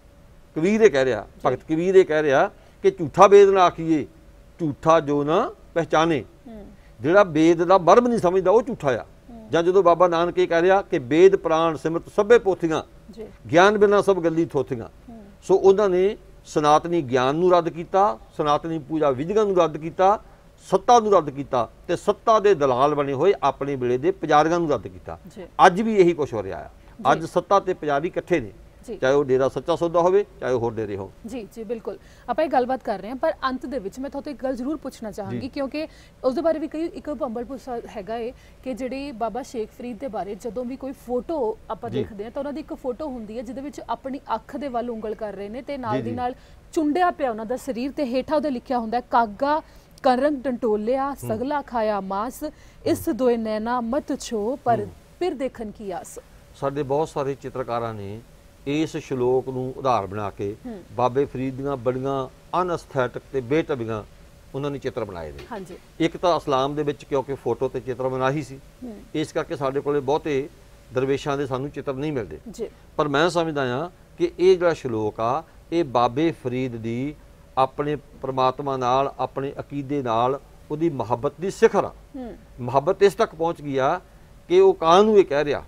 ਕਬੀਰ ਇਹ ਕਹਿ ਰਿਹਾ, ਭਗਤ ਕਬੀਰ ਇਹ ਕਹਿ ਰਿਹਾ ਕਿ ਝੂਠਾ ਵੇਦ ਨਾ ਆਖੀਏ, ਝੂਠਾ ਜੋ ਨਾ ਪਹਿਚਾਨੇ, ਜਿਹੜਾ ਵੇਦ ਦਾ ਮਰਮ ਨਹੀਂ ਸਮਝਦਾ ਉਹ ਝੂਠਾ ਆ। ਜਾਂ ਜਦੋਂ ਬਾਬਾ ਨਾਨਕ ਇਹ ਕਹਿ ਰਿਹਾ ਕਿ ਵੇਦ ਪ੍ਰਾਣ ਸਿਮਰਤ ਸਭੇ ਪੋਥੀਆਂ, ਗਿਆਨ ਬਿਨਾਂ ਸਭ ਗੱਲੀ ਥੋਥੀਆਂ। ਸੋ ਉਹਨਾਂ ਨੇ ਸਨਾਤਨੀ ਗਿਆਨ ਨੂੰ ਰੱਦ ਕੀਤਾ, ਸਨਾਤਨੀ ਪੂਜਾ ਵਿਧੀਆਂ ਨੂੰ ਰੱਦ ਕੀਤਾ, ਸੱਤਾ ਨੂੰ ਰੱਦ ਕੀਤਾ, ਤੇ ਸੱਤਾ ਦੇ ਦਲਾਲ ਬਣੇ ਹੋਏ ਆਪਣੇ ਵੇਲੇ ਦੇ ਪੁਜਾਰੀਆਂ ਨੂੰ ਰੱਦ ਕੀਤਾ। ਅੱਜ ਵੀ ਇਹੀ ਕੁਝ ਹੋ ਰਿਹਾ ਆ। ਅੱਜ ਸੱਤਾ ਤੇ ਪੁਜਾਰੀ ਇਕੱਠੇ ਨੇ, ਚਾਹੇ ਉਹ ਡੇਰਾ ਸੱਚਾ ਸੌਦਾ ਹੋਵੇ, ਚਾਹੇ ਉਹ ਹੋਰ ਡੇਰੇ ਹੋ। ਜੀ ਜੀ ਬਿਲਕੁਲ, ਆਪਾਂ ਇਹ ਗੱਲਬਾਤ ਕਰ ਰਹੇ ਹਾਂ, ਪਰ ਅੰਤ ਦੇ ਵਿੱਚ ਮੈਂ ਤੁਹਾਡੇ ਇੱਕ ਗੱਲ ਜ਼ਰੂਰ ਪੁੱਛਣਾ ਚਾਹਾਂਗੀ, ਕਿਉਂਕਿ ਉਸ ਦੇ ਬਾਰੇ ਵੀ ਕਈ ਇੱਕ ਬੰਬਲ ਪੁੱਛਾ ਹੈਗਾ ਏ ਕਿ ਜਿਹੜੀ ਬਾਬਾ ਸ਼ੇਖ ਫਰੀਦ ਦੇ ਬਾਰੇ ਜਦੋਂ ਵੀ ਕੋਈ ਫੋਟੋ ਆਪਾਂ ਦੇਖਦੇ ਹਾਂ ਤਾਂ ਉਹਨਾਂ ਦੀ ਇੱਕ ਫੋਟੋ ਹੁੰਦੀ ਹੈ ਜਿਹਦੇ ਵਿੱਚ ਆਪਣੀ ਅੱਖ ਦੇ ਵੱਲ ਉਂਗਲ ਕਰ ਰਹੇ ਨੇ ਤੇ ਨਾਲ ਦੀ ਨਾਲ ਚੁੰਡਿਆ ਪਿਆ ਉਹਨਾਂ ਦਾ ਸਰੀਰ, ਤੇ ਹੇਠਾਂ ਉਹਦੇ ਲਿਖਿਆ ਹੁੰਦਾ ਕਾਗਾ ਕਰੰਗ ਡੰਟੋਲਿਆ ਸਗਲਾ ਖਾਇਆ ਮਾਸ, ਇਸ ਦੋਏ ਨੈਣਾ ਮਤ ਛੋ ਪਰ ਫਿਰ ਦੇਖਣ ਕੀ ਆਸ। ਸਾਡੇ ਬਹੁਤ ਸਾਰੇ ਚਿੱਤਰਕਾਰਾਂ ਨੇ ਇਸ ਸ਼ਲੋਕ ਨੂੰ ਉਦਾਹਰ ਬਣਾ ਕੇ ਬਾਬੇ ਫਰੀਦ ਦੀਆਂ ਬੜੀਆਂ ਅਨਐਸਥੈਟਿਕ ਤੇ ਬੇਤਬੀਆਂ ਉਹਨਾਂ ਨੇ ਚਿੱਤਰ ਬਣਾਏ ਨੇ। ਹਾਂਜੀ, ਇੱਕ ਤਾਂ ਇਸਲਾਮ ਦੇ ਵਿੱਚ ਕਿਉਂਕਿ ਫੋਟੋ ਤੇ ਚਿੱਤਰ ਬਣਾਈ ਸੀ, ਇਸ ਕਰਕੇ ਸਾਡੇ ਕੋਲੇ ਬਹੁਤੇ ਦਰਵੇਸ਼ਾਂ ਦੇ ਸਾਨੂੰ ਚਿੱਤਰ ਨਹੀਂ ਮਿਲਦੇ ਜੀ। ਪਰ ਮੈਂ ਸਮਝਦਾ ਹਾਂ ਕਿ ਇਹ ਜਿਹੜਾ ਸ਼ਲੋਕ ਆ ਇਹ ਬਾਬੇ ਫਰੀਦ ਦੀ ਆਪਣੇ ਪ੍ਰਮਾਤਮਾ ਨਾਲ, ਆਪਣੇ ਅਕੀਦੇ ਨਾਲ ਉਹਦੀ ਮੁਹੱਬਤ ਦੀ ਸਿਖਰ ਆ। ਮੁਹੱਬਤ ਇਸ ਤੱਕ ਪਹੁੰਚ ਗਈ ਆ ਕਿ ਉਹ ਕਾਂ ਨੂੰ ਇਹ ਕਹਿ ਰਿਹਾ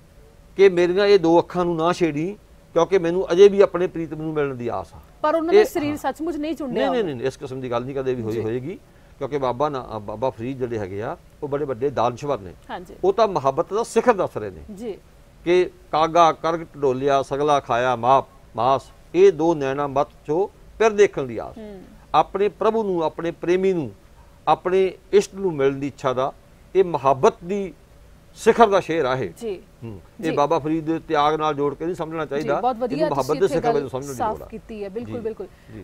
ਕਿ ਮੇਰੀਆਂ ਇਹ ਦੋ ਅੱਖਾਂ ਨੂੰ ਨਾ ਛੇੜੀ, ਕਿਉਂਕਿ ਮੈਨੂੰ ਅਜੇ ਵੀ ਆਪਣੇ ਪ੍ਰੀਤਮ ਨੂੰ ਮਿਲਣ ਦੀ ਆਸ ਆ। ਪਰ ਉਹਨਾਂ ਦੇ ਸਰੀਰ ਸੱਚਮੁੱਚ ਨਹੀਂ ਚੁੰਡਿਆ। ਨਹੀਂ ਨਹੀਂ ਇਸ ਕਿਸਮ ਦੀ ਗੱਲ ਨਹੀਂ ਕਦੇ ਵੀ ਹੋਈ ਹੋਏਗੀ, ਕਿਉਂਕਿ ਬਾਬਾ ਨਾ ਬਾਬਾ ਫਰੀਦ ਜਿਹੜੇ ਹੈਗੇ ਆ ਉਹ ਬੜੇ ਵੱਡੇ ਦਾਨਸ਼ਵਰ ਨੇ। ਉਹ ਤਾਂ ਮੁਹੱਬਤ ਦਾ ਸਿਖਰ ਦੱਸ ਰਹੇ ਨੇ ਜੀ ਕਿ ਕਾਗਾ ਕਰਗ ਢੋਲਿਆ ਸਗਲਾ ਖਾਇਆ ਮਾਪ ਮਾਸ, ਇਹ ਦੋ ਨੈਣਾ ਮਤ ਚੋ ਫਿਰ ਦੇਖਣ ਦੀ ਆਸ। ਆਪਣੇ ਪ੍ਰਭੂ ਨੂੰ, ਆਪਣੇ ਪ੍ਰੇਮੀ ਨੂੰ, ਆਪਣੇ ਇਸ਼ਟ ਨੂੰ ਮਿਲਣ ਦੀ ਇੱਛਾ ਦਾ ਇਹ ਮੁਹੱਬਤ ਦੀ ਸਿਖਰ ਦਾ ਸ਼ੇਰ ਆ ਇਹ ਜੀ। ਇਹ ਬਾਬਾ ਫਰੀਦ ਦੇ ਤਿਆਗ ਨਾਲ ਜੋੜ ਕੇ ਨਹੀਂ ਸਮਝਣਾ ਚਾਹੀਦਾ, ਇਹਨੂੰ ਮੁਹੱਬਤ ਦੇ ਸਿਖਰ ਵਜੋਂ ਸਮਝਣ ਦੀ ਲੋੜ ਆ। ਕੀਤੀ ਹੈ ਬਿਲਕੁਲ ਬਿਲਕੁਲ।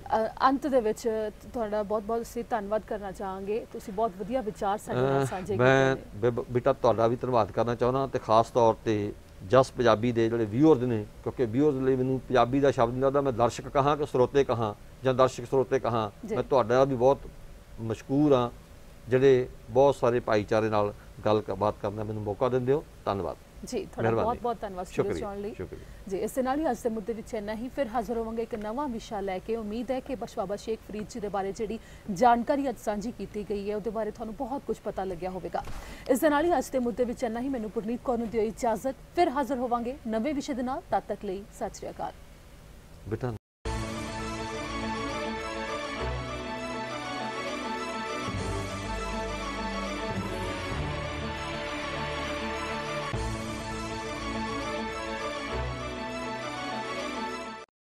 ਅੰਤ ਦੇ ਵਿੱਚ ਤੁਹਾਡਾ ਬਹੁਤ ਬਹੁਤ ਅਸੀਂ ਧੰਨਵਾਦ ਕਰਨਾ ਚਾਹਾਂਗੇ, ਤੁਸੀਂ ਬਹੁਤ ਵਧੀਆ ਵਿਚਾਰ ਸਾਡੇ ਨਾਲ ਸਾਂਝੇ ਕੀਤੇ। ਮੈਂ ਬੇਟਾ ਤੁਹਾਡਾ ਵੀ ਧੰਨਵਾਦ ਕਰਨਾ ਚਾਹੁੰਦਾ, ਤੇ ਖਾਸ ਤੌਰ ਤੇ ਜਸ ਪੰਜਾਬੀ ਦੇ ਜਿਹੜੇ ਵਿਊਅਰਸ ਨੇ, ਕਿਉਂਕਿ ਵਿਊਅਰਸ ਲਈ ਮੈਨੂੰ ਪੰਜਾਬੀ ਦਾ ਸ਼ਬਦ ਨਹੀਂ ਲੱਗਦਾ, ਮੈਂ ਦਰਸ਼ਕ ਕਹਾਂ ਕਿ ਸਰੋਤੇ ਕਹਾਂ ਜਾਂ ਦਰਸ਼ਕ ਸਰੋਤੇ ਕਹਾਂ, ਮੈਂ ਤੁਹਾਡਾ ਵੀ ਬਹੁਤ ਮਸ਼ਕੂਰ ਹਾਂ ਜਿਹੜੇ ਬਹੁਤ ਸਾਰੇ ਭਾਈਚਾਰੇ ਨਾਲ ਗੱਲ ਬਾਤ ਕਰਨ ਦਾ ਮੈਨੂੰ ਮੌਕਾ ਦਿੰਦੇ ਹੋ। ਧੰਨਵਾਦ ਜੀ, ਤੁਹਾਡਾ ਬਹੁਤ ਬਹੁਤ ਧੰਨਵਾਦ ਸਟੂਡੀਓ ਆਉਣ ਲਈ ਜੀ। ਇਸ ਦੇ ਨਾਲ ਹੀ ਅੱਜ ਦੇ ਮੁੱਦੇ ਵਿੱਚ ਇੰਨਾ ਹੀ, ਫਿਰ ਹਾਜ਼ਰ ਹੋਵਾਂਗੇ ਇੱਕ ਨਵਾਂ ਵਿਸ਼ਾ ਲੈ ਕੇ। ਉਮੀਦ ਹੈ ਕਿ ਬਾਬਾ ਸ਼ੇਖ ਫਰੀਦ ਜੀ ਦੇ ਬਾਰੇ ਜਿਹੜੀ ਜਾਣਕਾਰੀ ਅੱਜ ਸਾਂਝੀ ਕੀਤੀ ਗਈ ਹੈ ਉਹਦੇ ਬਾਰੇ ਤੁਹਾਨੂੰ ਬਹੁਤ ਕੁਝ ਪਤਾ ਲੱਗਿਆ ਹੋਵੇਗਾ। ਇਸ ਦੇ ਨਾਲ ਹੀ ਅੱਜ ਦੇ ਮੁੱਦੇ ਵਿੱਚ ਇੰਨਾ ਹੀ। ਮੈਨੂੰ ਪੁਰਨੀਤ ਕੌਰ ਨੂੰ ਦਿਓ ਇਜਾਜ਼ਤ, ਫਿਰ ਹਾਜ਼ਰ ਹੋਵਾਂਗੇ ਨਵੇਂ ਵਿਸ਼ੇ ਦੇ ਨਾਲ। ਤਦ ਤੱਕ ਲਈ ਸਤਿ ਸ਼੍ਰੀ ਅਕਾਲ ਬੇਟਾ।